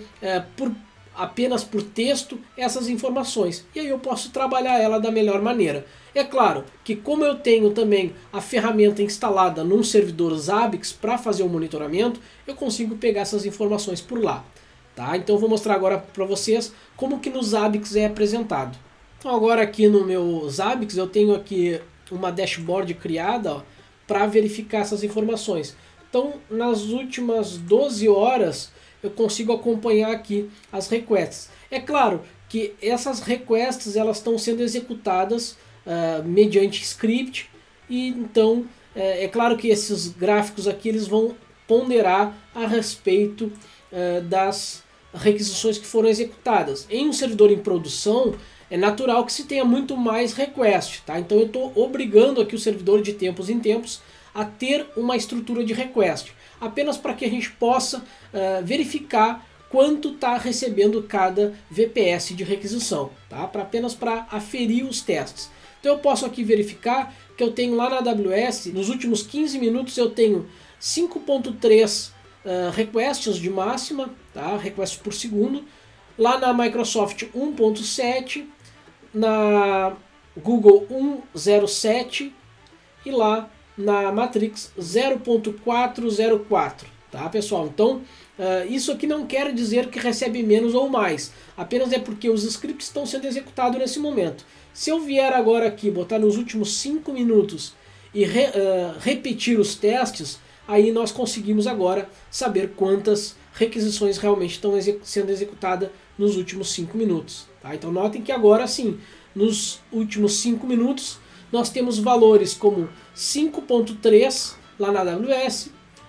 apenas por texto essas informações e aí eu posso trabalhar ela da melhor maneira. É claro que como eu tenho também a ferramenta instalada num servidor Zabbix para fazer o monitoramento, eu consigo pegar essas informações por lá. Tá? Então eu vou mostrar agora para vocês como que no Zabbix é apresentado. Então agora aqui no meu Zabbix eu tenho aqui uma dashboard criada para verificar essas informações. Então nas últimas 12 horas eu consigo acompanhar aqui as requests. É claro que essas requests elas estão sendo executadas mediante script e então é claro que esses gráficos aqui eles vão ponderar a respeito das requisições que foram executadas. Em um servidor em produção é natural que se tenha muito mais request, tá? Então eu estou obrigando aqui o servidor de tempos em tempos a ter uma estrutura de request, apenas para que a gente possa verificar quanto está recebendo cada VPS de requisição, tá? Apenas para aferir os testes. Então eu posso aqui verificar que eu tenho lá na AWS, nos últimos 15 minutos eu tenho 5.3 requests de máxima, tá? Requests por segundo. Lá na Microsoft 1.7, na Google 1.07 e lá na Matrix 0.404, tá, pessoal? Então isso aqui não quer dizer que recebe menos ou mais, apenas é porque os scripts estão sendo executados nesse momento. Se eu vier agora aqui, botar nos últimos 5 minutos e repetir os testes, aí nós conseguimos agora saber quantas requisições realmente estão sendo executadas nos últimos 5 minutos. Tá? Então notem que agora sim, nos últimos 5 minutos, nós temos valores como 5.3 lá na AWS,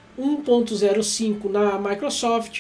1.05 na Microsoft,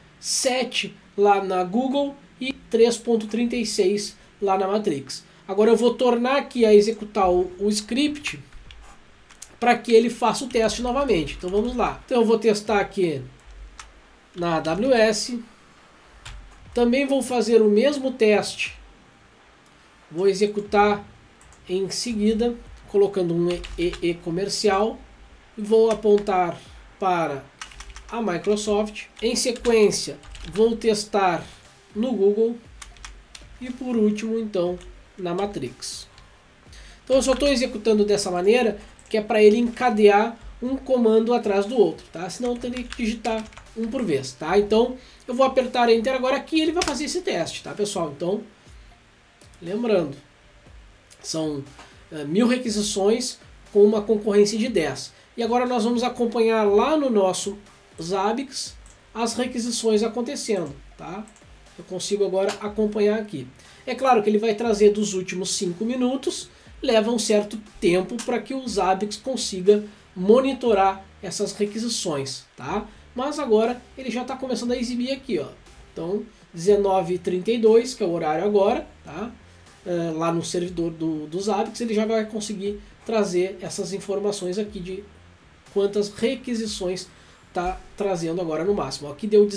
7 lá na Google e 3.36 lá na Matrix. Agora eu vou tornar aqui a executar o script para que ele faça o teste novamente. Então vamos lá. Então eu vou testar aqui na AWS. Também vou fazer o mesmo teste. Vou executar em seguida, colocando um EE comercial. E vou apontar para a Microsoft. Em sequência, vou testar no Google. E por último, então, na Matrix. Então eu só estou executando dessa maneira, que é para ele encadear um comando atrás do outro, tá? Senão eu teria que digitar um por vez, tá? Então eu vou apertar Enter agora aqui e ele vai fazer esse teste, tá, pessoal? Então, lembrando, são 1000 requisições com uma concorrência de 10. E agora nós vamos acompanhar lá no nosso Zabbix as requisições acontecendo, tá? Eu consigo agora acompanhar aqui. É claro que ele vai trazer dos últimos 5 minutos, leva um certo tempo para que o Zabbix consiga monitorar essas requisições, tá? Mas agora ele já está começando a exibir aqui, ó. Então, 19h32, que é o horário agora, tá? Lá no servidor do Zabbix, ele já vai conseguir trazer essas informações aqui de quantas requisições está trazendo agora no máximo. Aqui deu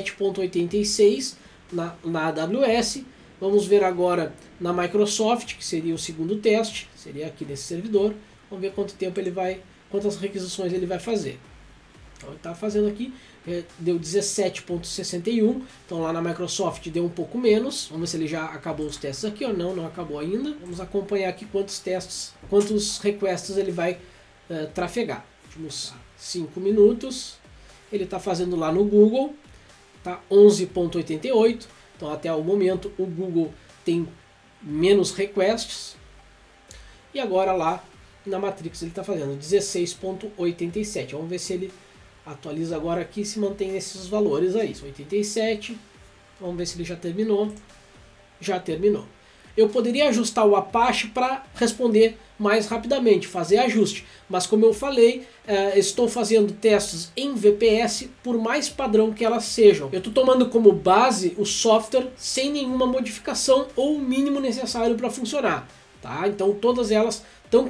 17.86 na AWS. Vamos ver agora na Microsoft, que seria o segundo teste, seria aqui nesse servidor. Vamos ver quanto tempo ele vai, quantas requisições ele vai fazer. Então ele está fazendo aqui, deu 17.61, então lá na Microsoft deu um pouco menos. Vamos ver se ele já acabou os testes aqui ou não, não acabou ainda. Vamos acompanhar aqui quantos testes, quantos requests ele vai trafegar. Últimos 5 minutos, ele está fazendo lá no Google, tá 11.88, então até o momento o Google tem menos requests. E agora lá na Matrix ele está fazendo 16.87, vamos ver se ele atualiza agora aqui, se mantém nesses valores aí, 87, vamos ver se ele já terminou. Já terminou. Eu poderia ajustar o Apache para responder mais rapidamente, fazer ajuste, mas como eu falei, estou fazendo testes em VPS por mais padrão que elas sejam. Eu estou tomando como base o software sem nenhuma modificação ou o mínimo necessário para funcionar, tá? Então todas elas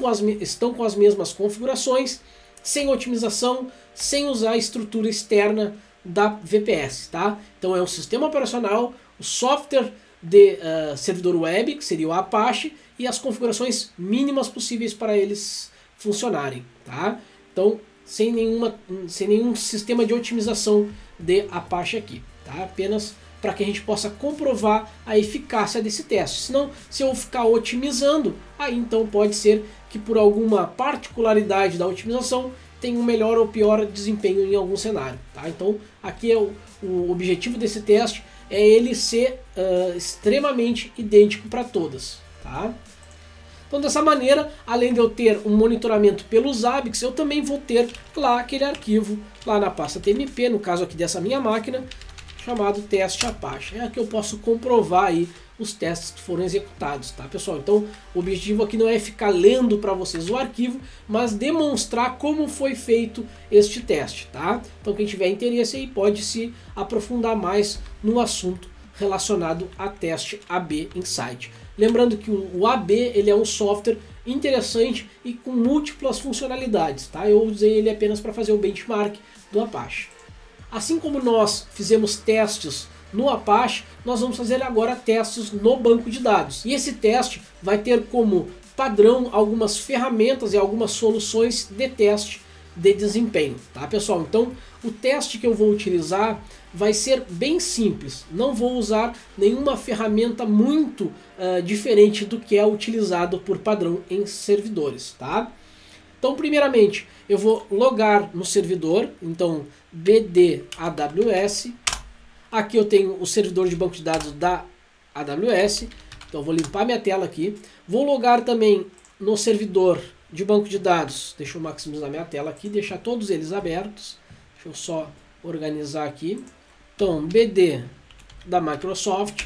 estão com as mesmas configurações, sem otimização, sem usar a estrutura externa da VPS, tá? Então é um sistema operacional, o software de servidor web, que seria o Apache, e as configurações mínimas possíveis para eles funcionarem, tá? Então, sem nenhum sistema de otimização de Apache aqui, tá? Apenas para que a gente possa comprovar a eficácia desse teste. Senão, se eu ficar otimizando, aí então pode ser que por alguma particularidade da otimização tenha um melhor ou pior desempenho em algum cenário, tá? Então, aqui é o objetivo desse teste é ele ser extremamente idêntico para todas, tá? Então dessa maneira, além de eu ter um monitoramento pelos Zabbix, eu também vou ter lá aquele arquivo lá na pasta TMP, no caso aqui dessa minha máquina, chamado teste Apache. É que eu posso comprovar aí os testes que foram executados, tá, pessoal? Então o objetivo aqui não é ficar lendo para vocês o arquivo, mas demonstrar como foi feito este teste, tá? Então quem tiver interesse aí pode se aprofundar mais no assunto relacionado a teste AB Insight. Lembrando que o AB ele é um software interessante e com múltiplas funcionalidades, tá? Eu usei ele apenas para fazer o benchmark do Apache. Assim como nós fizemos testes no Apache, nós vamos fazer agora testes no banco de dados. E esse teste vai ter como padrão algumas ferramentas e algumas soluções de teste de desempenho, tá, pessoal? Então o teste que eu vou utilizar vai ser bem simples, não vou usar nenhuma ferramenta muito diferente do que é utilizado por padrão em servidores, tá? Então primeiramente eu vou logar no servidor, então BD AWS, aqui eu tenho o servidor de banco de dados da AWS, então eu vou limpar minha tela aqui, vou logar também no servidor de banco de dados, deixa eu maximizar minha tela aqui, deixar todos eles abertos, deixa eu só organizar aqui. Então, BD da Microsoft,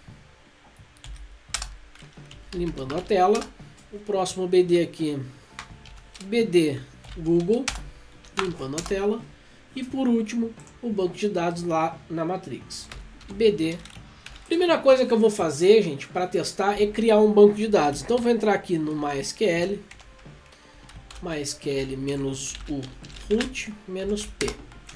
limpando a tela. O próximo BD aqui, BD Google, limpando a tela. E por último, o banco de dados lá na Matrix, BD. Primeira coisa que eu vou fazer, gente, para testar é criar um banco de dados. Então, eu vou entrar aqui no MySQL, MySQL-u root-p.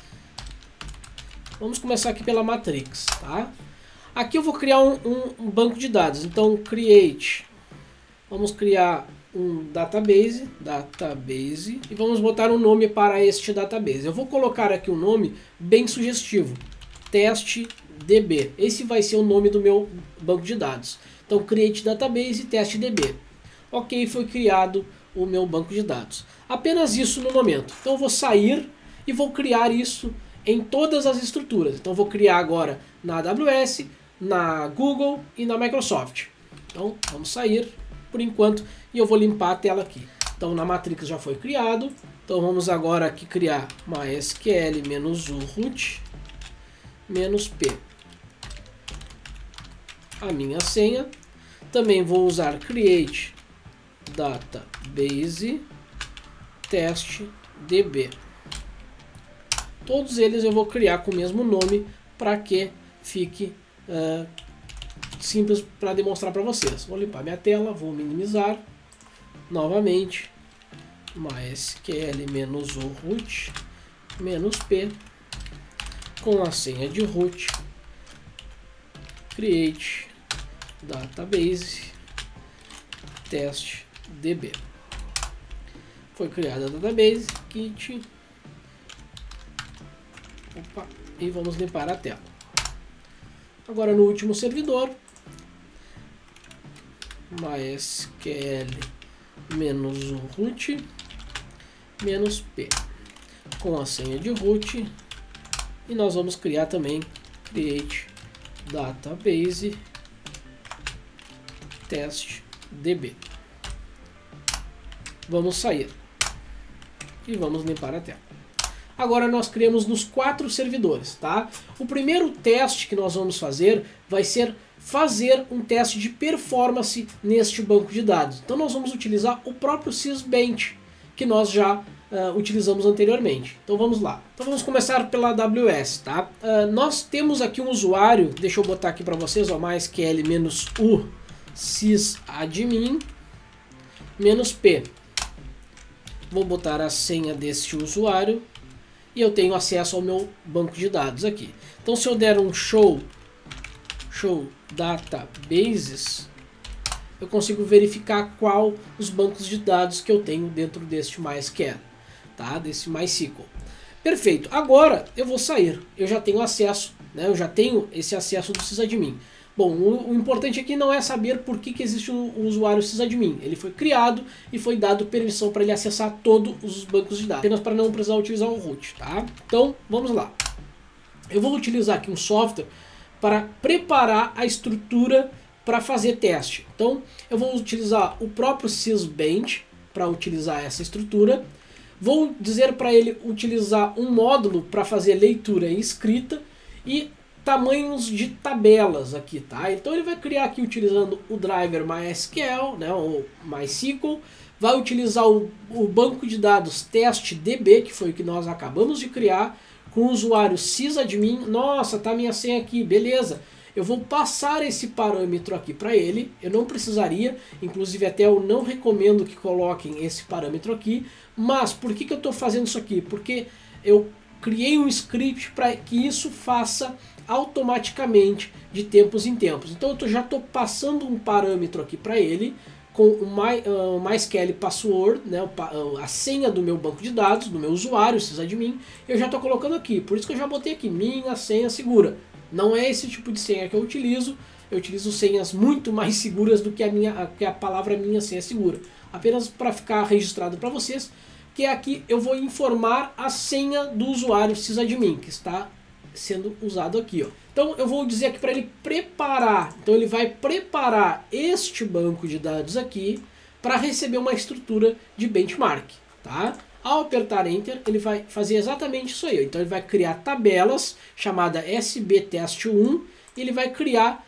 Vamos começar aqui pela Matrix, tá? Aqui eu vou criar um banco de dados. Então, create. Vamos criar um database, e vamos botar um nome para este database. Eu vou colocar aqui um nome bem sugestivo, TestDB. Esse vai ser o nome do meu banco de dados. Então, create database TestDB. Ok, foi criado o meu banco de dados. Apenas isso no momento. Então, eu vou sair e vou criar isso em todas as estruturas. Então, eu vou criar agora na AWS, na Google e na Microsoft. Então, vamos sair por enquanto e eu vou limpar a tela aqui. Então, na Matrix já foi criado. Então, vamos agora aqui criar MySQL-u root -p. A minha senha. Também vou usar create database testdb. Todos eles eu vou criar com o mesmo nome para que fique simples para demonstrar para vocês. Vou limpar minha tela, vou minimizar novamente. MySQL-u root -p com a senha de root. Create database testdb. Foi criada a database kit. Opa, e vamos limpar a tela. Agora no último servidor, MySQL-u root -p com a senha de root, e nós vamos criar também create database testdb. Vamos sair e vamos limpar a tela. Agora nós criamos nos 4 servidores, tá? O primeiro teste que nós vamos fazer vai ser fazer um teste de performance neste banco de dados. Então nós vamos utilizar o próprio Sysbench que nós já utilizamos anteriormente. Então vamos lá. Então vamos começar pela AWS, tá? Nós temos aqui um usuário, deixa eu botar aqui para vocês, ó, MySQL-u sysadmin -p. Vou botar a senha deste usuário e eu tenho acesso ao meu banco de dados aqui. Então se eu der um show databases, eu consigo verificar qual os bancos de dados que eu tenho dentro deste MySQL, tá? Desse MySQL. Perfeito. Agora eu vou sair. Eu já tenho acesso, né? Eu já tenho esse acesso do sysadmin. Bom, o importante aqui não é saber por que existe o usuário sysadmin. Ele foi criado e foi dado permissão para ele acessar todos os bancos de dados, apenas para não precisar utilizar o root, tá? Então, vamos lá. Eu vou utilizar aqui um software para preparar a estrutura para fazer teste. Então, eu vou utilizar o próprio Sysbench para utilizar essa estrutura. Vou dizer para ele utilizar um módulo para fazer leitura e escrita e tamanhos de tabelas aqui, tá? Então ele vai criar aqui utilizando o driver MySQL, né, o MySQL, vai utilizar o banco de dados testdb, que foi o que nós acabamos de criar, com o usuário sysadmin. Nossa, tá minha senha aqui, beleza. Eu vou passar esse parâmetro aqui para ele, eu não precisaria, inclusive até eu não recomendo que coloquem esse parâmetro aqui, mas por que eu estou fazendo isso aqui? Porque eu criei um script para que isso faça automaticamente de tempos em tempos. Então eu já estou passando um parâmetro aqui para ele com o MySQL password, né, a senha do meu banco de dados, do meu usuário sysadmin, eu já estou colocando aqui. Por isso que eu já botei aqui minha senha segura. Não é esse tipo de senha que eu utilizo senhas muito mais seguras do que a palavra minha senha segura. Apenas para ficar registrado para vocês, que aqui eu vou informar a senha do usuário sysadmin, que está sendo usado aqui, ó. Então eu vou dizer aqui para ele preparar. Então ele vai preparar este banco de dados aqui para receber uma estrutura de benchmark, tá? Ao apertar Enter, ele vai fazer exatamente isso aí. Então ele vai criar tabelas chamada sbtest1 e ele vai criar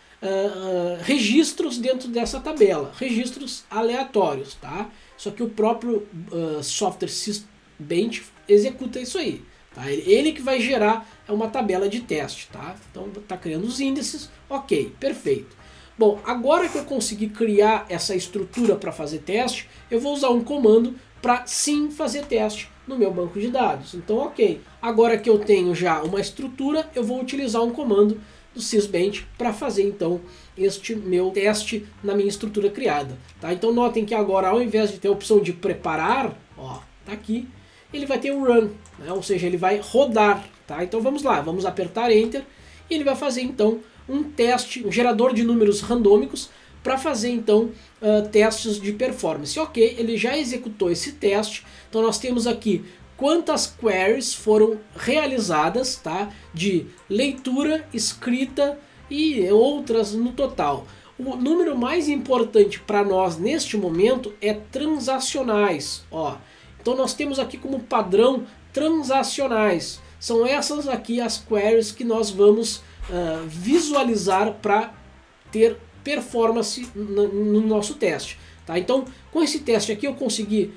registros dentro dessa tabela, registros aleatórios, tá? Só que o próprio software Sysbench executa isso aí. Tá? Ele que vai gerar uma tabela de teste, tá? Então está criando os índices, ok, perfeito. Bom, agora que eu consegui criar essa estrutura para fazer teste, eu vou usar um comando para sim fazer teste no meu banco de dados. Então, ok. Agora que eu tenho já uma estrutura, eu vou utilizar um comando do sysbench para fazer então este meu teste na minha estrutura criada. Tá? Então notem que agora, ao invés de ter a opção de preparar, ó, tá aqui, ele vai ter o run, né? Ou seja, ele vai rodar. Tá? Então vamos lá, vamos apertar Enter e ele vai fazer então um teste, um gerador de números randômicos para fazer então testes de performance. Ok, ele já executou esse teste, então nós temos aqui quantas queries foram realizadas, tá? De leitura, escrita e outras no total. O número mais importante para nós neste momento é transacionais. Ó. Então nós temos aqui como padrão transacionais. São essas aqui as queries que nós vamos visualizar para ter performance no nosso teste. Tá? Então com esse teste aqui eu consegui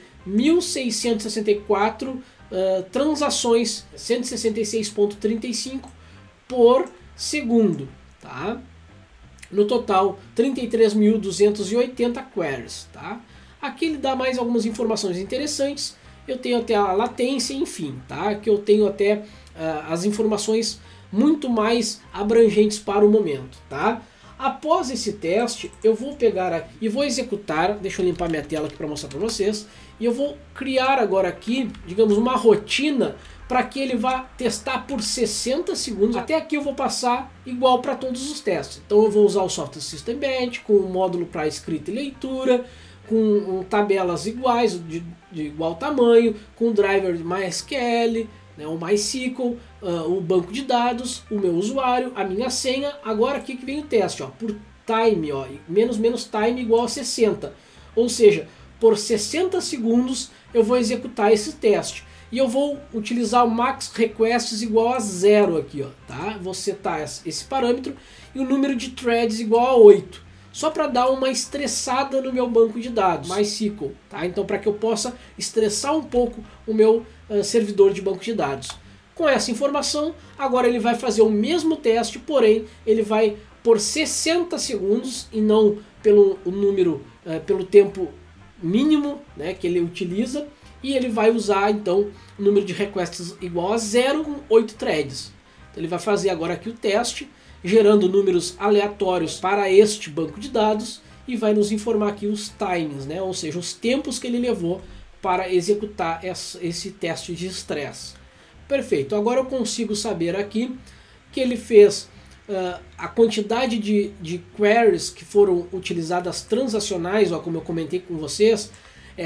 1664 transações, 166.35 por segundo, tá? No total 33.280 queries, tá? Aqui ele dá mais algumas informações interessantes. Eu tenho até a latência, enfim, tá? Que eu tenho até as informações muito mais abrangentes para o momento, tá? Após esse teste, eu vou pegar aqui e vou executar, deixa eu limpar minha tela aqui para mostrar para vocês, e eu vou criar agora aqui, digamos, uma rotina para que ele vá testar por 60 segundos. Até aqui eu vou passar igual para todos os testes. Então eu vou usar o Software System Bench com um módulo para escrita e leitura, com tabelas iguais, de igual tamanho, com o driver de MySQL, né, o MySQL, o banco de dados, o meu usuário, a minha senha. Agora aqui que vem o teste, ó, por time, ó, menos time igual a 60. Ou seja, por 60 segundos eu vou executar esse teste. E eu vou utilizar o max requests igual a 0 aqui, ó, tá? Vou setar esse parâmetro e o número de threads igual a 8. Só para dar uma estressada no meu banco de dados, MySQL, tá? Então para que eu possa estressar um pouco o meu servidor de banco de dados. Com essa informação, agora ele vai fazer o mesmo teste, porém ele vai por 60 segundos e não pelo pelo tempo mínimo, né, que ele utiliza, e ele vai usar então o número de requests igual a 0 com 8 threads. Então, ele vai fazer agora aqui o teste, gerando números aleatórios para este banco de dados e vai nos informar aqui os timings, né? Ou seja, os tempos que ele levou para executar esse teste de estresse. Perfeito, agora eu consigo saber aqui que ele fez a quantidade de queries que foram utilizadas transacionais, ó, como eu comentei com vocês, é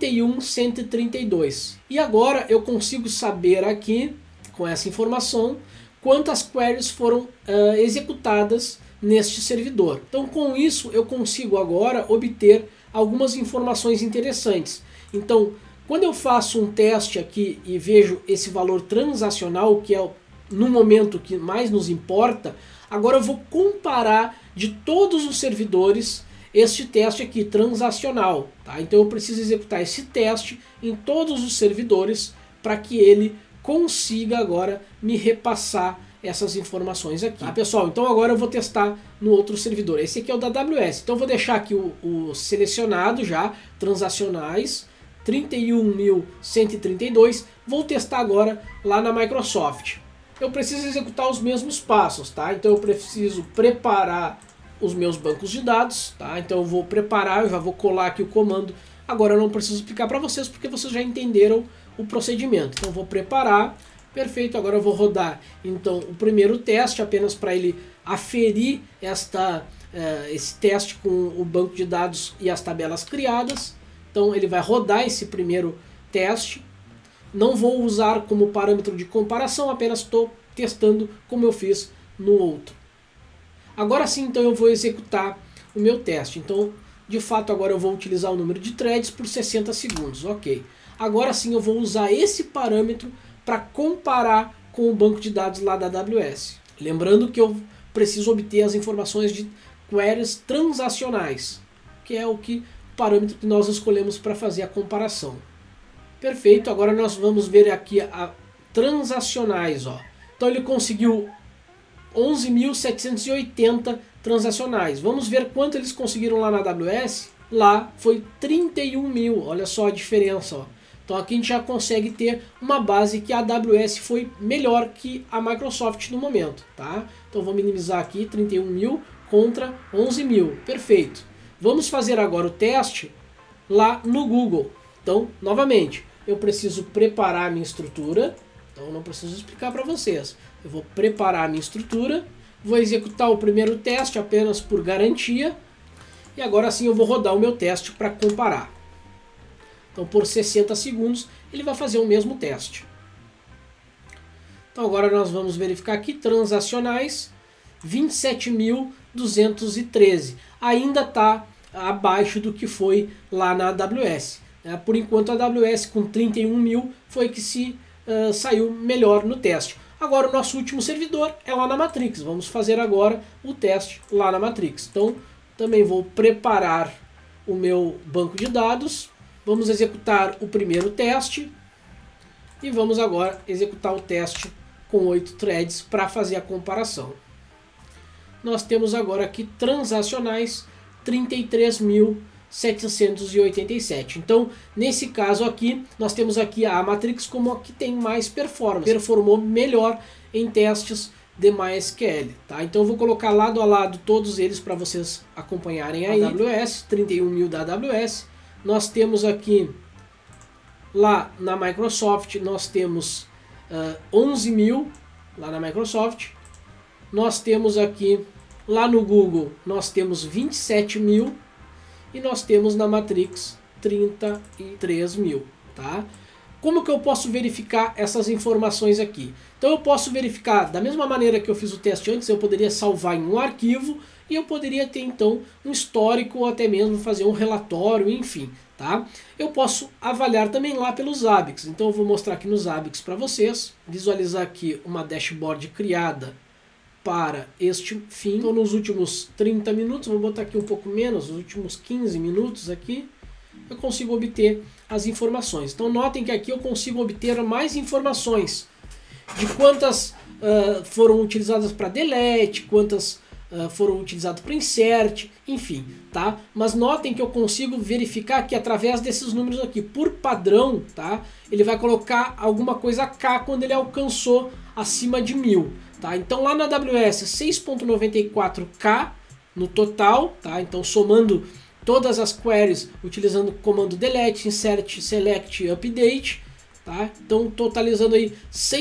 31.132. E agora eu consigo saber aqui, com essa informação, quantas queries foram executadas neste servidor. Então com isso eu consigo agora obter algumas informações interessantes. Então quando eu faço um teste aqui e vejo esse valor transacional, que é no momento que mais nos importa, agora eu vou comparar de todos os servidores este teste aqui, transacional. Tá? Então eu preciso executar esse teste em todos os servidores para que ele consiga agora me repassar essas informações aqui. Tá, pessoal? Então agora eu vou testar no outro servidor. Esse aqui é o da AWS. Então eu vou deixar aqui o selecionado já, transacionais, 31.132. Vou testar agora lá na Microsoft. Eu preciso executar os mesmos passos, tá? Então eu preciso preparar os meus bancos de dados, tá? Então eu vou preparar, eu já vou colar aqui o comando. Agora eu não preciso explicar para vocês porque vocês já entenderam o procedimento. Então eu vou preparar, perfeito. Agora eu vou rodar então o primeiro teste apenas para ele aferir esse teste com o banco de dados e as tabelas criadas. Então ele vai rodar esse primeiro teste. Não vou usar como parâmetro de comparação, apenas estou testando como eu fiz no outro. Agora sim, então eu vou executar o meu teste. Então, de fato, agora eu vou utilizar o número de threads por 60 segundos. Ok. Agora sim eu vou usar esse parâmetro para comparar com o banco de dados lá da AWS. Lembrando que eu preciso obter as informações de queries transacionais, que é o parâmetro que nós escolhemos para fazer a comparação. Perfeito, agora nós vamos ver aqui a transacionais. Ó. Então ele conseguiu 11.780 transacionais. Vamos ver quanto eles conseguiram lá na AWS. lá foi 31 mil, olha só a diferença, ó. Então aqui a gente já consegue ter uma base que a AWS foi melhor que a Microsoft no momento, tá? Então vou minimizar aqui, 31 mil contra 11 mil, perfeito. Vamos fazer agora o teste lá no Google. Então, novamente, eu preciso preparar a minha estrutura, então eu não preciso explicar para vocês. Eu vou preparar a minha estrutura, vou executar o primeiro teste apenas por garantia, e agora sim eu vou rodar o meu teste para comparar. Então por 60 segundos ele vai fazer o mesmo teste. Então agora nós vamos verificar aqui, transacionais, 27.213. Ainda está abaixo do que foi lá na AWS. Por enquanto a AWS com 31 mil foi que se saiu melhor no teste. Agora o nosso último servidor é lá na Matrix. Vamos fazer agora o teste lá na Matrix. Então também vou preparar o meu banco de dados. Vamos executar o primeiro teste e vamos agora executar o teste com 8 threads para fazer a comparação. Nós temos agora aqui transacionais 33.787. Então, nesse caso aqui, nós temos aqui a Matrix como a que tem mais performance, performou melhor em testes de MySQL, tá? Então eu vou colocar lado a lado todos eles para vocês acompanharem aí. AWS, 31 mil da AWS. Nós temos aqui, lá na Microsoft, nós temos 11 mil, lá na Microsoft. Nós temos aqui, lá no Google, nós temos 27 mil. E nós temos na Matrix 33 mil, tá? Como que eu posso verificar essas informações aqui? Então eu posso verificar da mesma maneira que eu fiz o teste antes, eu poderia salvar em um arquivo e eu poderia ter então um histórico ou até mesmo fazer um relatório, enfim, tá? Eu posso avaliar também lá pelos Zabbix. Então eu vou mostrar aqui nos Zabbix para vocês, visualizar aqui uma dashboard criada para este fim. Então nos últimos 30 minutos, vou botar aqui um pouco menos, nos últimos 15 minutos aqui, eu consigo obter as informações. Então notem que aqui eu consigo obter mais informações de quantas foram utilizadas para delete, quantas foram utilizadas para insert, enfim, tá? Mas notem que eu consigo verificar que através desses números aqui, por padrão, tá? Ele vai colocar alguma coisa K quando ele alcançou acima de 1000. Tá? Então lá na AWS 6.94K no total, tá? Então somando todas as queries utilizando o comando delete, insert, select, update, tá? Então totalizando aí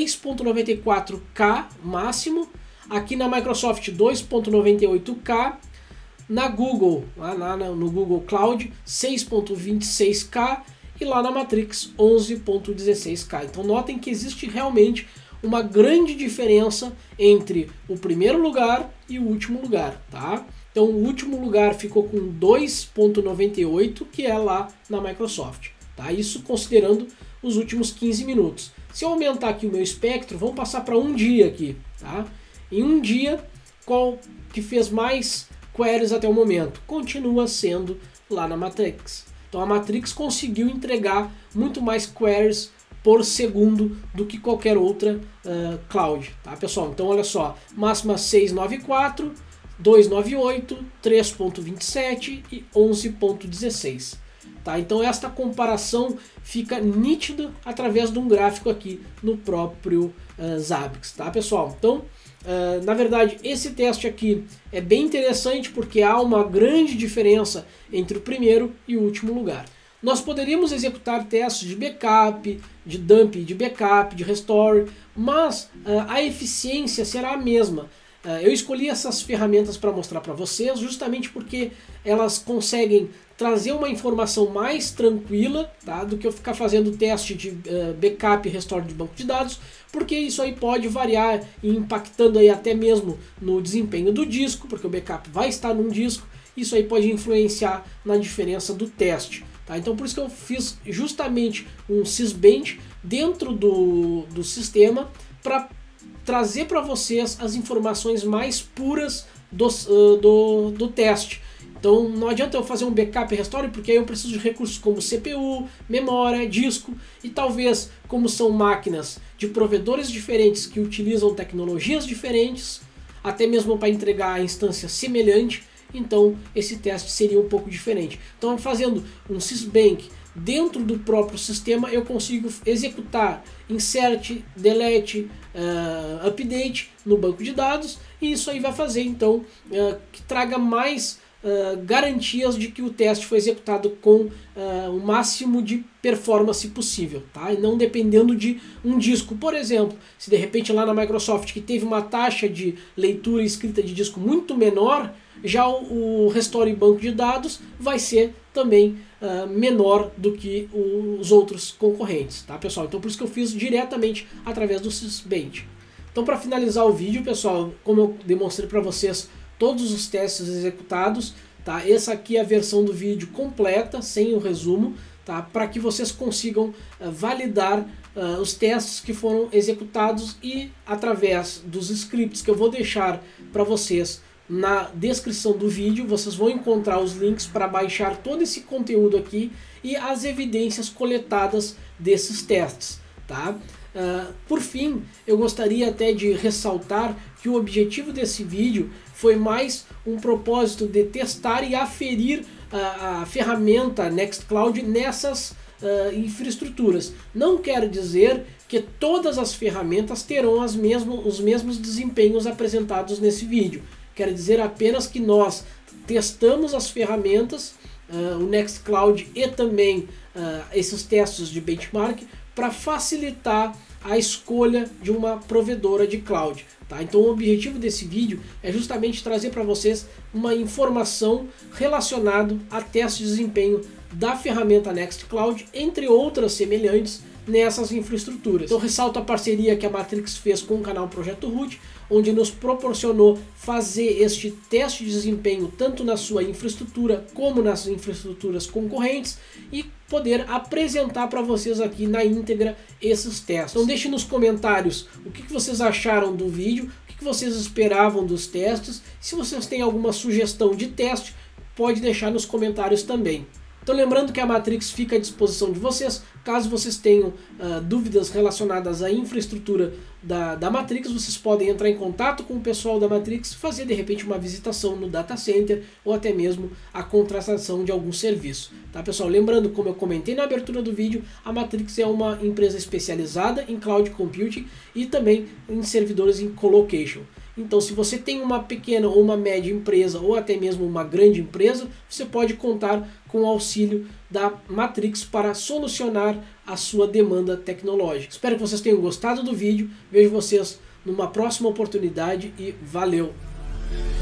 6.94K máximo. Aqui na Microsoft 2.98K, na Google, lá no Google Cloud 6.26K e lá na Matrix 11.16K. Então notem que existe realmente uma grande diferença entre o primeiro lugar e o último lugar, tá? Então o último lugar ficou com 2.98, que é lá na Microsoft, tá? Isso considerando os últimos 15 minutos. Se eu aumentar aqui o meu espectro, vamos passar para um dia aqui, tá? Em um dia, qual que fez mais queries até o momento? Continua sendo lá na Matrix. Então a Matrix conseguiu entregar muito mais queries por segundo do que qualquer outra cloud, tá pessoal? Então olha só, máxima 694, 298, 3.27 e 11.16. Tá? Então esta comparação fica nítida através de um gráfico aqui no próprio Zabbix, tá pessoal? Então na verdade esse teste aqui é bem interessante porque há uma grande diferença entre o primeiro e o último lugar. Nós poderíamos executar testes de backup, de dump, de backup, de restore, mas a eficiência será a mesma. Eu escolhi essas ferramentas para mostrar para vocês justamente porque elas conseguem trazer uma informação mais tranquila, tá, do que eu ficar fazendo teste de backup e restore de banco de dados, porque isso aí pode variar e impactando aí até mesmo no desempenho do disco, porque o backup vai estar num disco, isso aí pode influenciar na diferença do teste. Tá? Então por isso que eu fiz justamente um sysbench dentro do sistema para trazer para vocês as informações mais puras do teste. Então não adianta eu fazer um backup e restore porque aí eu preciso de recursos como CPU, memória, disco e talvez como são máquinas de provedores diferentes que utilizam tecnologias diferentes, até mesmo para entregar a instância semelhante, então esse teste seria um pouco diferente. Então, fazendo um sysbench dentro do próprio sistema, eu consigo executar insert, delete, update no banco de dados, e isso aí vai fazer então que traga mais garantias de que o teste foi executado com o máximo de performance possível, tá? E não dependendo de um disco. Por exemplo, se de repente lá na Microsoft que teve uma taxa de leitura e escrita de disco muito menor, já o Restore banco de dados vai ser também menor do que os outros concorrentes, tá, pessoal? Então por isso que eu fiz diretamente através do sysbench. Então, para finalizar o vídeo, pessoal, como eu demonstrei para vocês todos os testes executados, tá? Essa aqui é a versão do vídeo completa, sem o resumo, tá? Para que vocês consigam validar os testes que foram executados, e através dos scripts que eu vou deixar para vocês na descrição do vídeo, vocês vão encontrar os links para baixar todo esse conteúdo aqui e as evidências coletadas desses testes, tá? Por fim, eu gostaria até de ressaltar que o objetivo desse vídeo foi mais um propósito de testar e aferir a ferramenta Nextcloud nessas infraestruturas. Não quer dizer que todas as ferramentas terão os mesmos desempenhos apresentados nesse vídeo. Quer dizer apenas que nós testamos as ferramentas, o Nextcloud e também esses testes de benchmark, para facilitar a escolha de uma provedora de cloud, tá? Então o objetivo desse vídeo é justamente trazer para vocês uma informação relacionada a testes de desempenho da ferramenta Nextcloud, entre outras semelhantes nessas infraestruturas. Então ressalto a parceria que a Matrix fez com o canal Projeto Root, onde nos proporcionou fazer este teste de desempenho tanto na sua infraestrutura como nas infraestruturas concorrentes, e poder apresentar para vocês aqui na íntegra esses testes. Então deixe nos comentários o que vocês acharam do vídeo, o que vocês esperavam dos testes. Se vocês têm alguma sugestão de teste, pode deixar nos comentários também. Então lembrando que a Matrix fica à disposição de vocês, caso vocês tenham dúvidas relacionadas à infraestrutura da Matrix, vocês podem entrar em contato com o pessoal da Matrix, fazer de repente uma visitação no data center ou até mesmo a contratação de algum serviço. Tá, pessoal? Lembrando, como eu comentei na abertura do vídeo, a Matrix é uma empresa especializada em cloud computing e também em servidores em colocation. Então, se você tem uma pequena ou uma média empresa ou até mesmo uma grande empresa, você pode contar com o auxílio da Matrix para solucionar a sua demanda tecnológica. Espero que vocês tenham gostado do vídeo. Vejo vocês numa próxima oportunidade e valeu!